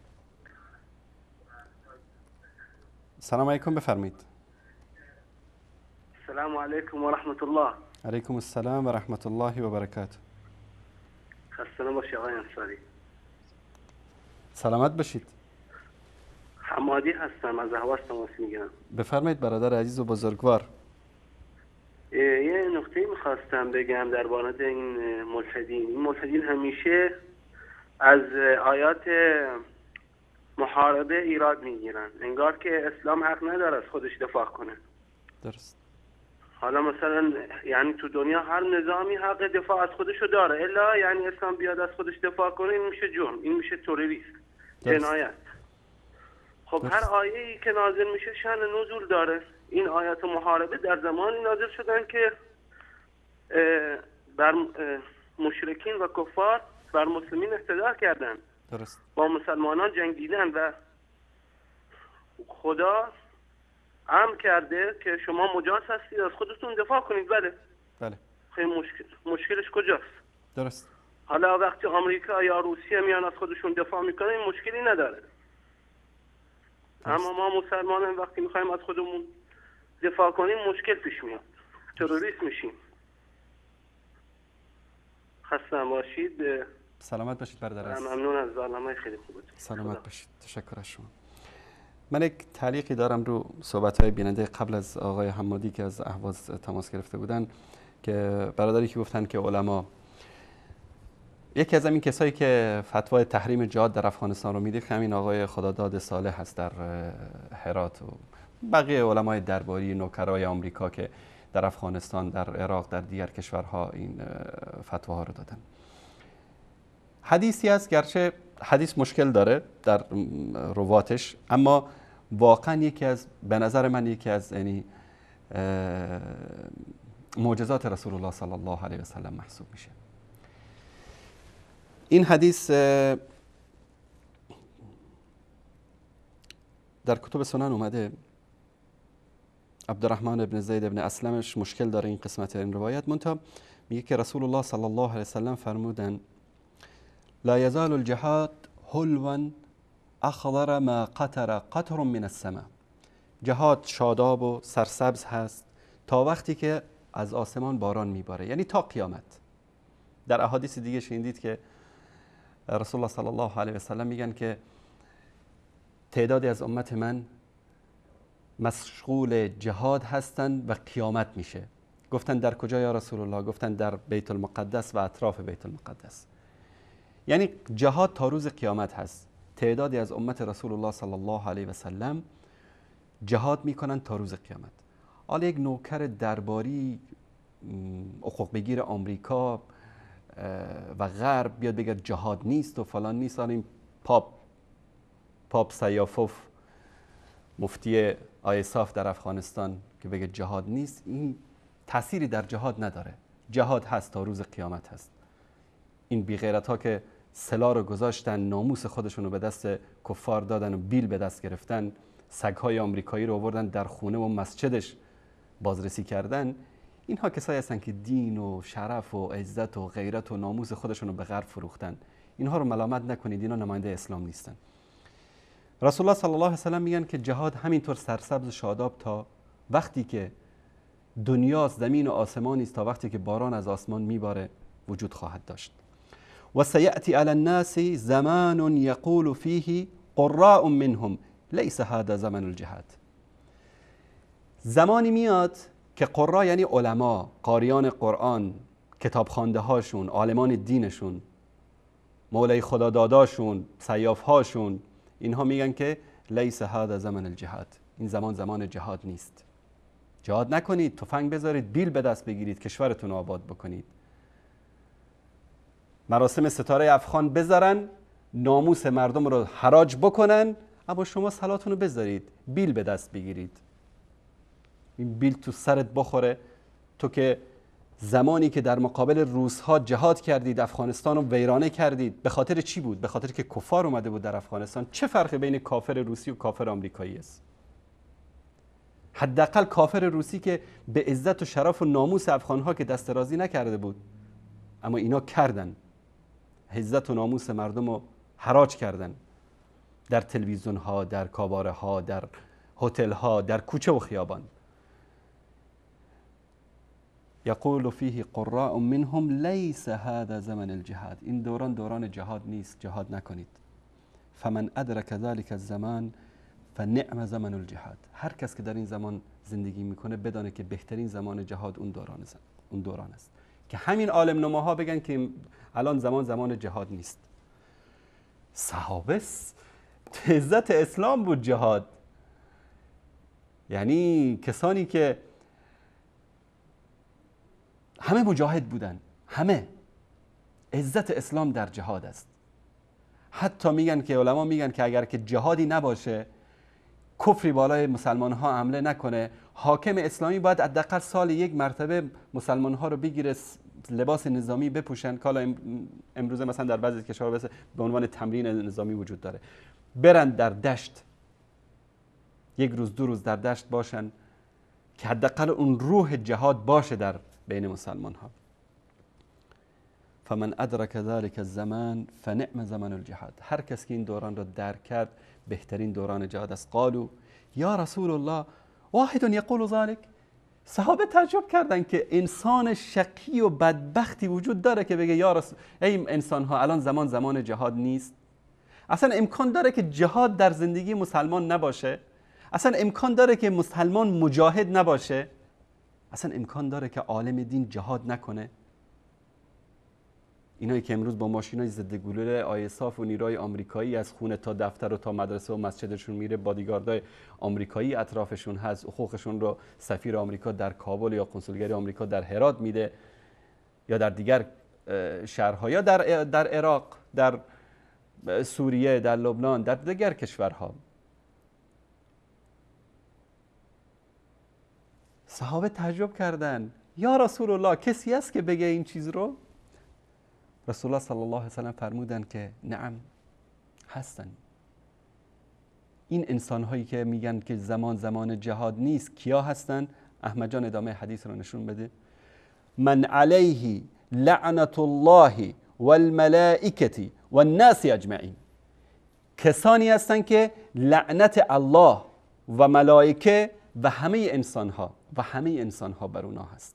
سلام علیکم، بفرمایید. السلام علیکم و رحمت الله. علیکم السلام و رحمت الله و برکاته. خسته نباشی آقای انصاری. سلامت باشید. حمادی هستم، از اهواز تماس میگیرم. بفرمایید برادر عزیز و بزرگوار. یه نکته میخواستم بگم در باره این ملحدین. این ملحدین همیشه از آیات محاربه ایراد میگیرن، انگار که اسلام حق نداره از خودش دفاع کنه. درست. حالا مثلا یعنی تو دنیا هر نظامی حق دفاع از خودشو داره، الا یعنی اسلام بیاد از خودش دفاع کنه این میشه جرم، این میشه تروریسم، جنایت. خب هر آیه‌ای که نازل میشه شأن نزول داره. این آیات محاربه در زمانی نازل شدن که بر مشرکین و کفار بر مسلمین اقتدا کردن، درست. با مسلمانان جنگیدن و خدا امر کرده که شما مجاز هستید از خودتون دفاع کنید. بله بله. خیلی مشکل مشکلش کجاست؟ درست. حالا وقتی آمریکا یا روسیه میان از خودشون دفاع میکنن این مشکلی نداره. درست. اما ما مسلمانان وقتی میخوایم از خودمون دفاع کنیم مشکل پیش میاد، تروریست میشیم. خسته باشید. سلامت باشید برادر عزیز. ممنون از برنامه خیلی خوبه. سلامت باشید. تشکر از شما. من یک تعلیقی دارم رو صحبت‌های بیننده قبل از آقای حمادی که از اهواز تماس گرفته بودن، که برادری که گفتن که علما، یکی از این کسایی که فتوای تحریم جهاد در افغانستان رو میده همین آقای خداداد صالح هست در هرات و بقیه علمای درباری نوکرای آمریکا که در افغانستان، در عراق، در دیگر کشورها این فتواها رو دادن. حدیثی است، گرچه حدیث مشکل داره در رواتش، اما واقعا یکی از، به نظر من یکی از یعنی معجزات رسول الله صلی الله علیه و سلم محسوب میشه. این حدیث در کتب سنن اومده. عبدالرحمن ابن زید ابن اسلمش مشکل داره این قسمت این روایت، منتها میگه که رسول الله صلی الله علیه و سلم فرمودن لا یزال الجهاد حلوا اخضر ما قطر قطر من السماء. جهاد شاداب و سرسبز هست تا وقتی که از آسمان باران میباره، یعنی تا قیامت. در احادیث دیگه شنیدید که رسول الله صلی الله علیه و سلم میگن که تعدادی از امت من مشغول جهاد هستند و قیامت میشه. گفتن در کجا یا رسول الله؟ گفتن در بیت المقدس و اطراف بیت المقدس. یعنی جهاد تا روز قیامت هست. تعدادی از امت رسول الله صلی الله علیه و سلم جهاد میکنن تا روز قیامت. حالا یک نوکر درباری حقوق بگیر آمریکا و غرب بیاد بگه جهاد نیست و فلان نیست. حالا این پاپ پاپ سیافوف مفتی آیساف در افغانستان که بگه جهاد نیست، این تأثیری در جهاد نداره. جهاد هست تا روز قیامت هست. این بیغیرت ها که سلاح رو گذاشتن، ناموس خودشون رو به دست کفار دادن و بیل به دست گرفتن، سگهای آمریکایی رو آوردن در خونه و مسجدش بازرسی کردن، اینها کسایی هستن که دین و شرف و عزت و غیرت و ناموس خودشون رو به غرب فروختن. اینها رو ملامت نکنید، اینا نماینده اسلام نیستن. رسول الله صلی الله علیه و سلم میگن که جهاد همینطور سرسبز و شاداب تا وقتی که دنیاست، زمین و آسمانی است، تا وقتی که باران از آسمان میباره وجود خواهد داشت. و سیأتی علی الناس زمان یقول فیه قراء منهم لیس هذا زمن الجهاد. زمانی میاد که قرا یعنی علما، قاریان قرآن، کتاب خوانده هاشون، عالمان دینشون، مولای خداداداشون، سیاف هاشون، اینها میگن که لیس هذا زمن الجهاد. این زمان زمان جهاد نیست. جهاد نکنید، تفنگ بذارید، بیل به دست بگیرید، کشورتون رو آباد بکنید. مراسم ستاره افغان بذارن، ناموس مردم رو حراج بکنن، اما شما صلاتون رو بذارید، بیل به دست بگیرید. این بیل تو سرت بخوره. تو که زمانی که در مقابل روس‌ها جهاد کردید، افغانستان رو ویرانه کردید، به خاطر چی بود؟ به خاطر که کفار اومده بود در افغانستان. چه فرقی بین کافر روسی و کافر آمریکایی است؟ حداقل کافر روسی که به عزت و شرف و ناموس افغان‌ها که دست رازی نکرده بود، اما اینا کردن، عزت و ناموس مردم رو حراج کردن، در تلویزیون ها، در کاباره ها، در هتل ها، در کوچه و خیابان. یقول فیه قراء منهم لیس هذا زمن الجهاد. این دوران دوران جهاد نیست، جهاد نکنید. فمن ادرک ذلك الزمان فنعم زمن الجهاد. هر کس که در این زمان زندگی میکنه بدانه که بهترین زمان جهاد اون دوران است. اون دوران است که همین عالم نماها بگن که الان زمان زمان جهاد نیست. صحابه عزت اسلام بود جهاد. یعنی کسانی که همه مجاهد بودن، همه. عزت اسلام در جهاد است. حتی میگن که علما میگن که اگر که جهادی نباشه، کفری بالای مسلمان ها حمله نکنه، حاکم اسلامی باید حداقل سال یک مرتبه مسلمان ها رو بگیره، لباس نظامی بپوشن. کالا امروزه مثلا در بعضی کشورها به عنوان تمرین نظامی وجود داره، برن در دشت، یک روز دو روز در دشت باشن که حداقل اون روح جهاد باشه در بین مسلمان ها. فمن ادرک ذلك الزمان فنعم زمان الجهاد. هر کس که این دوران را درک کرد بهترین دوران جهاد است. قالوا یا رسول الله واحد یقول ذلك. صحابه تعجب کردن که انسان شقی و بدبختی وجود داره که بگه یا رسول، ای انسان ها الان زمان زمان جهاد نیست؟ اصلا امکان داره که جهاد در زندگی مسلمان نباشه؟ اصلا امکان داره که مسلمان مجاهد نباشه؟ اصلا امکان داره که عالم دین جهاد نکنه؟ اینایی که امروز با ماشینای ضد گلوله آیساف و نیروی آمریکایی از خونه تا دفتر و تا مدرسه و مسجدشون میره، بادیگاردای آمریکایی اطرافشون هست، حقوقشون رو سفیر آمریکا در کابل یا کنسولگری آمریکا در هرات میده، یا در دیگر شهرها، یا در در عراق، در سوریه، در لبنان، در دیگر کشورها. صحابه تعجب کردن یا رسول الله کسی هست که بگه این چیز رو؟ رسول الله صلی الله علیه و سلم فرمودن که نعم هستن. این انسان هایی که میگن که زمان زمان جهاد نیست کیا هستن؟ احمد جان ادامه حدیث رو نشون بده. من علیه لعنت الله والملائکه والناس اجمعین، کسانی هستند که لعنت الله و ملائکه و همه انسان ها و همه انسان ها بر اونا هست.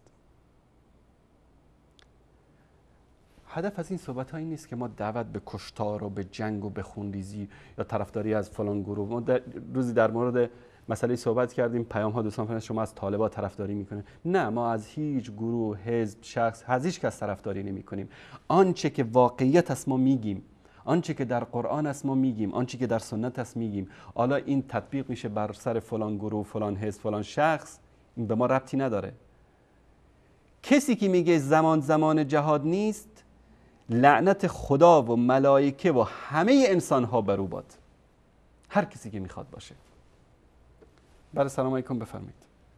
هدف از این صحبت ها این نیست که ما دعوت به کشتار و به جنگ و به خونریزی یا طرفداری از فلان گروه. ما در روزی در مورد مسئله صحبت کردیم، پیام ها دوستان فرستادن شما از طالبان طرفداری میکنه. نه، ما از هیچ گروه، حزب، شخص، از هیچ کس طرفداری نمیکنیم. آنچه که واقعیت است ما میگیم، آنچه که در قرآن است ما میگیم، آنچه که در سنت است میگیم. حالا این تطبیق میشه بر سر فلان گروه، فلان حزب، فلان شخص، این به ما ربطی نداره. کسی که میگه زمان زمان جهاد نیست، لعنت خدا و ملائکه و همه انسان ها بر او باد، هر کسی که میخواد باشه. بله سلام علیکم، بفرمایید.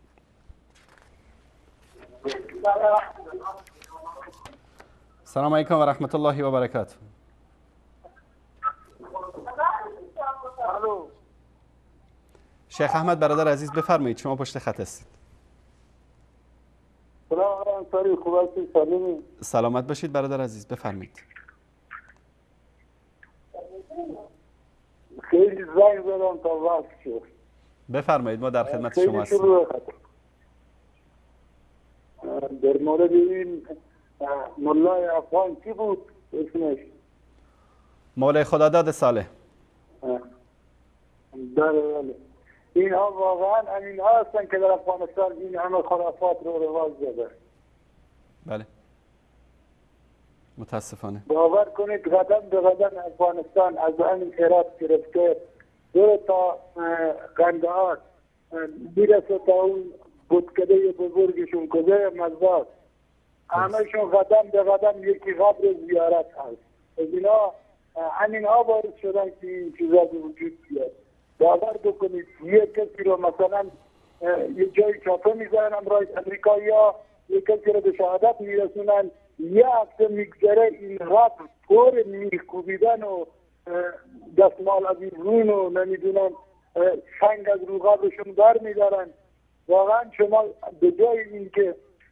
سلام علیکم و رحمت الله و برکاته. شیخ احمد برادر عزیز بفرمایید، شما پشت خط هستید. سلام انصاری، خوب هستید؟ سلام. سلامت باشید برادر عزیز، بفرمایید. خیلی زنگ زدم تا وقت شد. بفرمایید، ما در خدمت شما هستیم. در مورد این مولای افغان کی بود اسمش؟ مولای خداداد صالح. بله بله. اینها واقعا همین ها هستن که در افغانستان این همه خرافات رو رواج داده. بله متاسفانه. باور کنید قدم به قدم افغانستان از همین هرات گرفته دو تا قندهار میرسه تا اون بودکده بزرگشون کده مزداد، همهشون قدم به قدم یکی قبر زیارت هست. از اینا همین ها باعث شدن که این چیزا به وجود بیاد. باور بکنید یه کسی رو مثلا یه جایی چاپه میزنن امرای امریکایی ها، یه کسی رو به شهادت میرسونن، یه هفته میگذره این رب پر میخوبیدن و دستمال از این رون و نمیدونن سنگ از رو قبرشون بر میدارن. واقعا شما به جای اینکه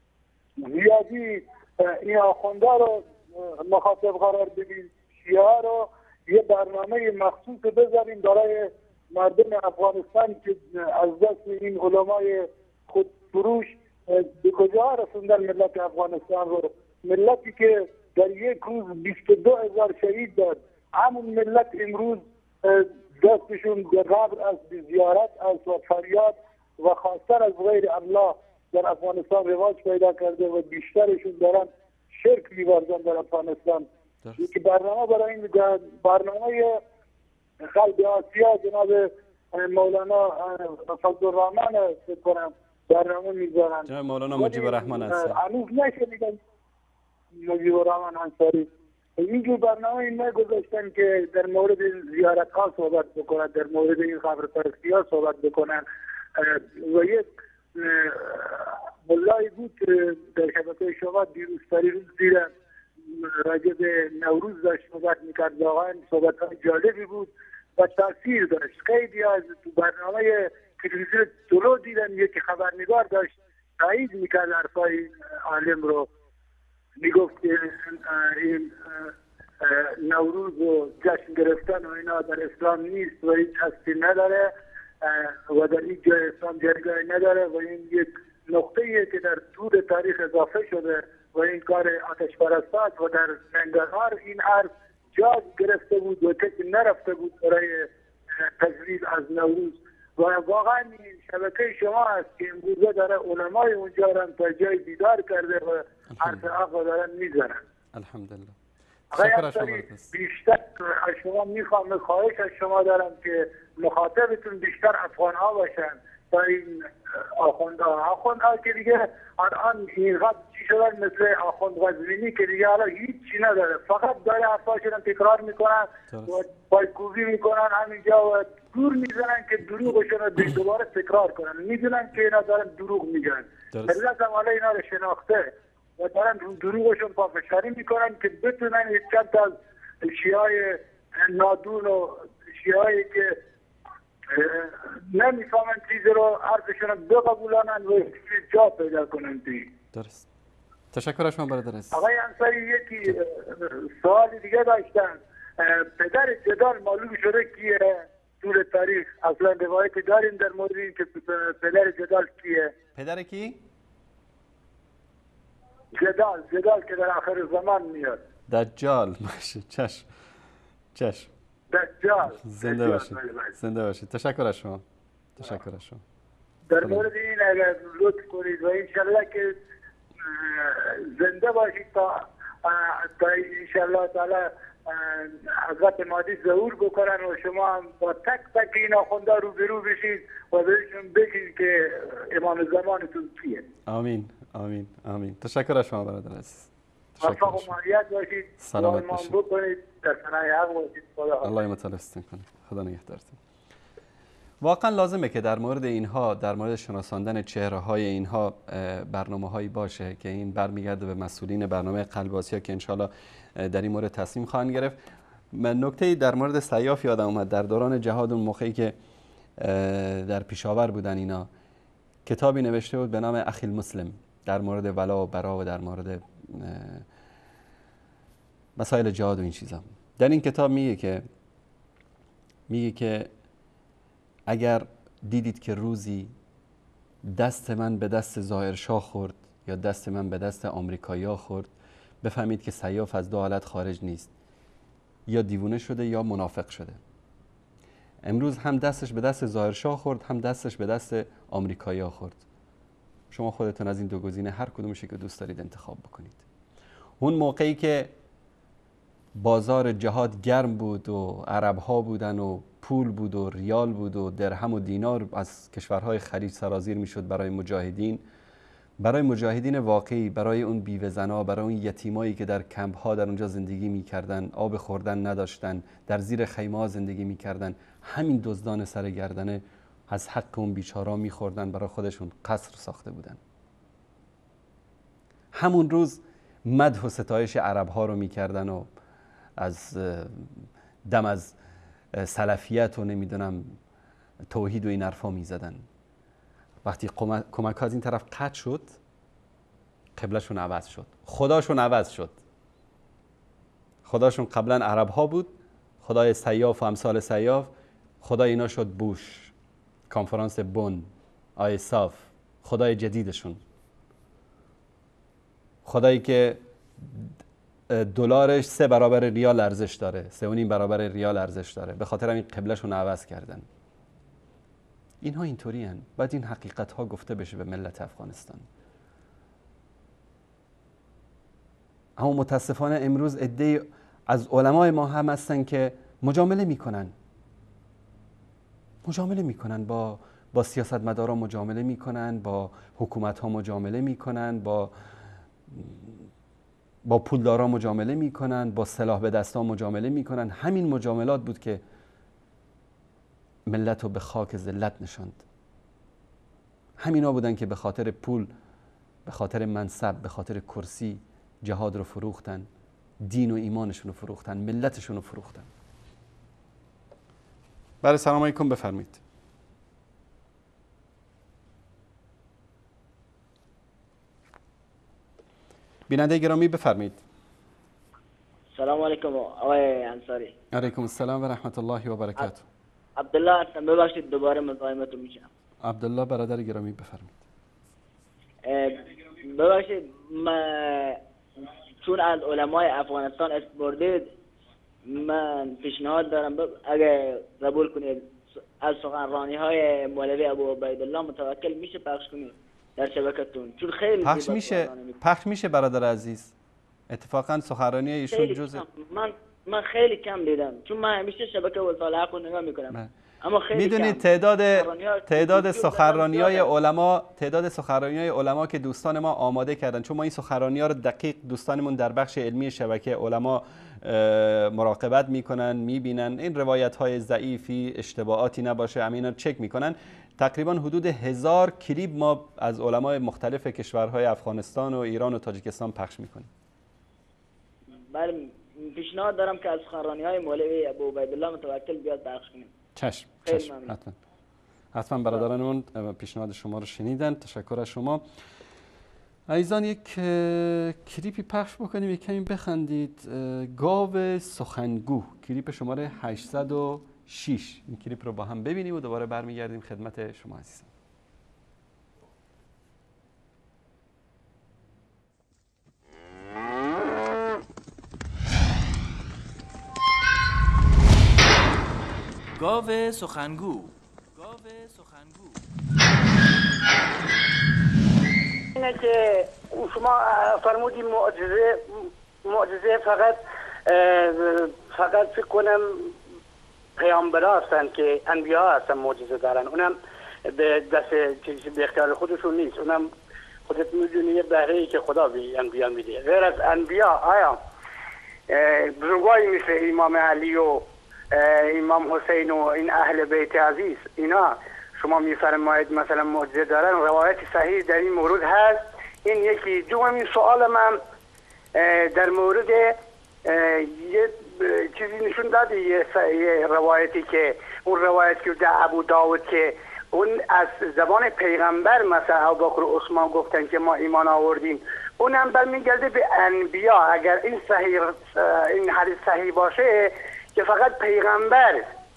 زیادی این آخونده رو مخاطب قرار بدین، شیعه رو یه برنامه مخصوص بذاریم برای مردم افغانستان که از دست این علمای خود فروش به کجا رسوندن ملت افغانستان رو. ملتی که در یک روز بیست و دو هزار شهید داد، همون ملت امروز دستشون به قبر از زیارت از و فریاد و خواستن از غیر الله در افغانستان رواج پیدا کرده و بیشترشون دارن شرک می‌ورزن در افغانستان. یکی برنامه برای این برنامه قلب آسیا جناب مولانا فضل الرحمن فکر کنم برنامه میذارن. جناب مولانا مجیب الرحمن هستن. هنوز نشنیدم مجیب الرحمن انصاری اینجور برنامه این نگذاشتن که در مورد زیارت ها صحبت بکنن، در مورد این خبر پرستی ها صحبت بکنن. و یک ملایی بود در شبکه شما دیروز روز دیدم راجع به نوروز داشت صحبت میکرد. واقعا صحبت های جالبی بود و تاثیر داشت. خیلی از تو برنامه تلویزیون طلوع دیدم یکی خبرنگار داشت تایید میکرد حرفای عالم رو، میگفت که این نوروز و جشن گرفتن و اینا در اسلام نیست و هیچ هستی نداره و در این جای اسلام جایگاهی نداره و این یک نقطه‌ایه که در طول تاریخ اضافه شده و این کار آتش پرستات و در ننگرهار این عرض جا گرفته بود و کسی نرفته بود برای تجویز از نوروز. و واقعا این شبکه شما هست که امروزه داره علمای اونجا را تا جای بیدار کرده و حرف حق دارن میزنن. الحمدلله. بیشتر از شما میخوام، خواهش از شما دارم که مخاطبتون بیشتر افغان ها باشن تا این آخوندها آخوندها که دیگه الان اینقدر چی شدن مثل آخوند قزوینی که دیگه حالا هیچی نداره، فقط داره حرفاشون تکرار میکنن و پایکوبی میکنن همینجا و دور میزنن که دروغشون رو دوباره تکرار کنن. میدونن که اینا دارن دروغ میگن، ملت هم حالا اینا رو شناخته و دارن دروغشون پافشاری میکنن که بتونن یک چند تا از شیعای نادون و شیعایی که نمیفهمن چیزی رو حرفشون رو بقبولانن و جا پیدا کنن توی. درست. تشکر از شما برادر عزیز. آقای انصاری یکی سوال دیگه داشتن، پدر جدال معلوم شده کیه طول تاریخ؟ اصلا روایتی داریم در مورد این که پدر جدال کیه؟ پدر کی؟ جدال جدال که در آخر زمان میاد. دجال. باشه چشم چشم. دجال. زنده باشید. زنده باشید. تشکر از شما. تشکر از شما. در مورد این اگر لطف کنید و انشالله که زنده باشید تا تا انشالله تعالی حضرت مهدی ظهور بکنن و شما هم با تک تک این آخونده روبرو بشید و بهشون بگید که امام زمانتون کیه. آمین آمین آمین. تشکر از شما برادر عزیز. موفق و ماهیت باشید. سلامت باشید. بکنید در ثنای حق باشید. خدا الله متعالستون کنه. خدا نگهدارتون. واقعا لازمه که در مورد اینها، در مورد شناساندن چهره های اینها برنامه هایی باشه که این برمیگرده به مسئولین برنامه قلب آسیا که انشالله در این مورد تصمیم خواهند گرفت. من نکته در مورد سیاف یادم اومد، در دوران جهاد اون موقعی که در پیشاور بودن اینا کتابی نوشته بود به نام اخی المسلم در مورد ولا و برا و در مورد مسائل جهاد و این چیزا. در این کتاب میگه که میگه که اگر دیدید که روزی دست من به دست ظاهرشاه خورد یا دست من به دست آمریکایی‌ها خورد، بفهمید که سیاف از دو حالت خارج نیست، یا دیوونه شده یا منافق شده. امروز هم دستش به دست ظاهرشاه خورد، هم دستش به دست آمریکایی‌ها خورد. شما خودتون از این دو گزینه هر کدومش که دوست دارید انتخاب بکنید. اون موقعی که بازار جهاد گرم بود و عرب‌ها بودن و پول بود و ریال بود و درهم و دینار از کشورهای خلیج سرازیر میشد برای مجاهدین، برای مجاهدین واقعی، برای اون بیوه زنا، برای اون یتیمایی که در کمپ ها در اونجا زندگی میکردن، آب خوردن نداشتن، در زیر خیمه ها زندگی میکردن، همین دزدان سرگردنه از حق اون بیچارا میخوردن، برای خودشون قصر ساخته بودن. همون روز مدح و ستایش عرب ها رو میکردن و از دم از سلفیت و نمیدونم توحید و این حرفا میزدن. وقتی کمک ها از این طرف قطع شد، قبلشون عوض شد، خداشون عوض شد. خداشون قبلا عرب ها بود، خدای سیاف و امثال سیاف، خدای اینا شد بوش، کنفرانس بن، آیساف، خدای جدیدشون، خدایی که دلارش سه برابر ریال ارزش داره، سه و نیم برابر ریال ارزش داره. به خاطر همین قبلشون عوض کردن. اینها اینطوری هن. باید این حقیقت ها گفته بشه به ملت افغانستان. اما متاسفانه امروز عده‌ای از علمای ما هم هستن که مجامله میکنن مجامله میکنن با با سیاستمداران مجامله میکنن، با حکومت ها مجامله میکنن، با با پولداران مجامله میکنن، با سلاح به دستان مجامله میکنن. همین مجاملات بود که ملت رو به خاک ذلت نشاند. همینا بودن که به خاطر پول، به خاطر منصب، به خاطر کرسی جهاد رو فروختن، دین و ایمانشون رو فروختن، ملتشون رو فروختن. بله سلام علیکم، بفرمایید. بیننده گرامی بفرمایید. سلام علیکم آقای انصاری. علیکم السلام و رحمت الله و برکاته. عبدالله هستم، ببخشید دوباره مزاحمتون میشم. عبدالله برادر گرامی بفرمایید. ببخشید من چون از علمای افغانستان اسم بردید، من پیشنهاد دارم بب... اگه قبول کنید از سخنرانی های مولوی ابو عبیدالله متوکل میشه پخش کنید در شبکتون، چون خیلی پخش میشه پخش میشه برادر عزیز. اتفاقا سخنرانی ایشون جزء من من خیلی کم دیدم، چون من همیشه شبکه وصال حق رو نگاه میکنم. میدونید تعداد تعداد سخنرانی‌های علما تعداد سخنرانی‌های علما که دوستان ما آماده کردن، چون ما این سخنرانی‌ها رو دقیق دوستانمون در بخش علمی شبکه علما مراقبت میکنن، میبینن این روایت های ضعیفی اشتباهاتی نباشه، همین رو چک میکنن. تقریبا حدود هزار کلیپ ما از علمای مختلف کشورهای افغانستان و ایران و تاجیکستان پخش میکنیم. بله، پیشنهاد دارم که از سخنرانی‌های مولوی ابو عبیدالله متوکل بیاد پخش کنیم. چشم چشم حتما حتما برادرانمون پیشنهاد شما رو شنیدن. تشکر از شما. عزیزان یک کلیپی پخش بکنیم، یک کمی بخندید. گاو سخنگو، کلیپ شماره هشتصد و شش. این کلیپ رو با هم ببینیم و دوباره برمیگردیم خدمت شما عزیزان. گاو سخنگو. گاو سخنگو اینه که شما فرمودی معجزه معجزه فقط فقط فکر کنم پیامبرا هستن که انبیا هستن معجزه دارن، اونم به دست چیزی به اختیار خودشون نیست، اونم خودت میدونی یه بهره‌ای که خدا به انبیا میده. غیر از انبیا آیا بزرگایی مثل امام علی و امام حسین و این اهل بیت عزیز اینا شما میفرمایید مثلا معجزه دارن؟ روایت صحیح در این مورد هست؟ این یکی. دومین سوال من در مورد یه چیزی نشون داده، یه, یه روایتی که اون روایت که در ابو داود که اون از زبان پیغمبر مثلا ابوبکر و عثمان گفتن که ما ایمان آوردیم، اونم برمیگرده به انبیا. اگر این صحیح این حدیث صحیح باشه که فقط پیغمبر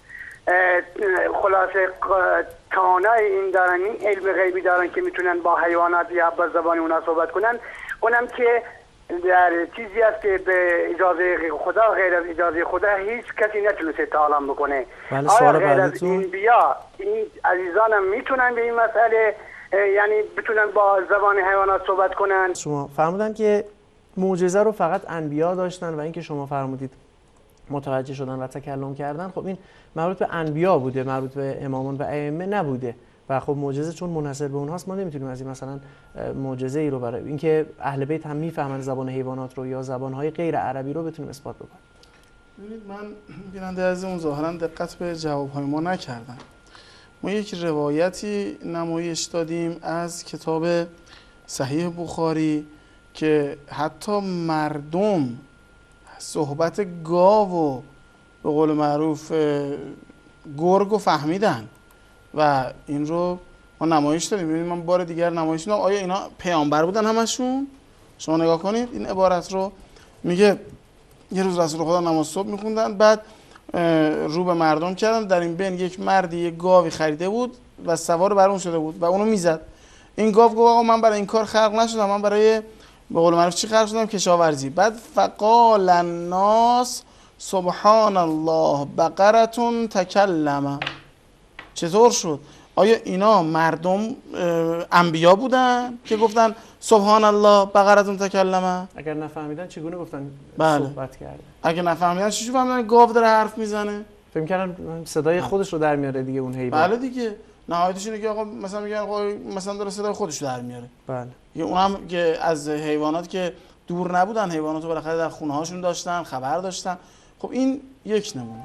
خلاصه توانای این دارن، این علم غیبی دارن که میتونن با حیوانات یا با زبان اونا صحبت کنن، اونم که در چیزی است که به اجازه خدا، غیر از اجازه خدا هیچ کسی نتونسته تعالیم بکنه. بله، آیا غیر از این بیا این عزیزانم میتونن به این مسئله یعنی بتونن با زبان حیوانات صحبت کنن؟ شما فرمودن که معجزه رو فقط انبیا داشتن و اینکه شما فرمودید متوجه شدن و تکلم کردن، خب این مربوط به انبیا بوده، مربوط به امامان و ائمه نبوده و خب معجزه چون منحصر به اونهاست ما نمیتونیم از این مثلا معجزه ای رو برای اینکه اهل بیت هم میفهمن زبان حیوانات رو یا زبانهای غیر عربی رو بتونیم اثبات بکنیم. ببینید من بیننده از اون ظاهرا دقت به جوابهای ما نکردن. ما یک روایتی نمایش دادیم از کتاب صحیح بخاری که حتی مردم صحبت گاو و به قول معروف گرگ رو فهمیدن و این رو ما نمایش دادیم. ببینید من بار دیگر نمایش دادم. آیا اینا پیامبر بودن همشون؟ شما نگاه کنید این عبارت رو، میگه یه روز رسول خدا نماز صبح میخوندن، بعد رو به مردم کردن، در این بین یک مردی یک گاوی خریده بود و سوار بر اون شده بود و اونو میزد. این گاو گفت آقا من برای این کار خلق نشدم، من برای به قول معروف چی خلق شدم؟ کشاورزی. بعد فقال الناس سبحان الله بقرتون تکلم. چطور شد؟ آیا اینا مردم انبیا بودن که گفتن سبحان الله بقرتون تکلم؟ اگر نفهمیدن چگونه گفتن بله. صحبت کرده؟ اگه نفهمیدن چی فهمیدن گاو داره حرف میزنه؟ فکر کردن صدای خودش رو در میاره دیگه اون حیوان. بله دیگه، نهایتش اینه که آقا مثلا میگن آقا مثلا داره صدای خودش در میاره. بله. اونم که از حیوانات که دور نبودن، حیوانات رو بالاخره در خونه هاشون داشتن، خبر داشتن. خب این یک نمونه.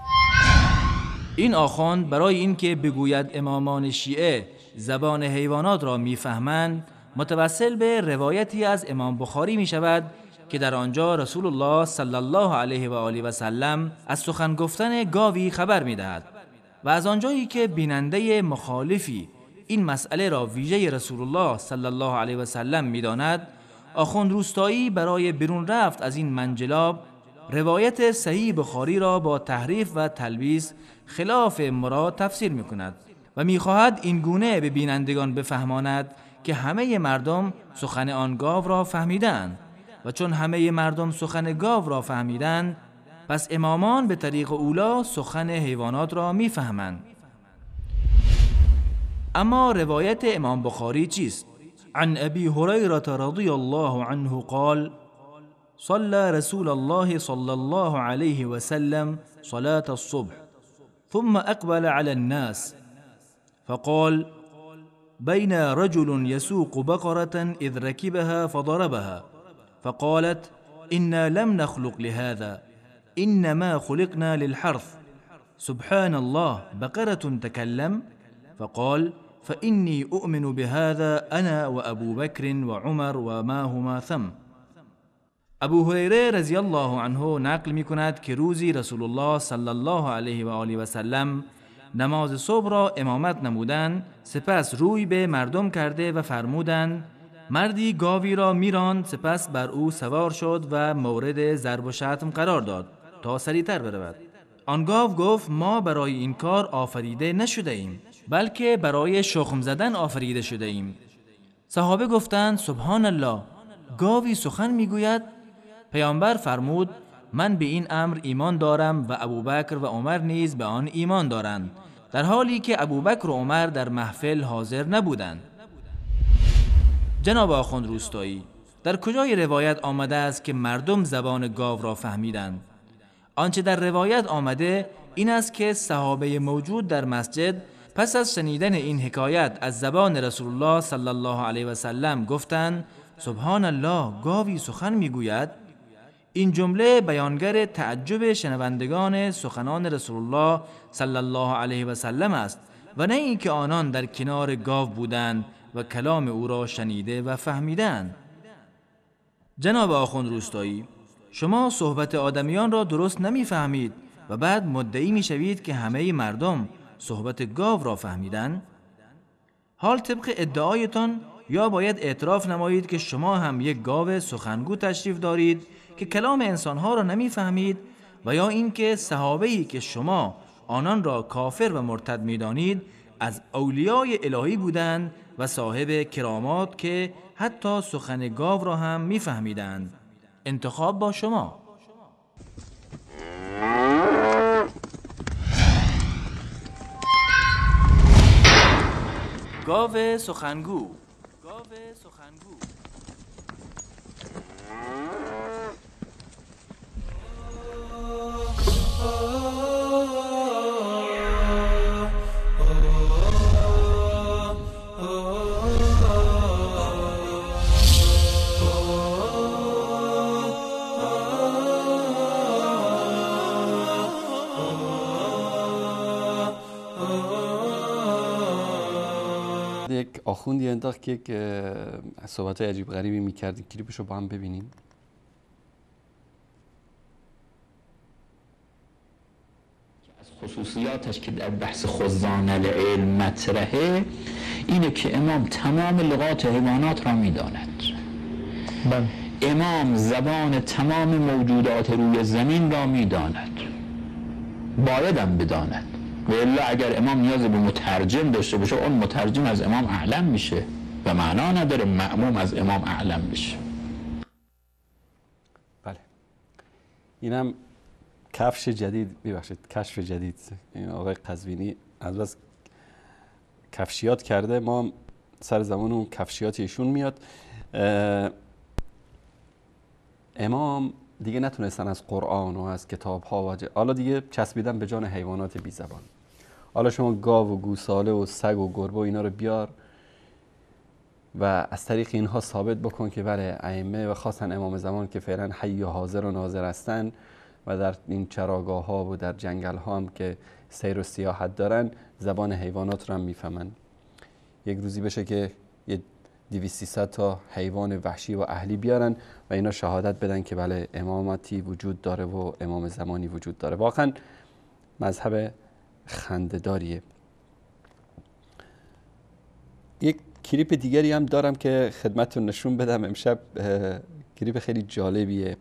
این آخوند برای اینکه بگوید امامان شیعه زبان حیوانات را میفهمند، متوسل به روایتی از امام بخاری می شود که در آنجا رسول الله صلی الله علیه و آله و سلم از سخن گفتن گاوی خبر می دهد و از آنجایی که بیننده مخالفی این مسئله را ویژه رسول الله صلی الله علیه و سلم می داند، آخوند روستایی برای بیرون رفت از این منجلاب روایت صحیح بخاری را با تحریف و تلبیس خلاف مراد تفسیر می کند و می خواهد این گونه به بینندگان بفهماند که همه مردم سخن آن گاو را فهمیدند و چون همه مردم سخن گاو را فهمیدند پس امامان به طریق اولا سخن حیوانات را می فهمند. اما روایت امام بخاری چیست؟ عن ابی هریره رضی الله عنه قال صلى رسول الله صلى الله عليه وسلم صلاة الصبح ثم أقبل على الناس فقال بين رجل يسوق بقرة إذ ركبها فضربها فقالت إنا لم نخلق لهذا إنما خلقنا للحرث سبحان الله بقرة تكلم فقال فإني أؤمن بهذا أنا وأبو بكر وعمر وما هما ثم. ابو هریره رضی الله عنه نقل می کند که روزی رسول الله صلی الله علیه و آله و سلم نماز صبح را امامت نمودند، سپس روی به مردم کرده و فرمودند مردی گاوی را میراند، سپس بر او سوار شد و مورد ضرب و شتم قرار داد تا سریعتر برود. آن گاو گفت ما برای این کار آفریده نشده ایم، بلکه برای شخم زدن آفریده شده ایم. صحابه گفتند سبحان الله، گاوی سخن میگوید؟ پیامبر فرمود من به این امر ایمان دارم و ابوبکر و عمر نیز به آن ایمان دارند، در حالی که ابوبکر و عمر در محفل حاضر نبودند. جناب آخوند روستایی، در کجای روایت آمده است که مردم زبان گاو را فهمیدند؟ آنچه در روایت آمده این است که صحابه موجود در مسجد پس از شنیدن این حکایت از زبان رسول الله صلی الله علیه و سلم گفتند سبحان الله، گاوی سخن میگوید؟ این جمله بیانگر تعجب شنوندگان سخنان رسول الله صلی الله علیه و سلم است و نه اینکه آنان در کنار گاو بودند و کلام او را شنیده و فهمیدند. جناب آخوند روستایی، شما صحبت آدمیان را درست نمیفهمید و بعد مدعی میشوید که همه مردم صحبت گاو را فهمیدند. حال طبق ادعایتان یا باید اعتراف نمایید که شما هم یک گاو سخنگو تشریف دارید که کلام انسانها را نمیفهمید، و یا اینکه صحابه‌ای که شما آنان را کافر و مرتد میدانید از اولیای الهی بودند و صاحب کرامات که حتی سخن گاو را هم میفهمیدند. انتخاب با شما. گاو سخنگو. گاو سخنگو. یک آخوندی انداخت که یک صحبت عجیب غریبی میکرد، کلیپش رو با هم ببینیم. خصوصیاتش که در بحث خزان العلم مطرحه اینه که امام تمام لغات حیوانات را میداند. امام زبان تمام موجودات روی زمین را میداند، بایدم بداند، و الا اگر امام نیاز به مترجم داشته باشه اون مترجم از امام اعلم میشه و معنا نداره مأموم از امام اعلم میشه. بله، اینم کفش جدید، ببخشید کشف جدید، این آقای قزوینی از بس کفشیات کرده، ما سر زمان اون کفشیات ایشون میاد. امام دیگه نتونستن از قرآن و از کتاب ها و حالا دیگه چسبیدن به جان حیوانات بی زبان. حالا شما گاو و گوساله و سگ و گربه و اینا رو بیار و از طریق اینها ثابت بکن که بله ائمه و خاصا امام زمان که فعلا حی و حاضر و ناظر هستن و در این چراگاه ها و در جنگل ها هم که سیر و سیاحت دارن زبان حیوانات رو هم میفهمن. یک روزی بشه که یه دویست سیصد تا حیوان وحشی و اهلی بیارن و اینا شهادت بدن که بله امامتی وجود داره و امام زمانی وجود داره. واقعا مذهب خنده‌داریه. یک کلیپ دیگری هم دارم که خدمتتون نشون بدم امشب. کلیپ خیلی جالبیه،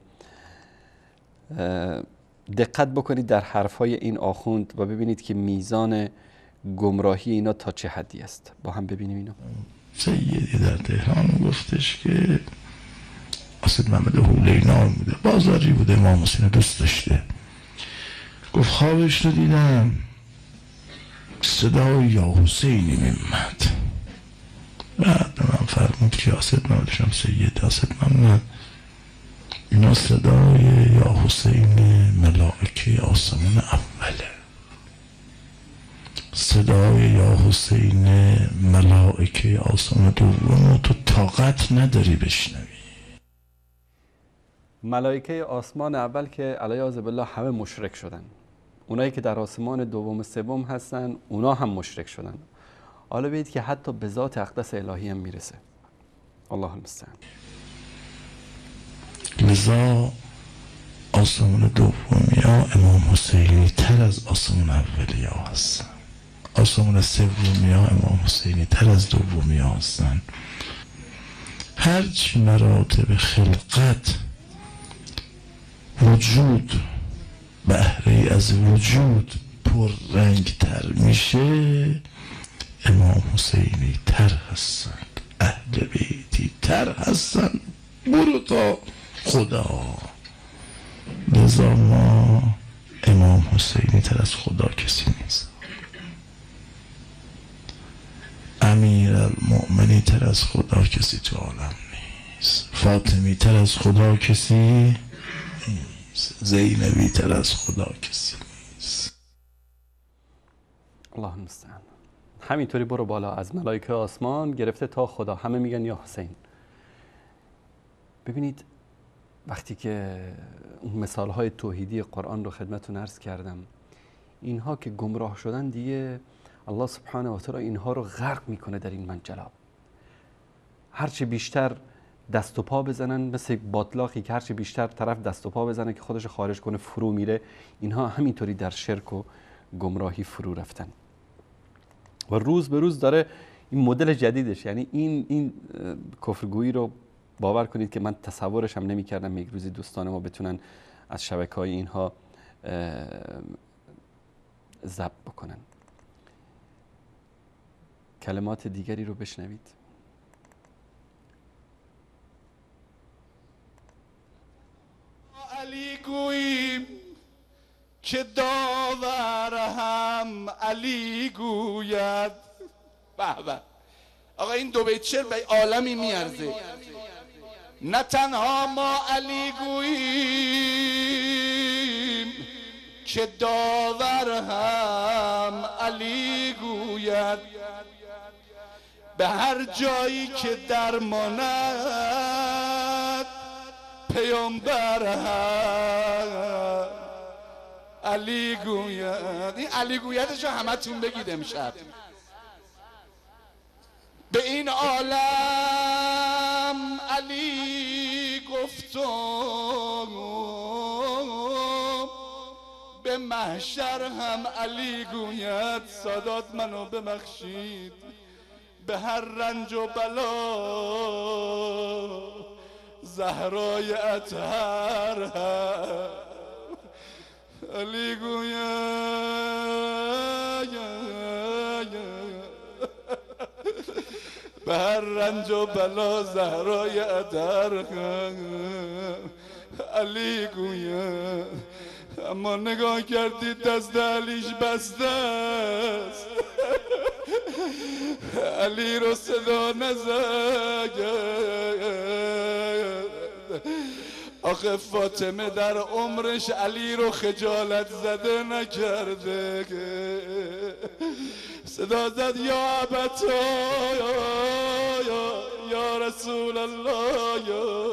دقت بکنید در حرفای این آخوند و ببینید که میزان گمراهی اینا تا چه حدی است. با هم ببینیم اینو. سیدی در تهران گفتش که اسد محمد حوله نام بوده، بازاری بوده، امام حسین دوست داشته. گفت خوابش رو دیدم صدای یا حسینی میمد. بعد من فرمود که اسد محمدشم سید اسد محمد اینا صدای یا حسین ملائکه آسمان اوله. صدای یا حسین ملائکه آسمان دوم تو طاقت نداری بشنوی. ملائکه آسمان اول که علیاذ بالله همه مشرک شدن، اونایی که در آسمان دوم و سوم هستن اونا هم مشرک شدن. حالا ببینید که حتی به ذات اقدس الهی هم میرسه. الله المستعان. لذا آسمان دومی ها امام حسینی تر از آسمان اولی ها هستن، آسمان سومی ها امام حسینی تر از دومی ها هستن. هرچی مراتب خلقت وجود بهره از وجود پر رنگ تر میشه، امام حسینی تر هستند، اهل بیتی تر هستند، برو تا خدا. لذا ما امام حسینی تر از خدا کسی نیست، امیر المؤمنی تر از خدا کسی تو عالم نیست، فاطمی تر از خدا کسی نیست، زینبی تر از خدا کسی نیست. الله المستعان. همینطوری برو بالا، از ملائکه آسمان گرفته تا خدا همه میگن یا حسین. ببینید وقتی که اون مثالهای توحیدی قرآن رو خدمتتون عرض کردم، اینها که گمراه شدن دیگه الله سبحانه و تعالی اینها رو غرق میکنه در این منجلاب. هرچی بیشتر دست و پا بزنن، مثل باطلاقی که هرچی بیشتر طرف دست و پا بزنه که خودش خارج کنه فرو میره، اینها همینطوری در شرک و گمراهی فرو رفتن و روز به روز داره این مدل جدیدش، یعنی این این کفرگویی رو باور کنید که من تصورش هم نمی کردم یک روزی دوستان ما بتونن از شبکه‌های اینها ضبط بکنن. کلمات دیگری رو بشنوید. علی گوییم که داور هم علی گوید. به به آقا این دو بیت شعر به عالمی میارزه. نه تنها ما علی گوییم که داور هم علی گوید، به هر جایی که درماند پیامبر هم علی گوید. این علی گویدش رو همه تون بگید امشب. به این عالم علی گفتم، به محشر هم علی گوید. سادات منو ببخشید، به هر رنج و بلا زهرای اطهر هم علی گوید. به هر رنج و بلا زهرای اطهر علی گوید. اما نگاه کردید دست علیش بسته است، علی رو صدا نزد. آخه فاطمه در عمرش علی رو خجالت زده نکرده، صدا زد یا ابتا یا رسول الله.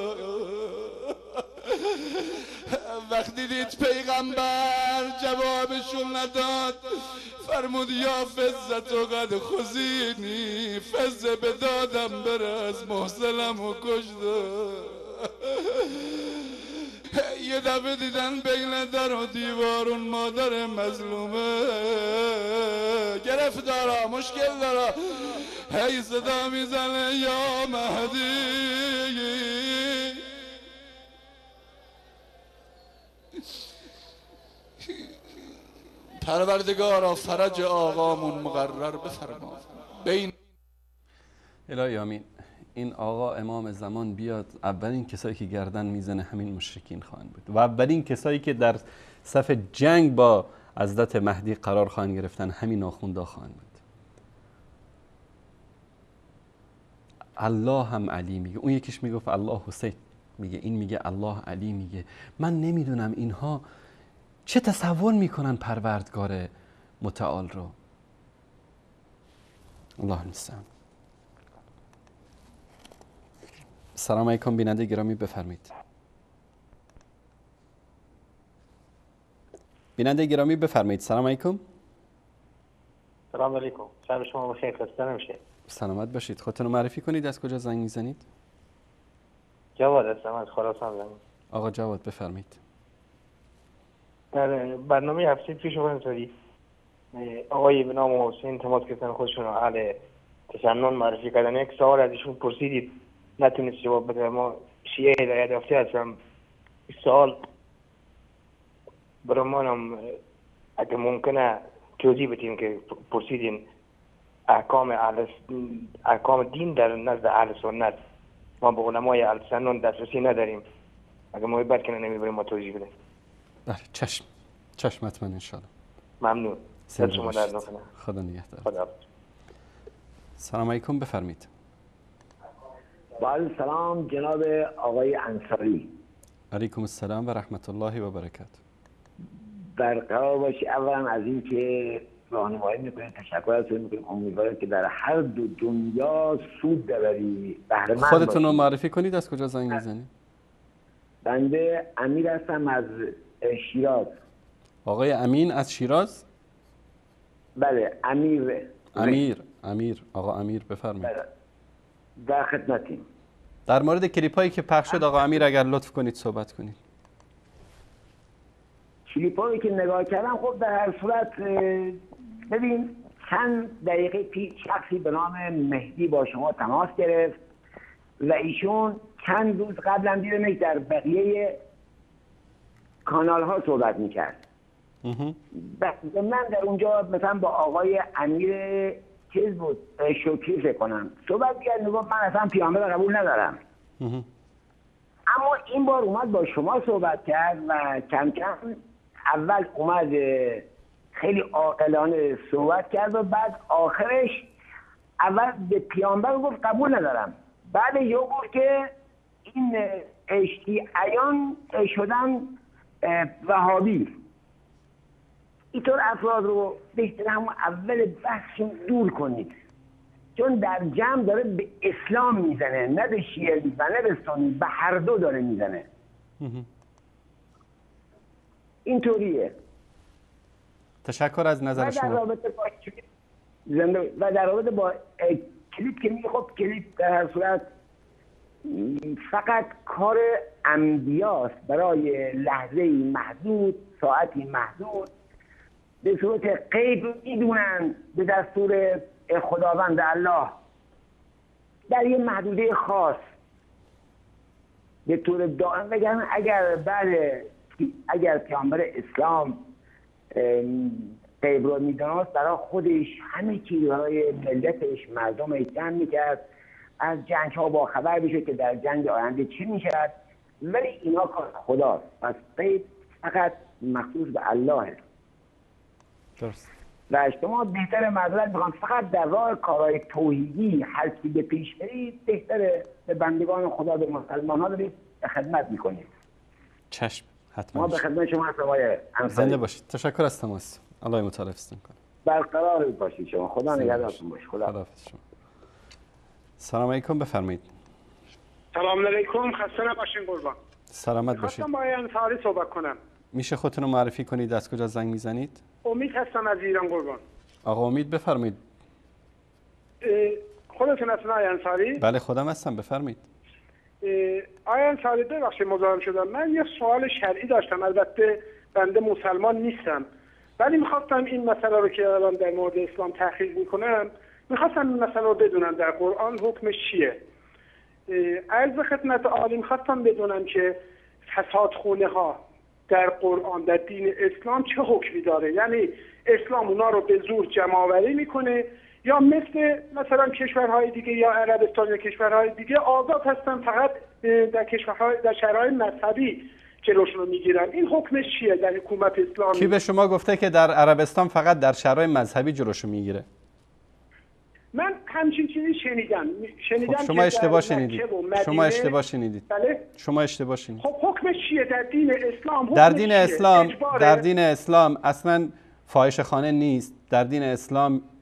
وقتی دید پیغمبر جوابشون نداد، فرمود یا فزت و قد خزینی، فزه به دادم بره از محسنم و کشده. یه دفعه دیدن بین در و دیوارون مادر مظلومه گرفتارا مشکل دارا، هی صدا میزنه یا مهدی. پروردگارا فرج آقامون مقرر بفرما. بین الهی آمین. این آقا امام زمان بیاد، اولین کسایی که گردن میزنه همین مشرکین خواهند بود و اولین کسایی که در صف جنگ با حضرت مهدی قرار خواهند گرفتن همین آخوندا خواهند بود. الله هم علی میگه، اون یکیش میگفت الله حسین میگه، این میگه الله علی میگه. من نمیدونم اینها چه تصور میکنن پروردگار متعال رو. الله المستعان. سلام علیکم بیننده گرامی، بفرمایید. بیننده گرامی بفرمایید. سلام علیکم. سلام علیکم. شب شما بخیر. خسته نمیشه. سلامت باشید. خودتون رو معرفی کنید، از کجا زنگ میزنید؟ جواد هستم از خراسان زنگ. آقا جواد بفرمایید. در برنامه هفته پیش اونطوری آقای به نام حسین تماس گرفتن، خودشون رو اهل تشنن معرفی کردن. یک سوال از ایشون پرسیدید نتونست جواب بده. ما شیعه هدایت یافته هستم. سوال برای منم اگه ممکنه توضیح بدیم که پرسیدین احکام اهل احکام دین در نزد اهل سنت ما به علمای اهل سنت دسترسی نداریم. اگه محبت کنه نمیبریم ما توضیح بده. بله چشم چشم حتما ان شاء الله. ممنون. سلام شما در نکنه. خدا نگهدار. خدا. سلام علیکم بفرمایید. بله سلام جناب آقای انصاری. علیکم السلام و رحمت الله و برکاته. برقرار باشی. اولا از این که راهنمایی میکنید تشکر ازتون میکنیم. امیدوارم که در هر دو دنیا سود ببری، بهره مند باشی. خودتون رو معرفی کنید، از کجا زنگ میزنید؟ بنده امیر هستم از شیراز. آقای امین از شیراز؟ بله امیر. امیر امیر آقا امیر بفرمایید. بله. در خدمتیم. در مورد کلیپ هایی که پخش شد آقا امیر اگر لطف کنید صحبت کنید. کلیپ هایی که نگاه کردم خب در هر صورت ببین چند دقیقه پیش شخصی به نام مهدی با شما تماس گرفت و ایشون چند روز قبل هم دیدمش در بقیه کانال ها صحبت میکرد. من در اونجا مثلا با آقای امیر چیز بود شوکی فکر کنم صحبت کرد، میگفت من اصلا پیامبر قبول ندارم. اما این بار اومد با شما صحبت کرد و کم کم اول اومد خیلی عاقلانه صحبت کرد و بعد آخرش اول به پیامبر گفت قبول ندارم، بعد یه گفت که این اشیعیان شدن وهابی. اینطور افراد رو بهتر همون اول بحثشون دور کنید، چون در جمع داره به اسلام میزنه، نه به شیعه و نه به سنی، به هر دو داره میزنه. اینطوریه. تشکر از نظر و در شما. رابطه با زنده و در رابطه با کلیپ که میگه خب کلیپ در هر صورت فقط کار انبیاست، برای لحظه محدود، ساعتی محدود، به صورت غیب میدونن به دستور خداوند الله در یه محدوده خاص به طور دائم. وگرنه اگر بعد اگر پیامبر اسلام غیب رو میدونست برای خودش همه چیز برای ملتش مردمش جمع میکرد، از جنگ ها با خبر بشه که در جنگ آینده چی میشد، ولی اینا کار خداست. پس غیب فقط مخصوص به الله. درست. و شما بهتر معذرت میخوام فقط در راه کارهای توحیدی هر چی به پیش برید بهتره به بندگان خدا به مسلمان ها دارید خدمت میکنید. چشم حتما. ما به خدمت شما هستم آقای انصاری. زنده باشید. تشکر از تماس. الله متعال حفظتون کنه. برقرار باشید شما. خدا نگهدارتون باشه. خدا حافظ شما. سلام علیکم بفرمایید. سلام علیکم، خسته نباشین قربان. سلامت باشید. خواستم با آقای انصاری صحبت کنم. میشه خودتون رو معرفی کنید، از کجا زنگ میزنید؟ امید هستم از ایران قربان. آقا امید بفرمایید. خودتون هستن آقای انصاری؟ بله خودم هستم، بفرمایید. آقای انصاری ببخشید مزاحم شدم. من یه سوال شرعی داشتم، البته بنده مسلمان نیستم، ولی میخواستم این مسئله رو که الان در مورد اسلام تحقیق میکنم، میخواستم این مسئله رو بدونم در قرآن حکمش چیه. عرض خدمت عالی میخواستم بدونم که فساد خونه ها در قرآن در دین اسلام چه حکمی داره، یعنی اسلام اونا رو به زور جمع آوری میکنه یا مثل مثلا کشورهای دیگه یا عربستان یا کشورهای دیگه آزاد هستن، فقط در کشورهای در شرایط مذهبی جلوشون رو میگیرن. این حکمش چیه در حکومت اسلامی؟ کی به شما گفته که در عربستان فقط در شرایط مذهبی جلوشو میگیره؟ من همچین چیزی شنیدم شنیدم خب شما اشتباه شنیدید. شما اشتباه شنیدید. بله؟ شما اشتباه شنیدید. خب حکمش چیه در دین اسلام؟ حکمش در دین چیه؟ اسلام اجباره؟ در دین اسلام اصلا فاحشه خانه نیست. در دین اسلام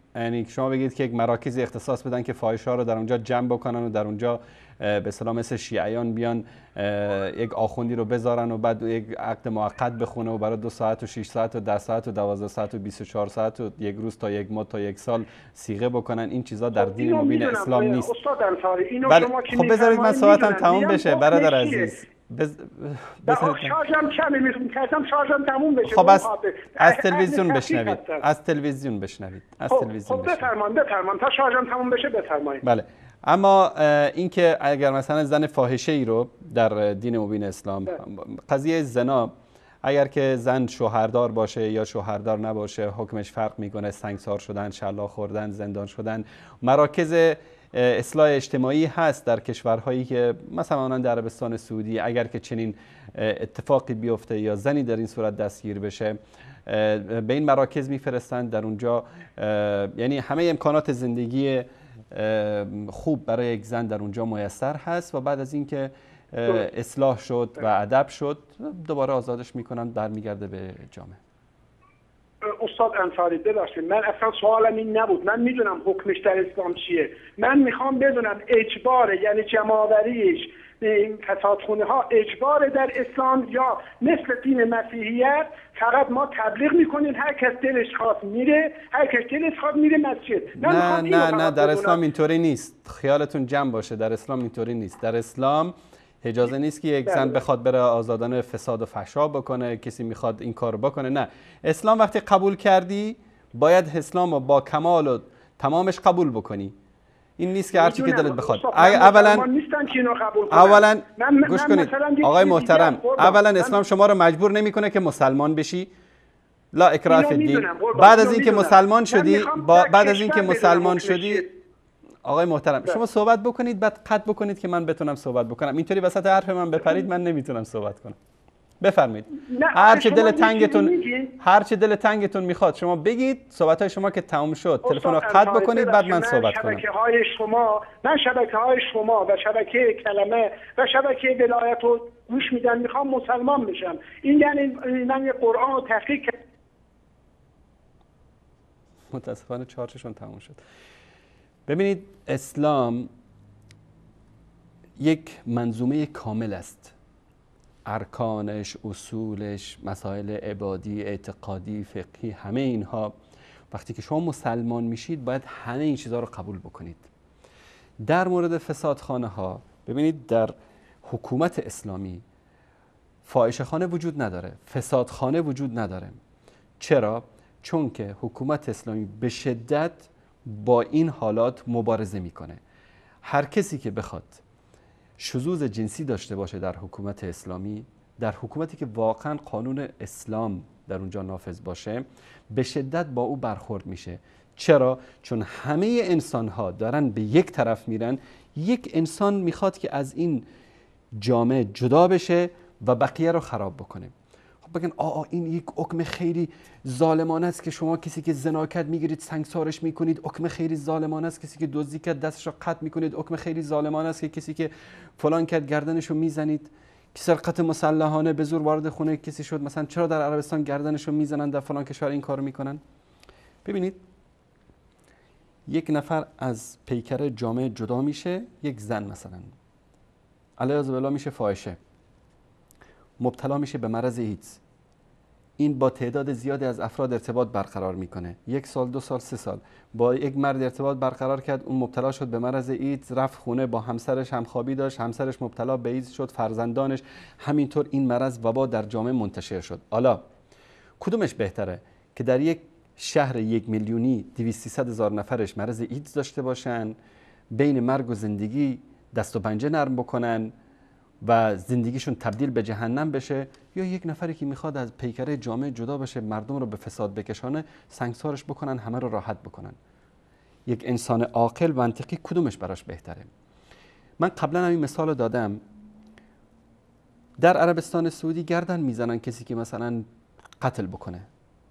یعنی شما بگید که یک مراکز اختصاص بدن که فاحشه ها رو در اونجا جمع بکنن و در اونجا به اصطلاح مثل شیعیان بیان یک آخوندی رو بذارن و بعد یک عقد موقت بخونه و برای دو ساعت و شش ساعت و ده ساعت و دوازده ساعت و بیست و چهار ساعت و یک روز تا یک ماه تا یک سال صیغه بکنن. این چیزا در دین مبین اسلام نیست. استاد انصاری اینو بله. شما که خب بذارید من صحبتم تموم بشه برادر عزیز. بز... شارژم کمی میخوام کردم شارژم تموم بشه. خب از, از تلویزیون بشنوید. از تلویزیون بشنوید. از خب تلویزیون خب بفرمایید بفرمایید تا شارژم تموم بشه بفرمایید. بله. اما اینکه اگر مثلا زن فاحشه ای رو در دین مبین اسلام ده. قضیه زنا اگر که زن شوهردار باشه یا شوهردار نباشه حکمش فرق میکنه. سنگسار شدن، شلاق خوردن، زندان شدن. مراکز اصلاح اجتماعی هست در کشورهایی که مثلا مانند عربستان سعودی. اگر که چنین اتفاقی بیفته یا زنی در این صورت دستگیر بشه به این مراکز میفرستند. در اونجا یعنی همه امکانات زندگی خوب برای یک زن در اونجا میسر هست و بعد از اینکه اصلاح شد و ادب شد دوباره آزادش میکنن برمیگرده به جامعه. استاد انصاری ببخشید من اصلا سوالم این نبود. من میدونم حکمش در اسلام چیه. من میخوام بدونم اجباره یعنی جمع‌آوریش این فسادخونه ها اجباره در اسلام یا مثل دین مسیحیت فقط ما تبلیغ میکنیم هر کس دلش خواست میره هر کس دلش خواست میره مسجد. نه نه نه در اسلام اینطوری نیست. خیالتون جمع باشه. در اسلام اینطوری نیست. در اسلام اجازه نیست که یک زن بخواد بره آزادانه فساد و فحشا بکنه. کسی میخواد این کار بکنه. نه، اسلام وقتی قبول کردی باید اسلام رو با کمال و تمامش قبول بکنی. این نیست که هرچی که دلت بخواد. اولا اولا گوش کنید آقای محترم، اولا اسلام شما رو مجبور نمیکنه که مسلمان بشی. لا اکراه فی الدین. بعد از اینکه مسلمان شدی بعد از اینکه مسلمان شدی آقای محترم شما صحبت بکنید بعد قطع بکنید که من بتونم صحبت بکنم. اینطوری وسط حرف من بپرید من نمیتونم صحبت کنم. بفرمایید. هر چه دل تنگتون هر چه دل تنگتون میخواد شما بگید. صحبت‌های شما که تموم شد تلفن رو قطع بکنید بعد من صحبت کنم. شبکه‌های شما من شبکه‌های شما و شبکه کلمه و شبکه ولایت رو گوش میدن میخوام مسلمان بشم. این یعنی من یه قرآن رو تحقیق متاسفانه چارچشون تموم شد. ببینید اسلام یک منظومه کامل است. ارکانش، اصولش، مسائل عبادی، اعتقادی، فقهی، همه اینها وقتی که شما مسلمان میشید باید همه این چیزها رو قبول بکنید. در مورد فسادخانه ها ببینید در حکومت اسلامی فاحشه‌خانه وجود نداره، فسادخانه وجود نداره. چرا؟ چون که حکومت اسلامی به شدت با این حالات مبارزه میکنه. هر کسی که بخواد شذوذ جنسی داشته باشه در حکومت اسلامی، در حکومتی که واقعا قانون اسلام در اونجا نافذ باشه، به شدت با او برخورد میشه. چرا؟ چون همه انسان ها دارن به یک طرف میرن. یک انسان میخواد که از این جامعه جدا بشه و بقیه رو خراب بکنه. خب بگن آه این یک حکم خیلی ظالمانه است که شما کسی که زنا کرد میگیرید سنگسارش میکنید. حکم خیلی ظالمانه است کسی که دزدی کرد دستش رو قطع میکنید. حکم خیلی ظالمانه است که کسی که فلان کرد گردنش رو میزنید. که سرقت مسلحانه به زور وارد خونه کسی شد مثلا چرا در عربستان گردنش رو میزنن، در فلان کشور این کارو میکنن. ببینید یک نفر از پیکر جامعه جدا میشه، یک زن مثلا علیاذ بالله میشه فاحشه، مبتلا میشه به مرض ایدز. این با تعداد زیادی از افراد ارتباط برقرار میکنه. یک سال، دو سال، سه سال با یک مرد ارتباط برقرار کرد، اون مبتلا شد به مرض ایدز، رفت خونه با همسرش همخوابی داشت، همسرش مبتلا به ایدز شد، فرزندانش همینطور. این مرض وبا در جامعه منتشر شد. حالا کدومش بهتره که در یک شهر یک میلیونی دویست سیصد هزار نفرش مرض ایدز داشته باشن، بین مرگ و زندگی دست و پنجه نرم بکنن و زندگیشون تبدیل به جهنم بشه، یا یک نفری که میخواد از پیکره جامعه جدا بشه، مردم رو به فساد بکشانه، سنگسارش بکنن، همه رو راحت بکنن؟ یک انسان عاقل منطقی کدومش براش بهتره؟ من قبلا همین مثال دادم. در عربستان سعودی گردن میزنن کسی که مثلا قتل بکنه.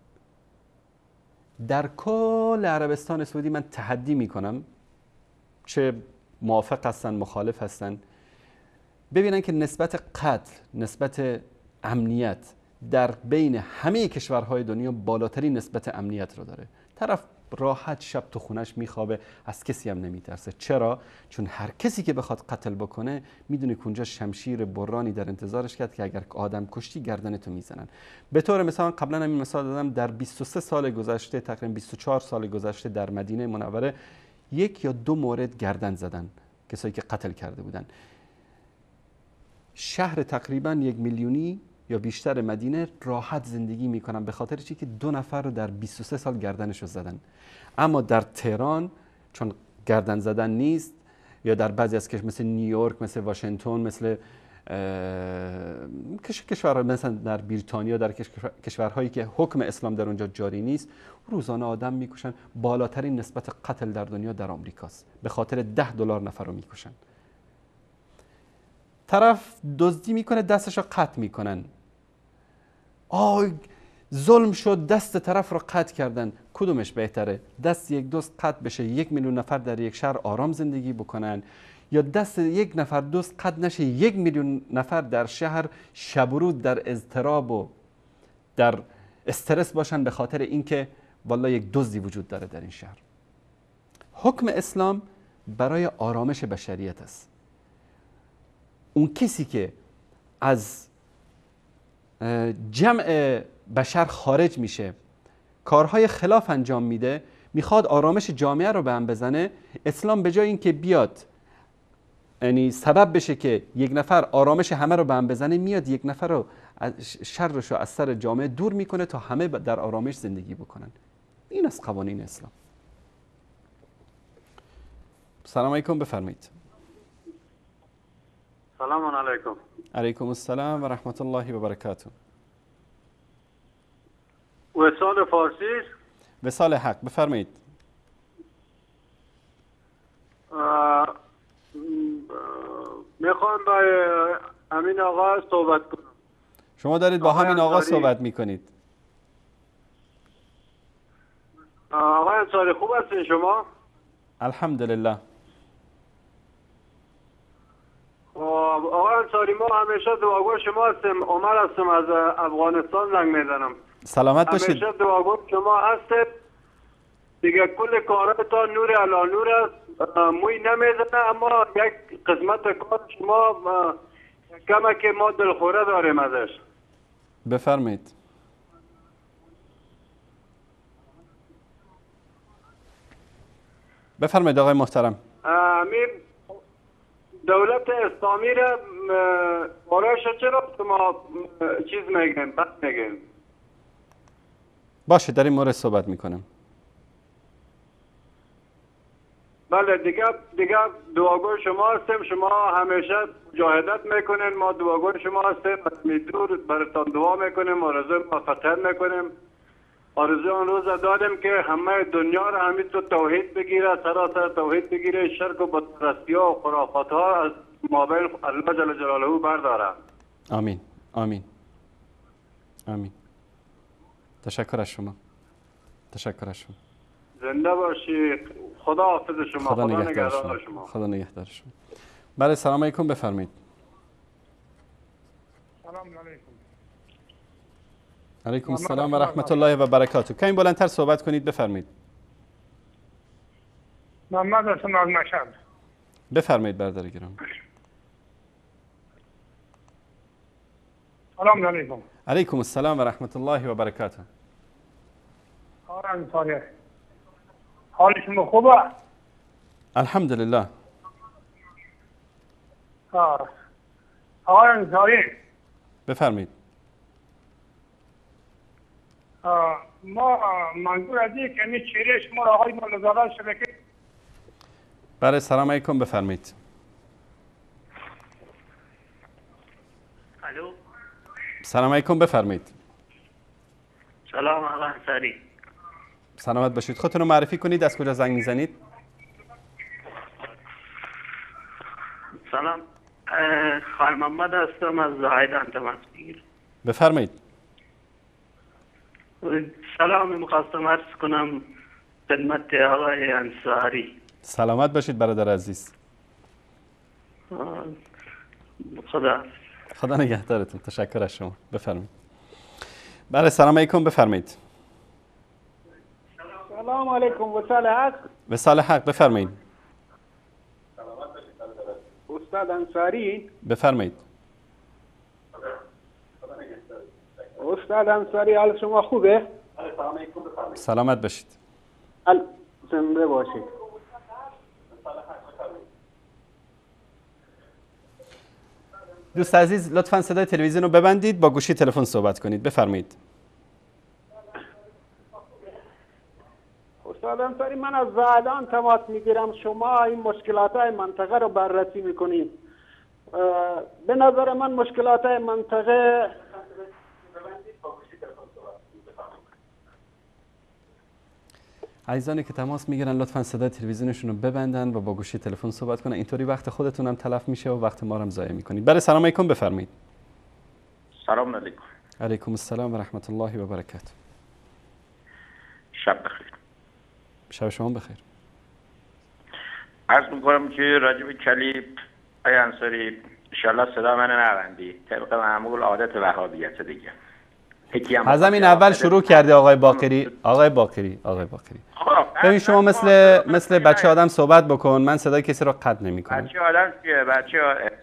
در کل عربستان سعودی من تحدی میکنم، چه موافق هستن مخالف هستن، ببینن که نسبت قتل، نسبت امنیت در بین همه کشورهای دنیا بالاترین نسبت امنیت رو داره. طرف راحت شب تو خونش میخوابه، از کسی هم نمیترسه. چرا؟ چون هر کسی که بخواد قتل بکنه میدونه که اونجا شمشیر برانی در انتظارش کرد که اگر آدم کشتی گردنتو میزنن. به طور مثلا قبلا همین مثال دادم، در بیست و سه سال گذشته، تقریبا بیست و چهار سال گذشته در مدینه منوره یک یا دو مورد گردن زدن کسایی که قتل کرده بودن. شهر تقریبا یک میلیونی یا بیشتر مدینه راحت زندگی میکنن به خاطر چی که دو نفر رو در بیست و سه سال گردنش رو زدن. اما در تهران چون گردن زدن نیست، یا در بعضی از کشورها مثل نیویورک، مثل واشنگتن، مثل کشورها مثلا در بریتانیا، در کشورهایی که حکم اسلام در اونجا جاری نیست، روزانه آدم میکشن. بالاترین نسبت قتل در دنیا در آمریکاست، به خاطر ده دلار نفر رو میکشن. طرف دزدی میکنه دستش رو قطع میکنن، آه ظلم شد دست طرف رو قطع کردن. کدومش بهتره؟ دست یک دزد قطع بشه یک میلیون نفر در یک شهر آرام زندگی بکنن، یا دست یک نفر دزد قطع نشه یک میلیون نفر در شهر شب و روز در اضطراب و در استرس باشن به خاطر اینکه والله یک دزدی وجود داره در این شهر. حکم اسلام برای آرامش بشریت است. اون کسی که از جمع بشر خارج میشه، کارهای خلاف انجام میده، میخواد آرامش جامعه رو به هم بزنه، اسلام به جای اینکه بیاد یعنی سبب بشه که یک نفر آرامش همه رو به هم بزنه، میاد یک نفر رو شرش رو از سر جامعه دور میکنه تا همه در آرامش زندگی بکنن. این از قوانین اسلام. سلام علیکم، بفرمایید. سلام علیکم. علیکم السلام و رحمت الله و برکاته. وصال فارسی؟ وصال حق، بفرمایید. میخوام با امین آقا صحبت کنم. شما دارید با همین آقا صحبت میکنید. آقای انصاری خوب هستین شما؟ الحمدلله. آقای انصاری ما همیشه دعاگوی شما هستیم. عمر هستم از افغانستان زنگ میزنم. سلامت باشید. همیشه دعاگوی شما هستید. دیگه کل کاراتان نور علا نور است. موی نمیزنه، اما یک قسمت کار شما کمه که ما دلخوره داریم ازش. بفرمایید. بفرمایید آقای محترم. می دولت اسلامی را برایش چرا ما چیز میگیم بد میگیم؟ باشه، در این مورد صحبت میکنم. بله دیگه دیگه دعاگوی شما هستیم. شما همیشه مجاهدت میکنین، ما دعاگوی شما هستیم. میدور براتون دعا میکنیم، آرزوی موفقیت میکنیم. آرزوی آن روز داریم که همه دنیا را همینطور توحید بگیره، سراسر توحید بگیره، شرک و بتپرستی ها و خرافات ها از مابین الله جل جلاله برداره. آمین آمین آمین. تشکر از شما. تشکر از شما. زنده باشی. خدا حافظ شما. خدا نگهدار شما. خدا نگهدار شما. بله، سلام علیکم، بفرمایید. سلام علیکم. علیکم السلام و رحمت الله و برکاته. کمی بلندتر صحبت کنید، بفرمایید. محمد هستم از مشهد. بفرمایید برادر گرامی. سلام علیکم. علیکم السلام و رحمت الله و برکاته. آقای انصاری حال شما خوبه؟ الحمدلله. آقای انصاری بفرمایید. ما منظور از این که این چهره شما را آقای ملازارات شبکه. بله، سلام علیکم، بفرمایید. الو. سلام علیکم، بفرمایید. سلام آقای انصاری. سلامت باشید. خودتون رو معرفی کنید، از کجا زنگ میزنید؟ سلام، خان محمد هستم از زاهدان تماس میگیرم. بفرمایید. سلام میخواستم عرض کنم خدمت آقای انصاری. سلامت باشید برادر عزیز. خدا خدا نگهدارتون. تشکر از شما. بفرمایید. بله، سلام علیکم، بفرمایید. سلام سلام علیکم و سال حق. به سال حق بفرمایید. استاد انصاری. بفرمایید. استاد انصاری حال شما خوبه؟ سلامت باشید. حال زنده باشید. دوست عزیز لطفاً صدای تلویزیون رو ببندید، با گوشی تلفن صحبت کنید. بفرمایید. استاد انصاری، من از الان تماس میگیرم، شما این مشکلات های منطقه رو بررسی میکنید. به نظر من مشکلات های منطقه عزیزانی که تماس میگیرن لطفاً صدای تلویزیونشون رو ببندن و با گوشی تلفن صحبت کنن، اینطوری وقت خودتون هم تلف میشه و وقت ما رو هم ضایع میکنید. بله سلام علیکم، بفرمایید. سلام علیکم. علیکم السلام و رحمت الله و برکاته. شب بخیر. شب شما بخیر. عرض میکنم که راجب کلیپ ای انصاری انشالله صدا من نبندی طبق معمول عادت وهابیت دیگه. از همین اول شروع کرده آقای باقری. آقای باقری آقای باقری ببین شما مثل مثل بچه آدم صحبت بکن، من صدای کسی رو قطع نمی‌کنم. بچه آدم چیه؟ بچه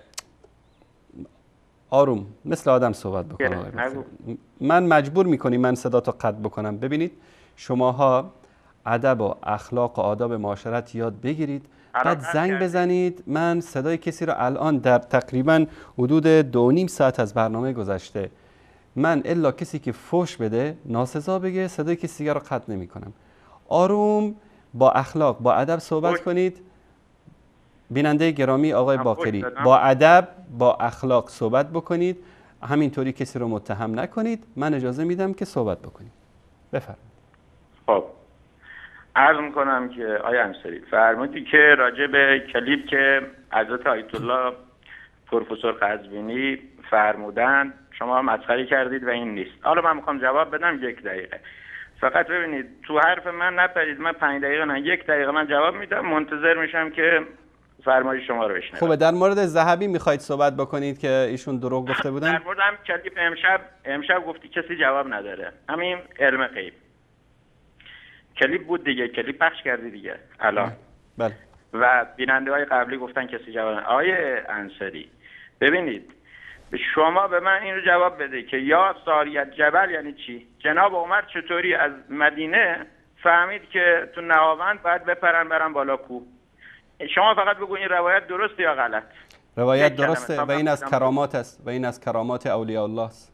آروم مثل آدم صحبت بکن آقای باقری. من مجبور می‌کنی من صدا تو قطع بکنم. ببینید شماها ادب و اخلاق و آداب معاشرت یاد بگیرید، بعد زنگ بزنید. من صدای کسی رو الان در تقریبا حدود دو نیم ساعت از برنامه گذشته، من الا کسی که فوش بده ناسزا بگه صدای کسی دیگر رو قطع نمی کنم. آروم با اخلاق با ادب صحبت کنید. بیننده گرامی آقای باقری، با ادب با اخلاق صحبت بکنید، همینطوری کسی رو متهم نکنید. من اجازه میدم که صحبت بکنید. بفرمایید. خب عرض میکنم که آیا انصاری فرمودی که راجع به کلیپ که حضرت آیت الله پروفسور قزوینی فرمودن شما مسخره کردید و این نیست. حالا من میخوام جواب بدم یک دقیقه. فقط ببینید تو حرف من نپرید، من پنج دقیقه نه یک دقیقه من جواب میدم، منتظر میشم که فرمایش شما رو بشنوم. خوبه. در مورد ذهبی میخواید صحبت بکنید که ایشون دروغ گفته بودن؟ در مورد هم کلیپ امشب امشب گفتی کسی جواب نداره. همین علم غیب. کلیپ بود دیگه، کلیپ پخش کردی دیگه الان. بله. و بیننده های قبلی گفتن کسی جواب نداره. آیه انصاری ببینید شما به من این رو جواب بده که یا ساریت جبل یعنی چی؟ جناب عمر چطوری از مدینه فهمید که تو نهاوند باید بپرن برن بالا کوه؟ شما فقط بگو این روایت درسته یا غلط؟ روایت درسته و این از کرامات است و این از کرامات اولیاء الله است.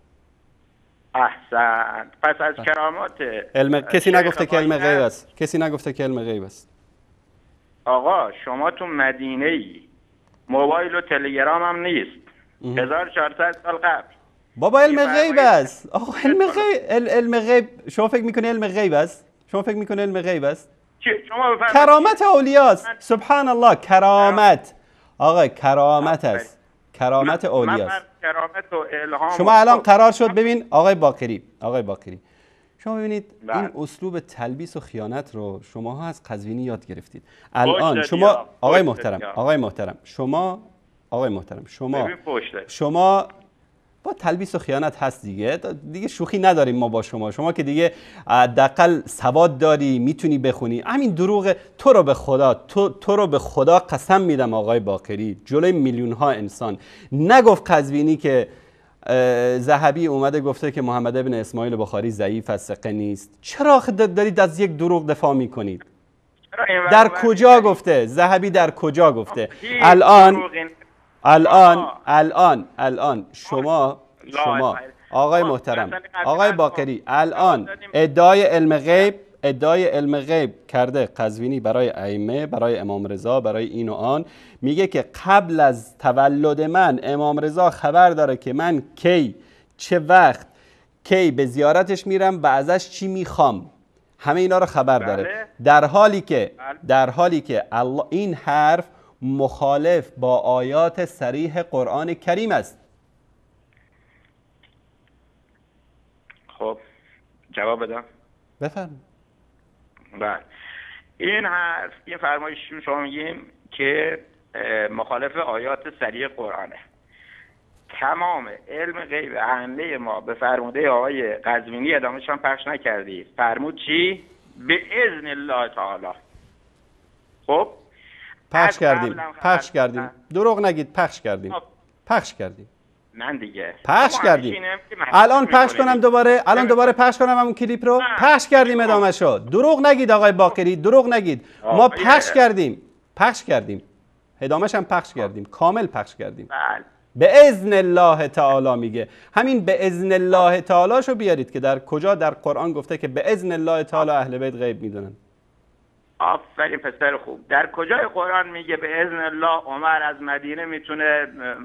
احسن. پس از کرامات علم کسی نگفته که علم غیب است. کسی نگفته که علم غیب است. آقا شما تو مدینه ای، موبایل و تلگرام هم نیست. هزار و چهارصد سال قبل. بابا علم غیب است. آقا علم غیب علم غیب شما فکر میکنی علم غیب است؟ شما فکر میکنی علم غیب است؟ چی؟ شما بفرمایید. کرامت اولیاء است. سبحان الله. کرامت. آقا کرامت است. کرامت اولیاء است. کرامت و الهام. شما الان قرار شد ببین آقای باقری، آقای باقری شما ببینید این اسلوب تلبیس و خیانت رو شماها از قزوینی یاد گرفتید. الان شما آقای محترم، آقای محترم شما آقای محترم شما شما با تلبیس و خیانت هست دیگه، دیگه شوخی نداریم ما با شما. شما که دیگه حداقل سواد داری، میتونی بخونی. همین دروغ تو رو به خدا تو تو رو به خدا قسم میدم آقای باقری جلوی میلیون ها انسان نگفت قزوینی که ذهبی اومده گفته که محمد ابن اسماعیل بخاری ضعیف است، ثقه نیست. چرا دارید از یک دروغ دفاع میکنید؟ در کجا گفته؟ ذهبی در کجا گفته؟ الان الان الان الان شما شما آقای محترم آقای باقری الان ادعای علم غیب ادعای علم غیب کرده قزوینی برای ائمه، برای امام رضا، برای این و آن. میگه که قبل از تولد من امام رضا خبر داره که من کی چه وقت کی به زیارتش میرم و ازش چی میخوام. همه اینا رو خبر داره. در حالی که در حالی که الله این حرف مخالف با آیات صریح قرآن کریم است. خب جواب بدم. بفرمایید. بله این حرف این فرمایش شما میگیم که مخالف آیات صریح قرآنه. تمام علم غیب اهله ما به فرموده آقای قزوینی ادامهش هم پخش نکردی. فرمود چی؟ به اذن الله تعالی. خب پخش کردیم پخش کردیم دروغ نگید، پخش کردیم پخش کردیم من دیگه پخش کردیم. الان پخش کنم دوباره، الان دوباره پخش کنم همون کلیپ رو. پخش کردیم ادامه شو. دروغ نگید آقای باقری، دروغ نگید. ما پخش کردیم پخش کردیم ادامهش هم پخش کردیم، کامل پخش کردیم. به اذن الله تعالی میگه. همین به اذن الله تعالی شو بیارید که در کجا در قرآن گفته که به اذن الله تعالی اهل بیت غیب میدونن. آفرین پسر خوب. در کجای قرآن میگه به اذن الله عمر از مدینه میتونه؟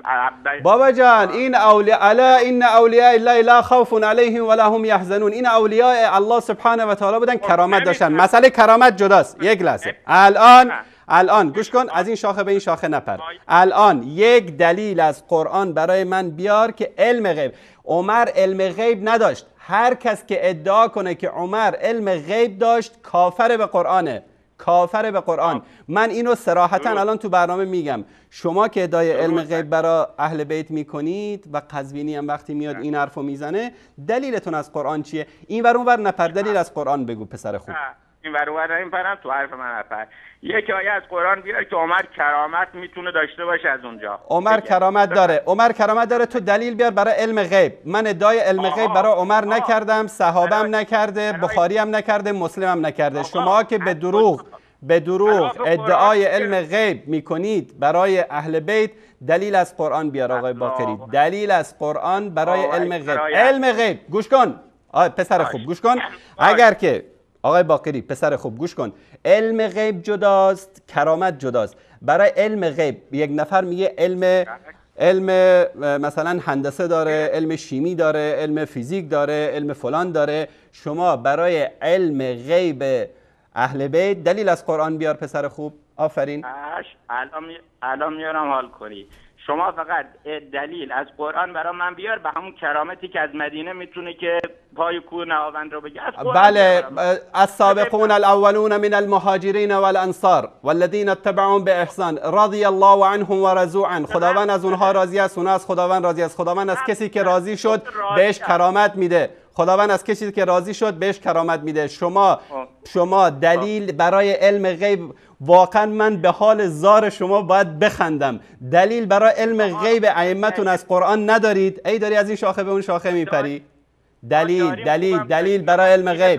بابا جان این اولیاء الا این اولیاء الله لا خوف علیهم ولا هم یحزنون. این اولیاء الله سبحانه و تعالی بودن، کرامت داشتن. مسئله کرامت جداست. یک لحظه الان الان گوش کن، از این شاخه به این شاخه نپر. الان یک دلیل از قرآن برای من بیار که علم غیب. عمر علم غیب نداشت. هر کس که ادعا کنه که عمر علم غیب داشت کافر به قرآنه، کافر به قرآن. من اینو صراحتا الان تو برنامه میگم. شما که ادعای علم غیب برای اهل بیت میکنید و قزوینی هم وقتی میاد این حرفو میزنه، دلیلتون از قرآن چیه؟ این ور اون ور نپر، دلیل از قرآن بگو پسر خوب. این ور اون ور نمیپرم، تو حرف من نپر. یک آیه از قرآن بیار که عمر کرامت میتونه داشته باشه از اونجا. عمر کرامت داره، عمر کرامت داره. تو دلیل بیار برای علم غیب. من ادعای علم غیب برای عمر نکردم، صحابه هم نکرده، بخاری هم نکرده، مسلم هم نکرده. شما که به دروغ به دروغ ادعای علم غیب میکنید برای اهل بیت، دلیل از قرآن بیار آقای باقری. دلیل از قرآن برای علم غیب. علم غیب گوش کن آقای پسر خوب، گوش کن. اگر که آقای باقری پسر خوب گوش کن، علم غیب جداست، کرامت جداست. برای علم غیب یک نفر میگه علم علم مثلا هندسه داره، علم شیمی داره، علم فیزیک داره، علم فلان داره. شما برای علم غیب اهل بیت دلیل از قرآن بیار پسر خوب. آفرین. الان الان میارم حال کنی. شما فقط دلیل از قرآن برای من بیار به همون کرامتی که از مدینه میتونه که پای کوه نهاوند رو بگه. بله، السابقون الاولون من المهاجرین والانصار والذین اتبعوهم باحسان رضی الله عنهم و رضوا عنه. خداوند از اونها راضی است، اونها از خداوند راضی است. خداوند از کسی که راضی شد بهش کرامت میده. خداوند از کسی که راضی شد بهش کرامت میده. شما شما دلیل برای علم غیب، واقعا من به حال زار شما باید بخندم. دلیل برای علم غیب ائمتون از قرآن ندارید. ای داری از این شاخه به اون شاخه میپری. دلیل دلیل دلیل برای علم غیب.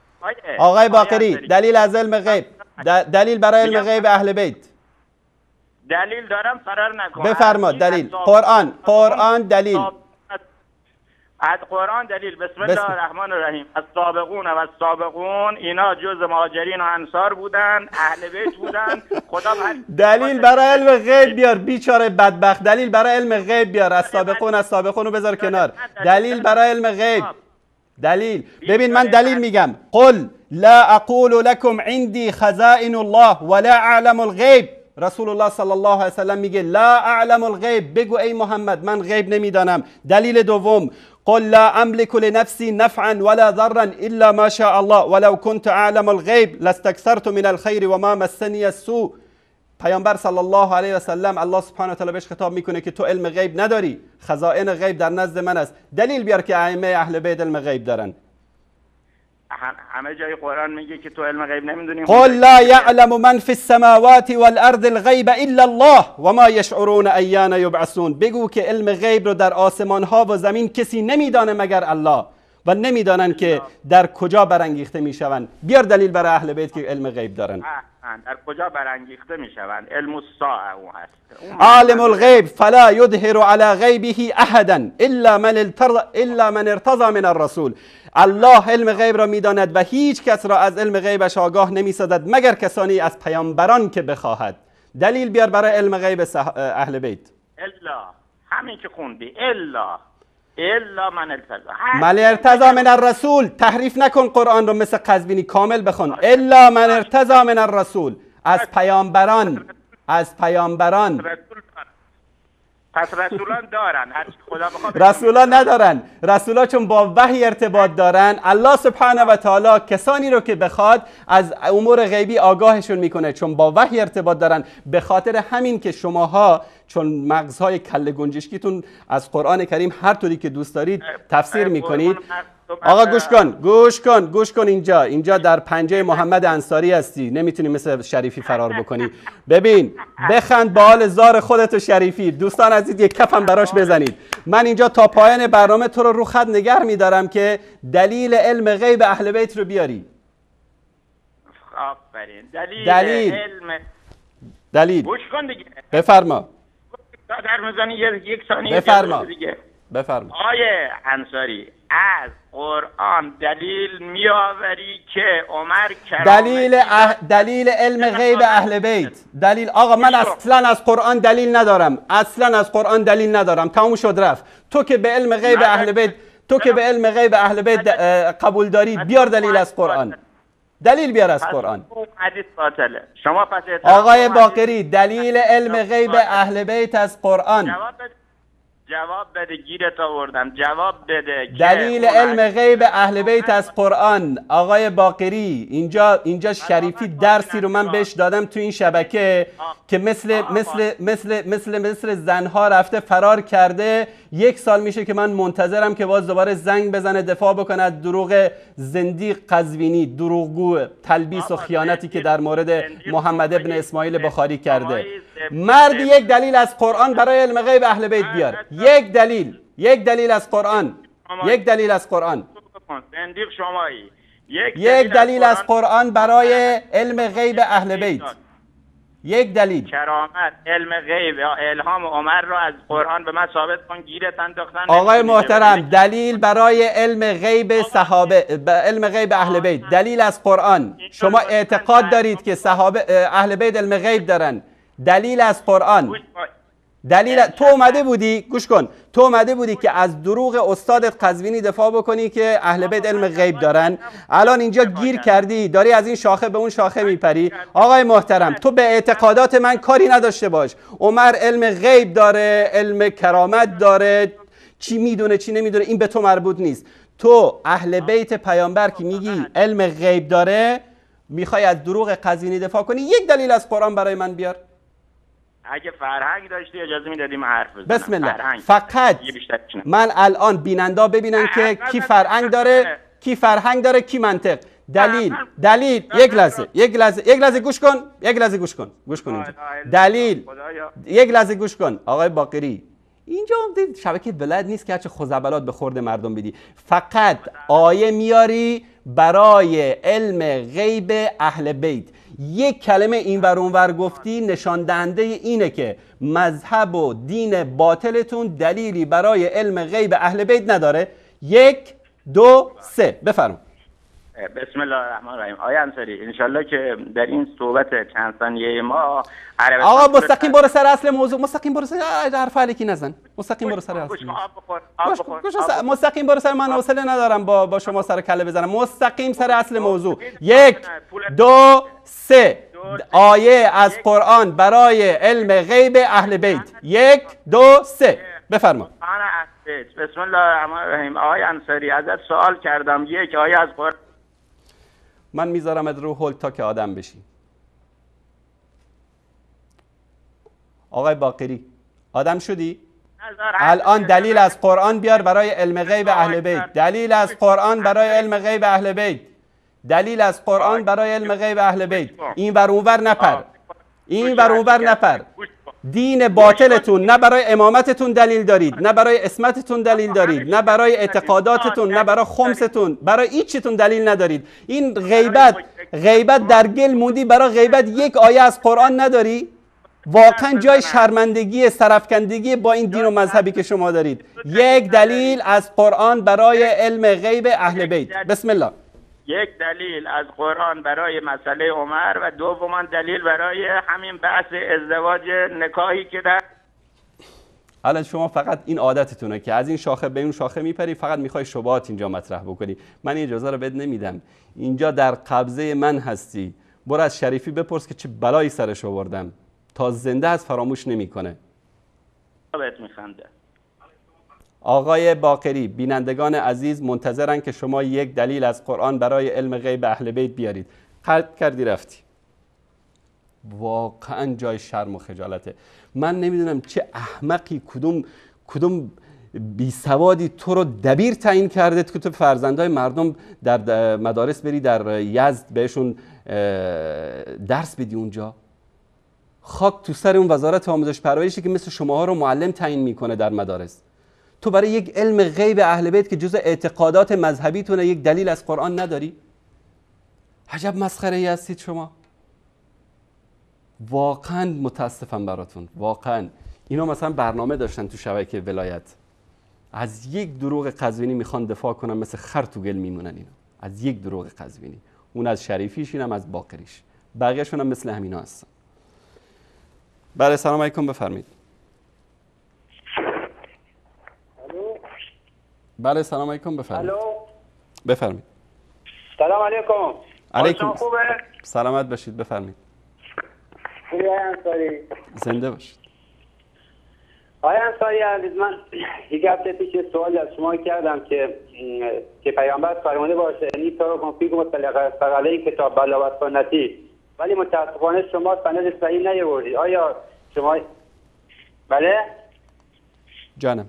آقای باقری دلیل از علم غیب، دلیل برای علم غیب اهل بیت. دلیل دارم فرار نکن. بفرما دلیل. قرآن قرآن دلیل. از قرآن دلیل. بسم الله الرحمن الرحیم. السابقون و السابقون اینا جز مهاجرین و انصار بودن، اهل بیت بودن. خدا دلیل برای علم غیب بیار بیچاره بدبخت. دلیل برای علم غیب بیار. السابقون السابقون رو بذار کنار. دلیل برای علم غیب. دلیل. ببین من دلیل میگم. قل لا اقول لكم عندي خزائن الله ولا اعلم الغیب. رسول الله صلی الله علیه و سلم میگه لا اعلم الغیب. بگو ای محمد من غیب نمیدانم. دلیل دوم قل لا املك لنفسي نفعا ولا ضرا الا ما شاء الله ولو كنت اعلم الغیب لاستكثرت من الخير وما مسني السوء. پیامبر صلی الله علیه و سلم الله سبحانه و تعالی بهش خطاب میکنه که تو علم غیب نداری، خزائن غیب در نزد من است. دلیل بیار که ائمه اهل بیت علم غیب دارن. همه جای قرآن میگه که تو علم غیب نمیدونی. قل لا يعلم من في السماوات والارض الغیب الا الله وما يشعرون ایان یبعثون. بگو که علم غیب رو در آسمان ها و زمین کسی نمیدانه مگر الله، و نمیدانن که در کجا برانگیخته میشوند. بیار دلیل برای اهل بیت که علم غیب دارن. در کجا برانگیخته میشوند؟ علم الساعه اون هست. عالم الغیب فلا یظهر علی غیبه احدا الا من ارتضى الا من ارتضى من الرسول. الله علم غیب را میداند و هیچ کس را از علم غیبش آگاه نمیسازد مگر کسانی از پیامبران که بخواهد. دلیل بیار برای علم غیب اهل بیت. الا همین که خوندی. الا الا من ارتضى من ارتضى من الرسول. تحریف نکن قرآن رو مثل قزوینی، کامل بخون. الا من ارتضى من الرسول. از پیامبران، از پیامبران. پس رسولان دارن. خدا بخواد رسولان ندارن. رسولان چون با وحی ارتباط دارن، الله سبحانه و تعالی کسانی رو که بخواد از امور غیبی آگاهشون میکنه چون با وحی ارتباط دارن. به خاطر همین که شماها چون مغزهای کله گنجشکیتون از قرآن کریم هر طوری که دوست دارید تفسیر میکنید، آقا گوش کن گوش کن گوش کن اینجا اینجا در پنجه محمد انصاری هستی، نمیتونی مثل شریفی فرار بکنی. ببین بخند با حال زار خودت و شریفی. دوستان عزیز یک کفم براش بزنید. من اینجا تا پایان برنامه تو رو رو خط نگه میدارم که دلیل علم غیب اهل بیت رو بیاری. آفرین. دلیل, دلیل علم دلیل گوش کن دیگه. بفرما. در میزنی یک ثانیه بفرما دیگه. بفرما. آیه انصاری از قرآن دلیل میآوری که عمر کرامت دلیل اه... دلیل علم غیب اهل بیت. دلیل آقا من اصلا از قرآن دلیل ندارم، اصلا از قرآن دلیل ندارم، تموم شد رفت. تو که به علم غیب اهل بیت تو که به علم غیب اهل بیت قبول داری، بیار دلیل از قرآن. دلیل بیار از قرآن. حدیث باطله. شما پس آقای باقری دلیل علم غیب اهل بیت از قرآن. جواب بده. جواب بده گیرت آوردم. جواب بده. دلیل علم غیب اهل بیت از قرآن. آقای باقری اینجا اینجا شریفی درسی رو من بهش دادم تو این شبکه که مثل مثل مثل مثل مثل زنها رفته فرار کرده. یک سال میشه که من منتظرم که باز دوباره زنگ بزنه دفاع بکنه از دروغ زندیق قزوینی، دروغگو، تلبیس و خیانتی که در مورد محمد ابن اسماعیل بخاری کرده. مرد یک دلیل از قرآن برای علم غیب اهل بیت بیار. یک دلیل یک دلیل از قرآن یک دلیل از قرآن زندیق شمایی. یک دلیل از قرآن برای علم غیب اهل بیت. یک دلیل. کرامت علم غیب یا الهام عمر رو از قرآن به من ثابت کن. گیرت انداختن. آقای محترم دلیل برای علم غیب صحابه، علم غیب اهل بیت، دلیل از قرآن. شما اعتقاد دارید که صحابه اهل بیت علم غیب دارن. دلیل از قرآن. دلیل تو اومده بودی گوش کن تو اومده بودی که از دروغ استادت قزوینی دفاع بکنی که اهل بیت علم غیب دارن. الان اینجا گیر کردی داری از این شاخه به اون شاخه میپری. آقای محترم تو به اعتقادات من کاری نداشته باش. عمر علم غیب داره، علم کرامت داره، چی میدونه چی نمیدونه این به تو مربوط نیست. تو اهل بیت پیامبر که میگی علم غیب داره، میخوای از دروغ قزوینی دفاع کنی. یک دلیل از قرآن برای من بیار. اگه فرهنگ داشتی اجازه میدادیم حرف بزنم. بسم الله. فرهنگ. فقط من الان بیننده ببینن که کی فرهنگ داره کی فرهنگ داره کی منطق. دلیل دلیل یک لحظه یک لحظه یک لحظه گوش کن یک لحظه گوش کن گوش کن اینجا. دلیل یک لحظه گوش کن آقای باقری. اینجا شبکه ولایت نیست که هرچه خزعبلات به خورد مردم بدی. فقط آیه میاری برای علم غیب اهل بیت. یک کلمه این ور اون ور گفتی نشان دهنده اینه که مذهب و دین باطلتون دلیلی برای علم غیب اهل بیت نداره. یک دو سه بفرمایید. بسم الله الرحمن الرحیم. آیا انصاری انشالله که در این صحبت چند ثانیه ما آقا مستقیم برو سر اصل موضوع. مستقیم برو سر حرف علیکی نزن. مستقیم برو سر اصل موضوع. مستقیم برو سر. من حوصله ندارم با با شما سر کله بزنم. مستقیم سر اصل موضوع. یک دو سه آیه از قرآن برای علم غیب اهل بیت. یک دو سه بفرما. بسم الله الرحمن الرحیم. آقای انصاری ازت سوال کردم یک آیه از قرآن. من میذارم رو هولد تا که آدم بشی. آقای باقری آدم شدی؟ الان دلیل از قرآن بیار برای علم غیب اهل بیت. دلیل از قرآن برای علم غیب اهل بیت. دلیل از قرآن برای علم غیب اهل بیت. این ور اونور نپر. این ور اونور نپر. دین باطلتون نه برای امامتتون دلیل دارید، نه برای اسمتتون دلیل دارید، نه برای اعتقاداتتون، نه برای خمستون، برای هیچیتون دلیل ندارید. این غیبت غیبت در گل موندی. برای غیبت یک آیه از قرآن نداری؟ واقعا جای شرمندگی، سرفکندگی با این دین و مذهبی که شما دارید. یک دلیل از قرآن برای علم غیب اهل بیت. بسم الله. یک دلیل از قرآن برای مسئله عمر و دوما دلیل برای همین بحث ازدواج نکاحی که در الان شما فقط این عادتتونه که از این شاخه به اون شاخه میپری، فقط میخوای شبهات اینجا مطرح بکنی. من اجازه رو بهت نمیدم. اینجا در قبضه من هستی. برو از شریفی بپرس که چه بلایی سرش آوردم. تا زنده از فراموش نمیکنه. بهت میخنده. آقای باقری بینندگان عزیز منتظرن که شما یک دلیل از قرآن برای علم غیب اهل بیت بیارید. قطع کردی رفتی. واقعا جای شرم و خجالته. من نمیدونم چه احمقی کدوم کدوم بی سوادی تو رو دبیر تعیین کرده که تو فرزندای مردم در مدارس بری در یزد بهشون درس بدی اونجا؟ خاک تو سر اون وزارت آموزش پرورشی که مثل شماها رو معلم تعیین میکنه در مدارس. تو برای یک علم غیب اهل بیت که جزء اعتقادات مذهبیتونه یک دلیل از قرآن نداری؟ عجب مسخره ای هستید شما. واقعا متاسفم براتون. واقعا اینا مثلا برنامه داشتن تو شبکه ولایت، از یک دروغ قزوینی میخوان دفاع کنن، مثل خر تو گل میمونن اینا، از یک دروغ قزوینی. اون از شریفیش، اینم از باقریش، بقیه‌شون هم مثل همینا هستن. بله سلام علیکم، بفرمایید. بله سلام علیکم، بفرمایید. بفرمایید. سلام علیکم. علیکم. خوبه؟ سلامت باشید، بفرمایید. خوبی آقای انصاری؟ زنده باشید. آقای انصاری عزیز، من یک هفته پیش سوال از شما کردم که که پیامبر فرموده باشه انی تارکم فیکم ثقلین کتاب بلا و سنتی، ولی متاسفانه شما سند صحیح نیاوردید. آیا شما بله؟ جانم.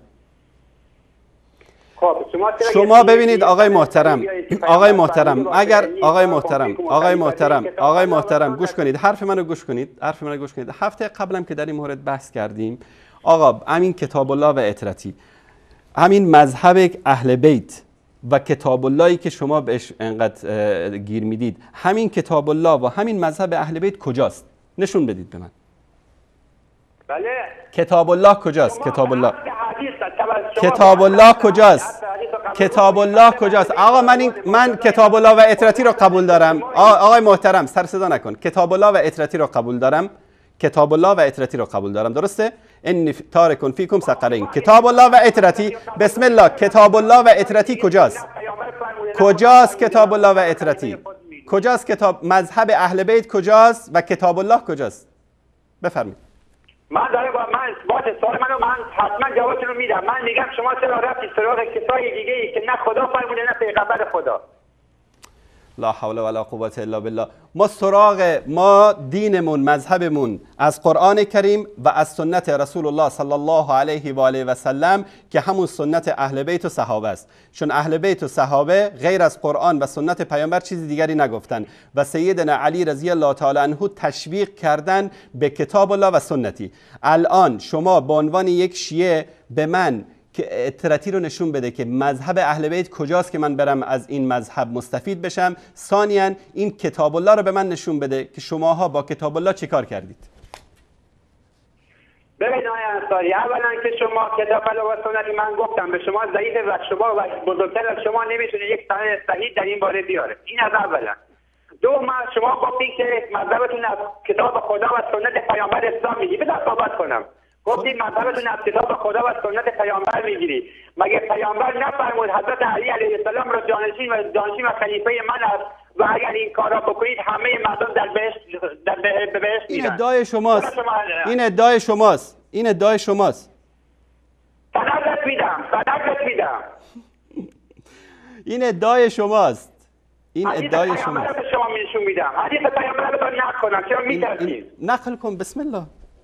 خب شما شما ببینید آقای محترم، آقای محترم، اگر آقای محترم، آقای محترم، آقای محترم گوش کنید، حرف منو گوش کنید، حرف منو گوش کنید. هفته قبلم که در این مورد بحث کردیم، آقا همین کتاب الله و اطرتی، همین مذهب اهل بیت و کتاب اللهی که شما بهش انقدر گیر میدید، همین کتاب الله و همین مذهب اهل بیت کجاست؟ نشون بدید به من. بله. کتاب الله کجاست؟ کتاب الله کتاب الله کجاست؟ کتاب الله کجاست؟ آقا من این من کتاب الله و اطرتی رو قبول دارم. آقای محترم سر صدا نکن. کتاب الله و اطرتی رو قبول دارم. کتاب الله و اطرتی رو قبول دارم، درسته؟ ان تارکون فیکم ثقلین. کتاب الله و اطرتی، بسم الله. کتاب الله و اطرتی کجاست؟ کجاست کتاب الله و اطرتی؟ کجاست کتاب مذهب اهل بیت کجاست و کتاب الله کجاست؟ بفرمایید. من دارم با من باز سوال منو من حتما جوابتون رو میدم. من میگم شما چرا رفتید سراغ کسای دیگه ای که نه خدا فرموده نه پیغمبر خدا؟ لا حول ولا قوة الا بالله. ما سراغ ما دینمون، مذهبمون از قرآن کریم و از سنت رسول الله صلی الله علیه و آله و سلم که همون سنت اهل بیت و صحابه است. چون اهل بیت و صحابه غیر از قرآن و سنت پیامبر چیز دیگری نگفتن و سیدنا علی رضی الله تعالی عنه تشویق کردن به کتاب الله و سنتی. الان شما به عنوان یک شیعه به من که اطرتی رو نشون بده که مذهب اهل بیت کجاست که من برم از این مذهب مستفید بشم. ثانیاً این کتاب الله رو به من نشون بده که شماها با کتاب الله چه کار کردید. ببین آقای انصاری، اولا که شما کتاب الله و سنتی من گفتم به شما ضعیف و شما و بزرگتر از شما نمیتونه یک سند صحیح در این باره بیاره. این از اولا. دوم شما گفتید که مذهبتون از کتاب خدا و سنت پیامبر اسلام میگی. بذار صحبت کنم. گفتید مذهبتون از کتاب خدا و سنت پیامبر میگیری. مگه پیامبر نفرمود حضرت علی علیه السلام را جانشین و جانشین و خلیفه من است و اگر این کارا بکنید همه مردم در بهشت در بهشت میرن؟ این ادعای شماست. این ادعای شماست. این ادعای شماست. سند میدم. سند میدم. این ادعای شماست. این ادعای شماست. حدیث شما نشون میدم. حدیث پیامبر رو نقل کنم. چرا میترسید؟ نقل کن. بسم الله.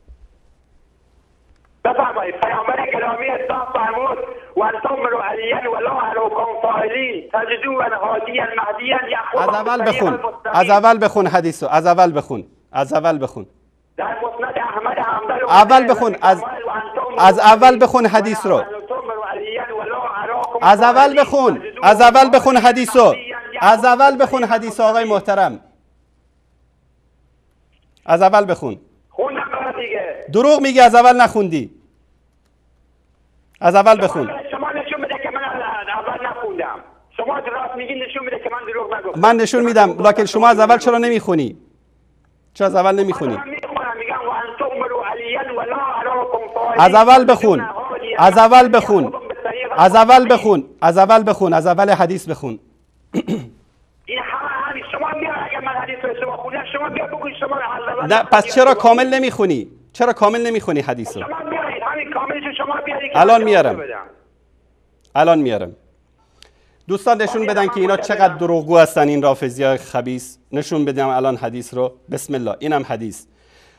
بفرمایید. پیامبر گرامی اسلام فرمود و انتم علیاً ولا علیکم فاعلین تجدون هادیا مهدیا یخوض. از اول بخون. از اول بخون حدیثو. از اول بخون. از اول بخون. در مسند احمد حنبل اول بخون. از از اول بخون حدیث رو. از اول بخون. از اول بخون حدیثو. از اول بخون حدیث آقای محترم. از اول بخون. خوندم دیگه. دروغ میگی، از اول نخوندی. از اول بخون. شما نشون میده که من اول نخوندم. شما راست میگی نشون میده که من دروغ نگفتم. من نشون میدم، لکن شما از اول چرا نمیخونی؟ چرا از اول نمیخونی؟ از اول بخون. از اول بخون. از اول بخون. از اول بخون. از اول حدیث بخون. این همه شما بیا اگه من حدیث رو شما خوندم شما بیا بگوید شما نه پس چرا کامل نمیخونی؟ چرا کامل نمیخونی حدیث رو؟ شما بیارید همین کاملش شما بیارید. الان میارم. الان میارم. دوستان نشون بدن که اینا چقدر دروغگو هستن این رافضیای خبیث. نشون بدم الان حدیث رو. بسم الله. اینم حدیث.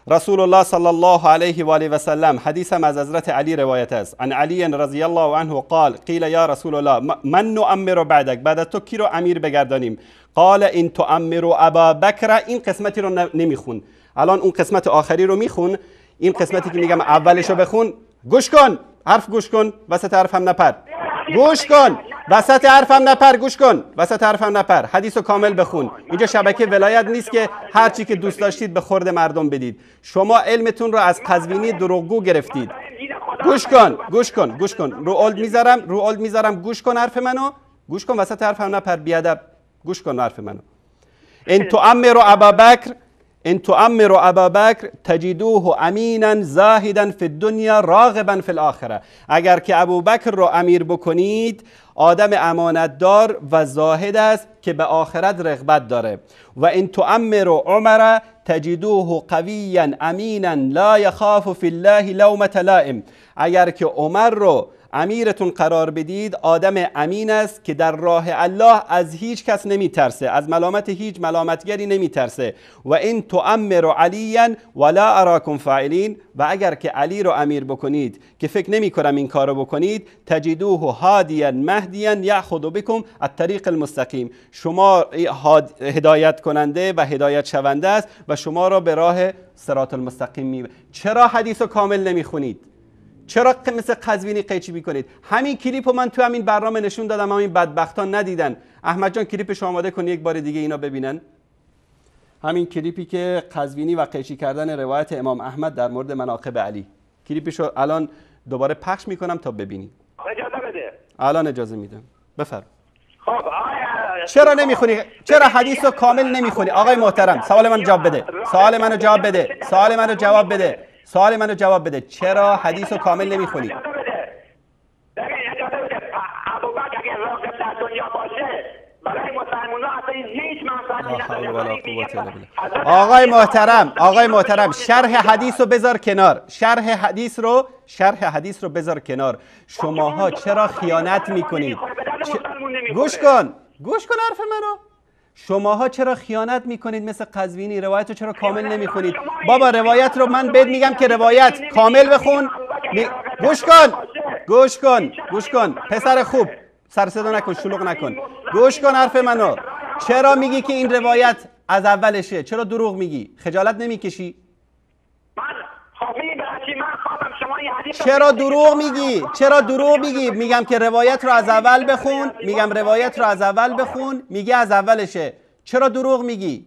رسول الله صلی الله علیه و آله و سلم، حدیث هم از حضرت علی روایت است، عن علی رضی الله عنه قال قیل یا رسول الله من نؤمر بعدک، بعد از تو کی رو امیر بگردانیم؟ قال ان تؤمر ابا بکر. این قسمتی رو نمیخون، الان اون قسمت آخری رو میخون، این قسمتی که میگم اولش رو بخون. گوش کن، حرف گوش کن، وسط حرف هم نپر. گوش کن، وسط حرف هم نپر. گوش کن، وسط حرف هم نپر. حدیث رو کامل بخون. اینجا شبکه ولایت نیست که هر چی که دوست داشتید به خورد مردم بدید. شما علمتون رو از قزوینی دروغگو گرفتید. گوش کن، گوش کن، گوش کن. رو اولد میذارم، رو اولد میذارم. گوش کن حرف منو. گوش کن، وسط حرف هم نپر بیادب. گوش کن حرف منو. ان تؤمر ابا بکر ان تؤمر ابا بکر تجدوه امینا زاهدا فی الدنیا راغبا فی الاخره. اگر که ابوبکر رو امیر بکنید، آدم امانتدار و زاهد است که به آخرت رغبت داره. و ان تؤمر عمر تجدوه قویا امینا لا یخاف فی الله لومة لائم. اگر که عمر رو امیرتون قرار بدید، آدم امین است که در راه الله از هیچ کس نمی ترسه، از ملامت هیچ ملامتگری نمی ترسه. و این تؤمر علیا ولا اراکم فاعلین. و اگر که علی رو امیر بکنید که فکر نمی کنم این کارو بکنید، تجدوه هادیا مهدیا یاخذ بكم الطریق المستقیم. شما هدایت کننده و هدایت شونده است و شما را به راه صراط المستقیم می. چرا حدیثو کامل نمیخونید؟ چرا مثل قزوینی قیچی میکنید؟ همین کلیپو من تو همین برنامه نشون دادم، همین بدبختان ندیدن. احمد جان کلیپش آماده کن یک بار دیگه اینا ببینن. همین کلیپی که قزوینی و قیچی کردن روایت امام احمد در مورد مناقب علی، کلیپشو الان دوباره پخش میکنم تا ببینی. اجازه بده. الان اجازه میدم. بفرم. خب آیا چرا نمیخونی؟ چرا حدیث رو کامل نمیخونی؟ آقای محترم سوال منو جواب بده. سوال منو جواب بده. سوال منو جواب بده. سوال منو جواب بده. چرا حدیث رو کامل نمیخونی؟ ببین اجازه بده. ابوبکر اگه راغب در دنیا باشه، برای مسلمان‌ها اصلا هیچ منفعتی نداره. آقای محترم، آقای محترم شرح حدیث رو بذار کنار. شرح حدیث رو شرح حدیث رو بذار کنار. شماها چرا خیانت میکنید؟ گوش کن. گوش کن حرف منو. شماها چرا خیانت میکنید مثل قزوینی؟ روایت رو چرا کامل نمیخونید؟ بابا روایت رو من بهت میگم که روایت کامل بخون. می... گوش کن. گوش کن. گوش کن. پسر خوب سر صدا نکن، شلوغ نکن. گوش کن حرف منو. چرا میگی که این روایت از اولشه؟ چرا دروغ میگی؟ خجالت نمیکشی؟ چرا دروغ میگی؟ چرا دروغ میگی؟ میگم که روایت رو از اول بخون. میگم روایت رو از اول بخون. میگی از اولشه. چرا دروغ میگی؟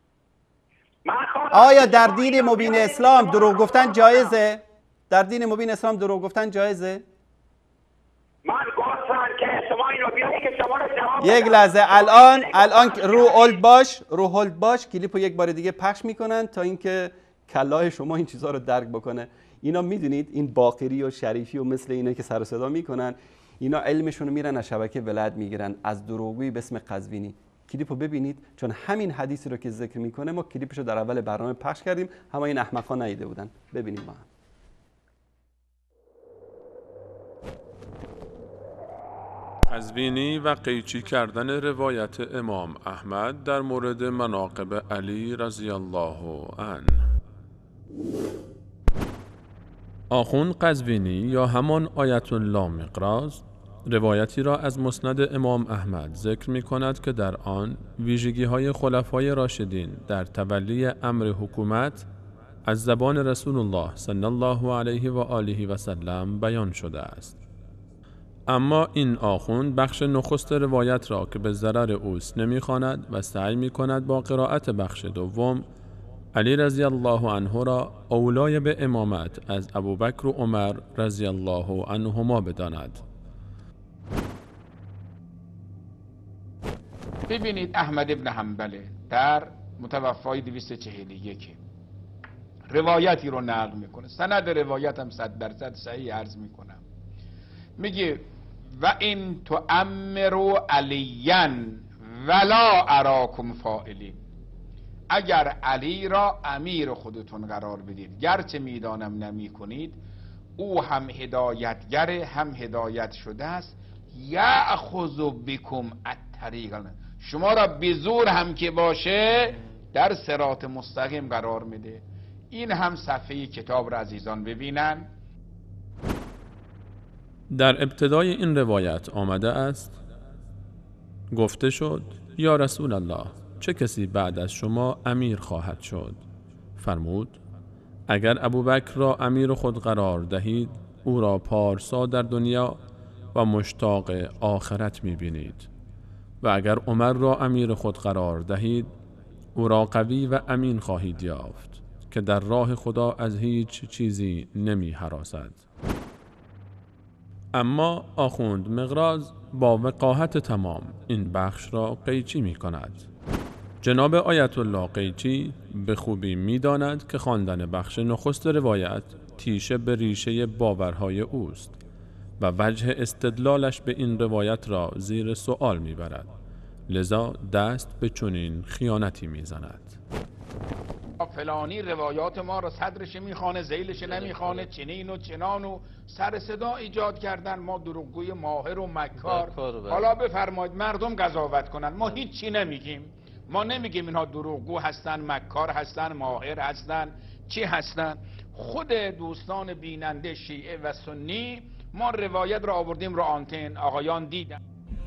آیا در دین مبین اسلام دروغ گفتن جایزه؟ در دین مبین اسلام دروغ گفتن جایزه؟ من گفتم که شما اینو بیایی که شما رو جواب یک لحظه. الان الان رو هولد باش، رو هولد باش. کلیپو یک بار دیگه پخش میکنن تا اینکه کلاه شما این چیزها رو درک بکنه. اینا میدونید این باقری و شریفی و مثل اینا که سر و صدا میکنن، اینا علمشون رو میرن از شبکه ولایت میگیرن، از دروغگویی به اسم قزوینی. کلیپو ببینید، چون همین حدیثی رو که ذکر میکنه ما کلیپشو در اول برنامه پخش کردیم، همه این احمقا ندیده بودن. ببینید ما هم. قزوینی و قیچی کردن روایت امام احمد در مورد مناقب علی رضی الله عنه. آخوند قزوینی یا همان آیت الله مقراض روایتی را از مسند امام احمد ذکر می کند که در آن ویژگی های خلفای راشدین در تولی امر حکومت از زبان رسول الله صلی الله علیه و آله و سلم بیان شده است. اما این آخوند بخش نخست روایت را که به ضرر اوست نمی‌خواند و سعی می‌کند با قرائت بخش دوم علی رضی الله عنه را اولای به امامت از ابوبکر و عمر رضی الله عنهما بداند. ببینید احمد ابن حنبل در متوفای دویست و چهل و یک روایتی رو نقل میکنه، سند روایت هم صد درصد صحیح عرض میکنم. میگه و این تؤمروا علیا ولا اراکم فاعلین، اگر علی را امیر خودتون قرار بدید گرچه میدانم نمی کنید، او هم هدایتگر هم هدایت شده است. یأخذ بکم الطریق، شما را به زور هم که باشه در صراط مستقیم قرار میده. این هم صفحه کتاب را عزیزان ببینن. در ابتدای این روایت آمده است گفته شد یا رسول الله چه کسی بعد از شما امیر خواهد شد؟ فرمود اگر ابوبکر را امیر خود قرار دهید او را پارسا در دنیا و مشتاق آخرت می‌بینید و اگر عمر را امیر خود قرار دهید او را قوی و امین خواهید یافت که در راه خدا از هیچ چیزی نمی هراسد. اما آخوند مقراض با وقاحت تمام این بخش را قیچی می کند. جناب آیت الله قیچی به خوبی می داند که خواندن بخش نخست روایت تیشه به ریشه باورهای اوست و وجه استدلالش به این روایت را زیر سؤال می برد. لذا دست به چنین خیانتی می زند. فلانی روایات ما رو صدرش میخوانه ذیلش نمیخوانه چنین و چنان و سر صدا ایجاد کردن ما دروغگوی ماهر و مکار. حالا بفرمایید مردم قضاوت کنن، ما هیچی نمیگیم، ما نمیگیم اینها دروغگو هستن، مکار هستن، ماهر هستن، چی هستن. خود دوستان بیننده شیعه و سنی ما روایت را آوردیم رو آنتن، آقایان دیدن.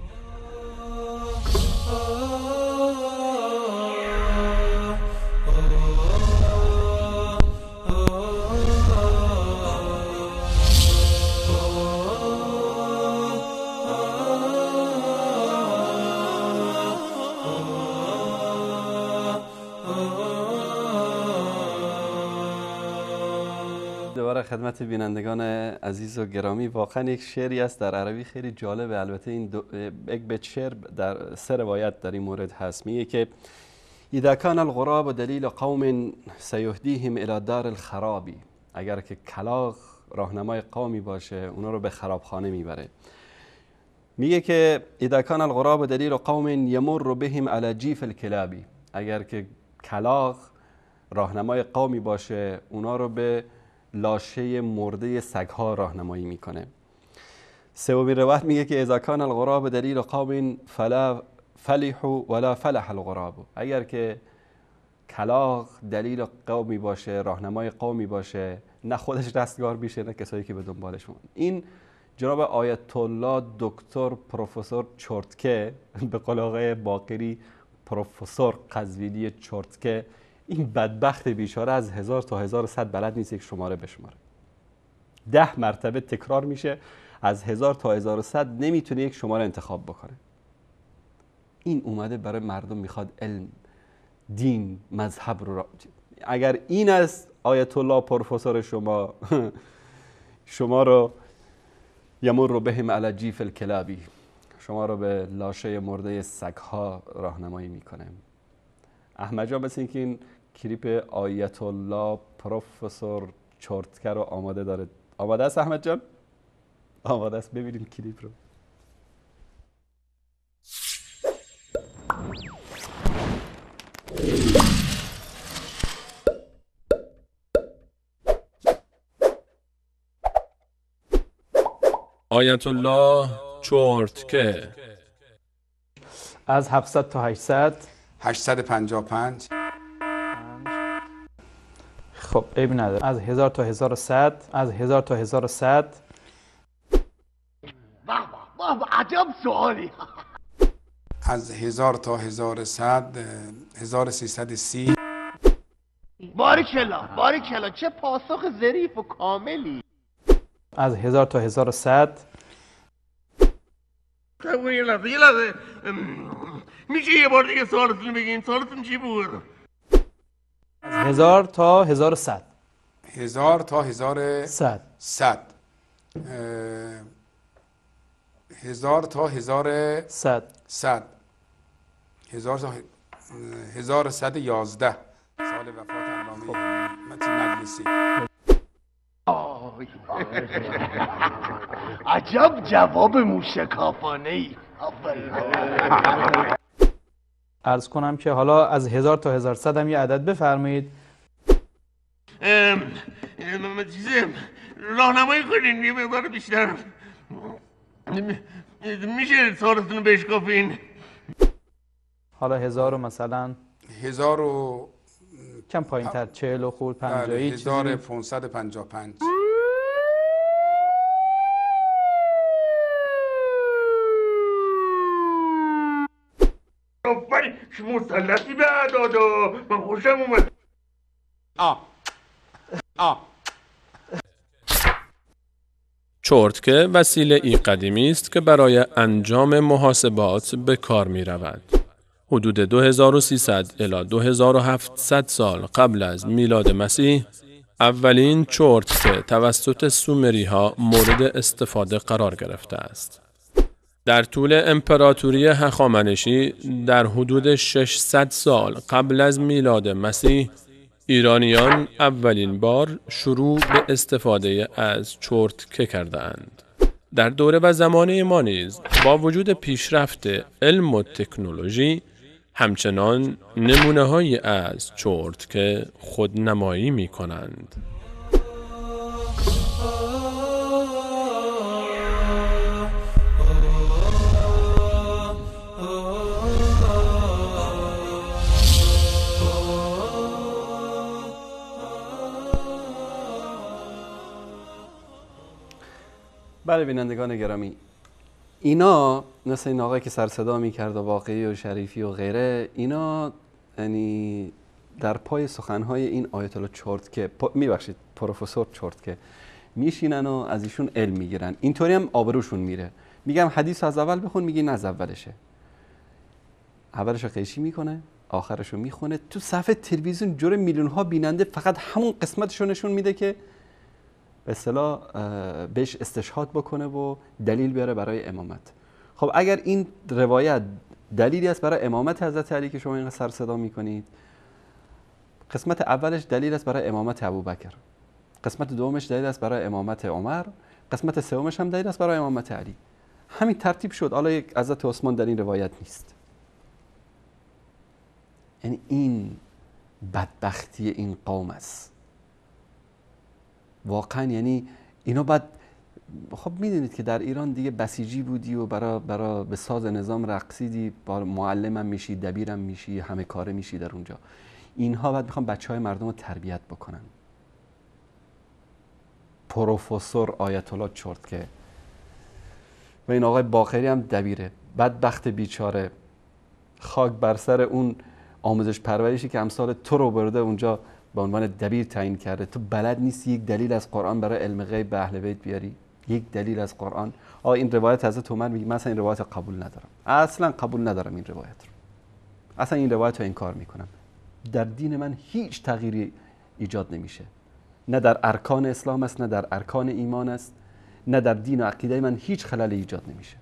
دوباره خدمت بینندگان عزیز و گرامی، واقعا یک شعری است در عربی خیلی جالبه. البته این دو یک بیت شعر در سه روایت در این مورد هست. میگه که اذا کان الغراب دلیل قوم سیهدیهم الی دار الخرابی، اگر که کلاغ راهنمای قومی باشه اونا رو به خرابخانه میبره. میگه که اذا کان الغراب دلیل قوم یمر بهم علی جیف الکلابی، اگر که کلاغ راهنمای قومی باشه اونا رو به لاشه مرده سگها راهنمایی میکنه. سومین روایت میگه که اذا کان الغراب دلیل قوم فلا فلح ولا فلح الغراب، اگر که کلاغ دلیل قومی باشه، راهنمای قومی باشه، نه خودش دستگار میشه نه کسایی که به دنبالشون. این جناب آیت الله دکتر پروفسور چرتکه، به قول آقای باقری پروفسور قزوینی چرتکه، این بدبخت بیچاره از هزار تا هزار و صد بلد نیست یک شماره بشماره. ده مرتبه تکرار میشه، از هزار تا هزار و صد نمیتونه یک شماره انتخاب بکنه. این اومده برای مردم میخواد علم، دین، مذهب رو را... اگر این است آیت الله پروفسور شما شما رو یمر بهم علی جیف الکلابی، شما رو به لاشه مرده سگها راهنمایی میکنه. احمد جان مثل اینکه این کلیپ آیت الله پروفسور چرتکه رو آماده داره. آماده است احمد جان؟ آماده است، ببینیم کلیپ رو. آیت الله چرتکه از هفتصد تا هشتصد هشتصد و پنجاه و پنج. خب عیبی نداره. از هزار تا هزار و صد، از هزار تا هزار و صد. بابا عجب سوالی. از هزار تا هزار و صد، هزار و سیصد و سی. باریکلا باریکلا، چه پاسخ ظریف و کاملی. از هزار تا هزار و صد. یه لحظه یه لحظه میشه یه بار دیگه سوالتون بگین؟ سوالتون چی بود؟ از هزار تا هزار و صد. هزار تا هزار صد. صد. هزار تا هزار صد. صد. هزار تا هزار صد یازده سال وفات علامه متین مجلسی. عجب جواب موشکافانه ای. عرض کنم که حالا از هزار تا هزار صد هم یه عدد بفرمایید. چیزه راهنمایی کنین یه مقدار بیشتر. میشه سوالتون رو بشکافین؟ حالا هزار و مثلا هزار و کم پایین تر چهل و خورد پنجایی چیزی هزار و پانصد و پنجاه و پنج. آفرین مسلطی به اعدادا، من خوشم اومد. آه آه چرتکه وسیله ای قدیمی است که برای انجام محاسبات به کار می رود. حدود دو هزار و سیصد الی دو هزار و هفتصد سال قبل از میلاد مسیح اولین چرتکه توسط سومری ها مورد استفاده قرار گرفته است. در طول امپراتوری هخامنشی در حدود ششصد سال قبل از میلاد مسیح ایرانیان اولین بار شروع به استفاده از چرتکه کردند. در دوره و زمانه ما نیز با وجود پیشرفت علم و تکنولوژی همچنان نمونه‌هایی از چرتکه خودنمایی می کنند. بله بینندگان گرامی، اینا مثل این آقای که سر صدا میکرد و واقعی و شریفی و غیره، اینا یعنی در پای سخنهای این آیت الله چرتکه میبخشید پروفسور چرتکه میشینن و از ایشون علم میگیرن. اینطوری هم آبروشون میره. میگم حدیث از اول بخون، میگی نه از اولشه. اولشو قیشی میکنه، آخرشو میخونه. تو صفحه تلویزیون جور میلیون ها بیننده فقط همون قسمتشو نشون میده که به اصطلاح بهش استشهاد بکنه و دلیل بیاره برای امامت. خب اگر این روایت دلیلی است برای امامت حضرت علی که شما اینقدر سر صدا میکنید، قسمت اولش دلیل است برای امامت ابوبکر، قسمت دومش دلیل است برای امامت عمر، قسمت سومش هم دلیل است برای امامت علی. همین ترتیب شد. حالا یک حضرت عثمان در این روایت نیست. یعنی این بدبختی این قوم است واقعا. یعنی اینا بعد خب میدونید که در ایران دیگه بسیجی بودی و برا برا به ساز نظام رقصیدی، با معلمم میشی، دبیرم میشی، همه کاره میشی در اونجا. اینها بعد میخوان بچه های مردم رو تربیت بکنن. پروفسور آیت الله چرتکه و این آقای باقری هم دبیره، بدبخت بیچاره، خاک بر سر اون آموزش پرورشی که امثال تو رو برده اونجا به عنوان دبیر تعیین کرده. تو بلد نیستی یک دلیل از قرآن برای علم غیب به اهل بیت بیاری؟ یک دلیل از قرآن؟ آ این روایت حضرت عمر میگه مثلا این روایت قبول ندارم، اصلا قبول ندارم این روایت رو، اصلا این روایت رو انکار میکنم. در دین من هیچ تغییری ایجاد نمیشه، نه در ارکان اسلام است، نه در ارکان ایمان است، نه در دین و عقیده من هیچ خللی ایجاد نمیشه.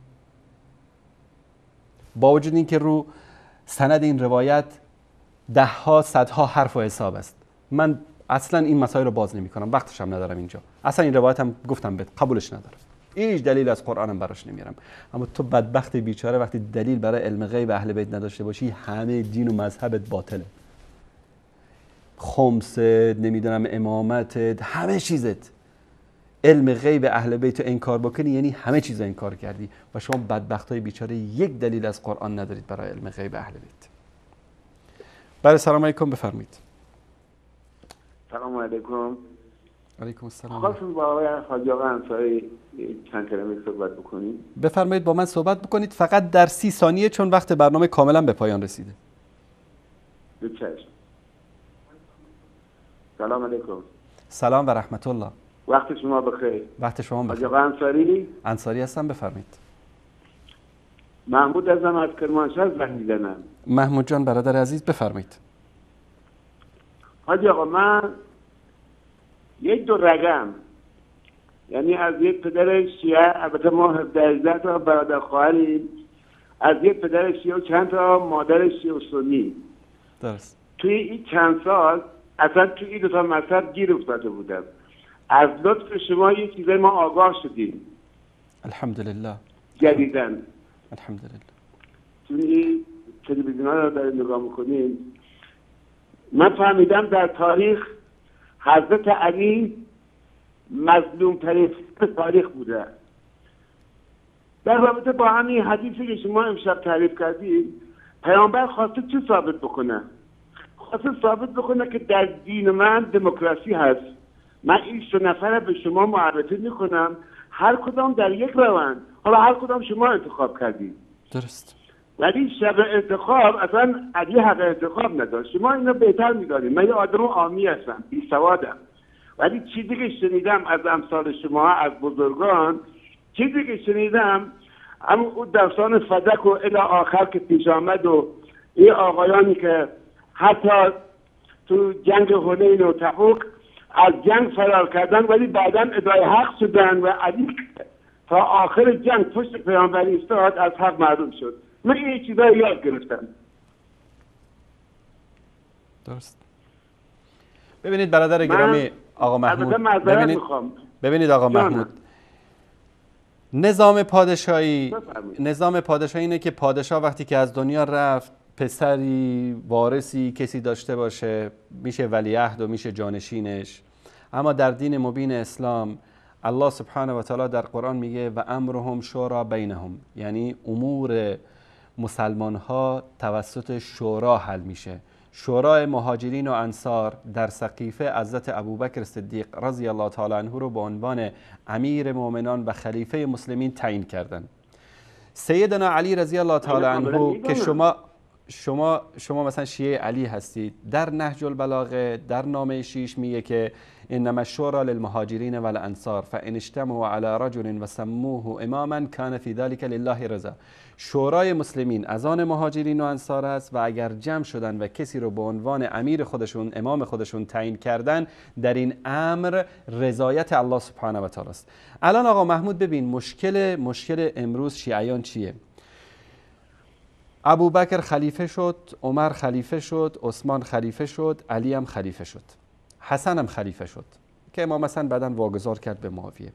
با وجود اینکه رو سند این روایت ده ها صدها حرف و حساب است، من اصلا این مسائل رو باز نمی کنم، وقتش هم ندارم اینجا. اصلا این روایت هم گفتم بهت قبولش ندارم، هیچ دلیل از قرآنم براش نمیارم. اما تو بدبخت بیچاره وقتی دلیل برای علم غیب اهل بیت نداشته باشی، همه دین و مذهبت باطله. خمست، نمیدونم امامتت، همه چیزت. علم غیب اهل بیت رو انکار بکنی یعنی همه چیز رو انکار کردی. و شما بدبختای بیچاره یک دلیل از قرآن ندارید برای علم غیب اهل بیت. بله سلام علیکم، بفرمایید. سلام علیکم. علیکم السلام. خواستم با آقای حاجی آقا انصاری چند کلمه صحبت بکنید. بفرمایید با من صحبت بکنید، فقط در سی ثانیه چون وقت برنامه کاملا به پایان رسیده. بچشم. سلام علیکم. سلام و رحمت الله. وقت شما بخیر. وقت شما بخیر. حاجی آقا انصاری؟ انصاری هستم، بفرمایید. محمود ازم از کرمانشاه زنگ میزنم. محمود جان برادر عزیز بفرمایید. حاجی آقا من یک دو رقم، یعنی از یک پدر شیعه، البته ما هفده تا برادر خواهریم، از یک پدر شیعه و چند تا مادر شیعه و سنی. درست. توی این چند سال اصلا توی این دو تا مذهب گیر افتاده بودم. از لطف شما یه چیزای ما آگاه شدیم. الحمدلله. جدیدن. الحمدلله. توی تلویزیون ها رو داریم نگاه میکنیم، من فهمیدم در تاریخ حضرت علی مظلوم ترین تاریخ بوده. در رابطه با همین حدیثی که شما امشب تعریف کردید، پیامبر خواسته چه ثابت بکنه؟ خواست ثابت بکنه که در دین من دموکراسی هست. من این سه نفر به شما معرفی میکنم، هر کدام در یک روند، حالا هر کدام شما انتخاب کردید. درست. ولی شب انتخاب اصلا علی حق انتخاب نداشت. شما اینو بهتر میدانید. من یه آدم عامی هستم، بی سوادم، ولی چیزی که شنیدم از امثال شما، از بزرگان، چیزی که شنیدم اما اون داستان فدک و الی آخر که پیش آمد و این آقایانی که حتی تو جنگ حنین و تبوک از جنگ فرار کردن ولی بعدا ادعای حق شدن و علی تا آخر جنگ پشت پیامبر ایستاد، از حق معلوم شد. من این چیزا یاد گرفتم. درست. ببینید برادر گرامی آقا محمود، ببینید ببینید آقا محمود، نظام پادشاهی نظام پادشاهی اینه که پادشاه وقتی که از دنیا رفت، پسری وارثی کسی داشته باشه، میشه ولیعهد و میشه جانشینش. اما در دین مبین اسلام الله سبحانه و تعالی در قرآن میگه و امرهم شورا بینهم، یعنی امور مسلمان ها توسط شورا حل میشه. شورای مهاجرین و انصار در سقیفه حضرت ابوبکر صدیق رضی الله تعالی عنه رو به عنوان امیر مؤمنان و خلیفه مسلمین تعیین کردند. سیدنا علی رضی الله تعالی عنه که شما شما شما مثلا شیعه علی هستید، در نهج البلاغه در نامه شیش میگه که انما الشورى للمهاجرین والانصار فان اجتمعوا علی رجل وسموه اماما كان في ذلك لله رضا. شورای مسلمین از آن مهاجرین و انصار است و اگر جمع شدن و کسی رو به عنوان امیر خودشون، امام خودشون تعیین کردن، در این امر رضایت الله سبحانه و تعالی است. الان آقا محمود ببین مشکل مشکل امروز شیعیان چیه؟ ابوبکر خلیفه شد، عمر خلیفه شد، عثمان خلیفه شد، علی هم خلیفه شد، حسن هم خلیفه شد که امام حسن بعداً واگذار کرد به معاویه.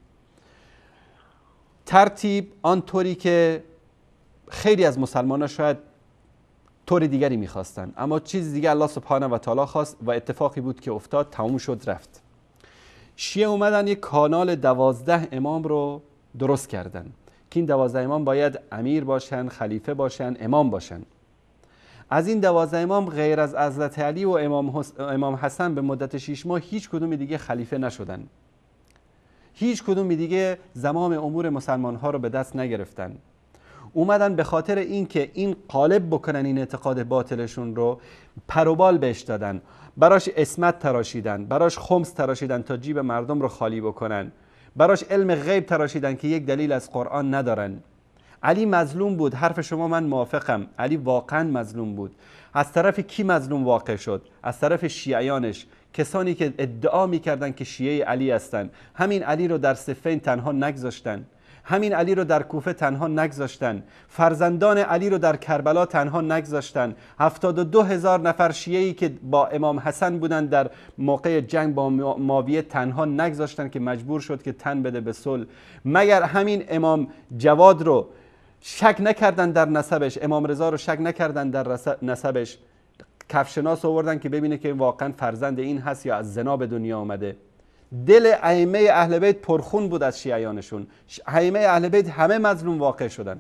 ترتیب آنطوری که خیلی از مسلمانان شاید طور دیگری میخواستن، اما چیز دیگه الله سبحانه و تعالی خواست و اتفاقی بود که افتاد، تموم شد رفت. شیعه اومدن یک کانال دوازده امام رو درست کردن که این دوازده امام باید امیر باشن، خلیفه باشن، امام باشن. از این دوازده امام غیر از حضرت علی و امام, حس... امام حسن به مدت شش ماه هیچ کدوم دیگه خلیفه نشدن. هیچ کدوم دیگه زمام امور مسلمان ها رو به دست نگرفتن. اومدن به خاطر اینکه این قالب بکنن این اعتقاد باطلشون رو، پروبال بهش دادن، براش اسمت تراشیدن، براش خمس تراشیدن تا جیب مردم رو خالی بکنن، براش علم غیب تراشیدن که یک دلیل از قرآن ندارن. علی مظلوم بود، حرف شما من موافقم، علی واقعا مظلوم بود. از طرف کی مظلوم واقع شد؟ از طرف شیعیانش، کسانی که ادعا میکردن که شیعه علی هستن. همین علی رو در صفین تنها نگذاشتن، همین علی رو در کوفه تنها نگذاشتن، فرزندان علی رو در کربلا تنها نگذاشتن. هفتاد و دو هزار نفر شیعه‌ای که با امام حسن بودن در موقع جنگ با معاویه تنها نگذاشتن که مجبور شد که تن بده به صلح. مگر همین امام جواد رو شک نکردن در نسبش، امام رضا رو شک نکردن در نسبش، کفشناس آوردن که ببینه که واقعا فرزند این هست یا از زنا به دنیا آمده. دل ائمه اهل بیت پرخون بود از شیعیانشون. ائمه اهل بیت همه مظلوم واقع شدن.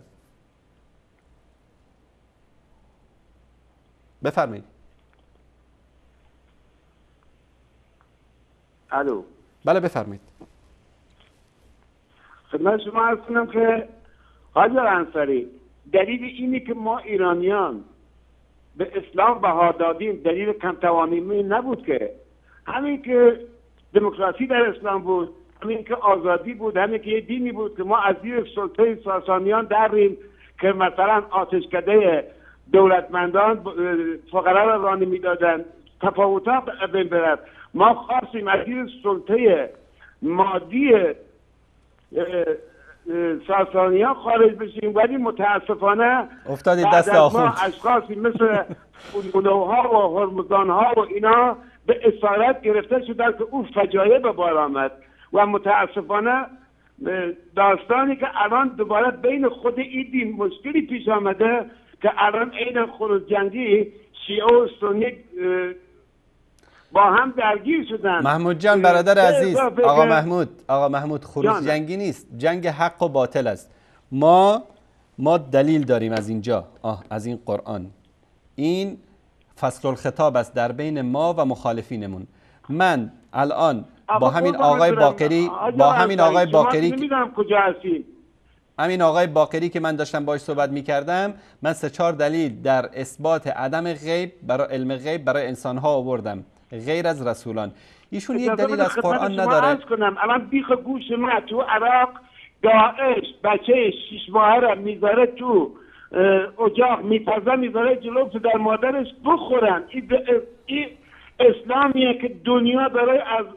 بفرمایید. الو. بله بفرمایید. خدمت شما عرض کنم که حاجی انصاری، دلیل اینی که ما ایرانیان به اسلام بها دادیم دلیل کم توانایی نبود، که همین که دموکراسی در اسلام بود، همین که آزادی بود، همین که یه دینی بود که ما از زیر سلطه ساسانیان دریم که مثلا آتشکده دولتمندان فقرا را رانی میدادن، تفاوت‌ها بین برد. ما خواستیم از زیر سلطه مادی ساسانیان خارج بشیم، ولی متاسفانه افتادید دست آخوند. ما اشخاصی مثل اونگونوها و هرمزانها و اینا به اسارت گرفته شدن که اون فجایع به بار آمد و متاسفانه داستانی که الان دوباره بین خود این دین مشکلی پیش آمده که الان عین خروج جنگی شیعه و سنی با هم درگیر شدن. محمود جان برادر عزیز، آقا محمود آقا محمود خروج جنگی نیست، جنگ حق و باطل است. ما ما دلیل داریم از اینجا، آه از این قرآن. این فصل الخطاب است در بین ما و مخالفینمون. من الان با همین آقای باقری با همین آقای باقری نمیدونم کجا هستین. همین آقای باقری که من داشتم باهاش صحبت می‌کردم، من سه چهار دلیل در اثبات عدم غیب برای علم غیب برای انسان‌ها آوردم غیر از رسولان. ایشون یک دلیل از قرآن نداره. کنم الان بیخ گوش ما تو عراق داعش بچه شش ماهه را میذاره تو اجاق میتازه میذاره جلو پدر مادرش بخورن. این ای اسلامیه که دنیا داره از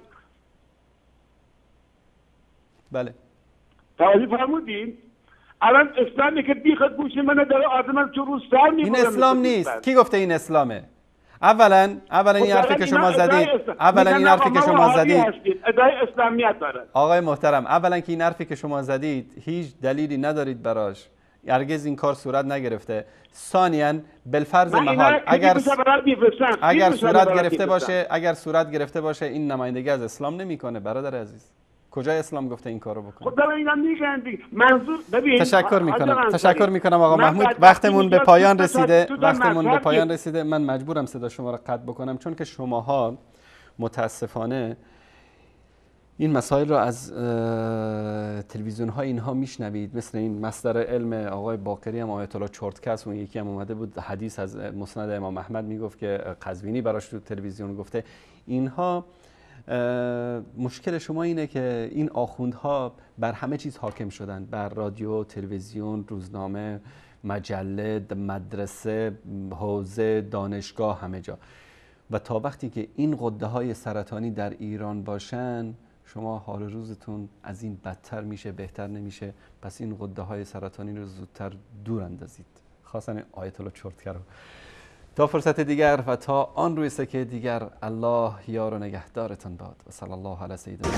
بله توجه فرمودین؟ الان اسلامی که بیخ گوش منو داره آدم تو رو سر میبره. این اسلام نیست. کی گفته این اسلامه؟ اولا اولا این حرفی که شما زدید اولا این حرفی که شما زدید ادعای اسلامیت داره. آقای محترم، اولا که این حرفی که شما زدید هیچ دلیلی ندارید براش، هرگز این کار صورت نگرفته. ثانیاً بالفرض محال اگر اگر صورت گرفته باشه اگر صورت گرفته باشه این نمایندگی از اسلام نمیکنه. برادر عزیز، کجا اسلام گفته این کارو بکنه؟ خدا اینا میگن دیگه. منظور ببین تشکر میکنم تشکر میکنم آقا محمود. وقتمون به پایان رسیده وقتمون به پایان رسیده من مجبورم صدا شما را قطع بکنم، چون که شماها متاسفانه این مسائل را از تلویزیون ها اینها میشنوید. مثل این مصدر علم آقای باقری هم آیت الله چرتکس، اون یکی هم اومده بود حدیث از مسند امام احمد میگفت که قزوینی براش تو تلویزیون گفته. اینها مشکل شما اینه که این آخوندها بر همه چیز حاکم شدن، بر رادیو، تلویزیون، روزنامه، مجله، مدرسه، حوزه، دانشگاه، همه جا. و تا وقتی که این غده های سرطانی در ایران باشن شما حال روزتون از این بدتر میشه، بهتر نمیشه. پس این غده های سرطانی رو زودتر دور اندازید. خواستم آیت الله چرتکه رو. تا فرصت دیگر و تا آن روی سکه دیگر، الله یار و نگهدارتان باد و صلی الله علی سیدنا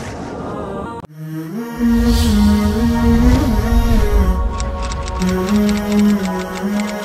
محمد.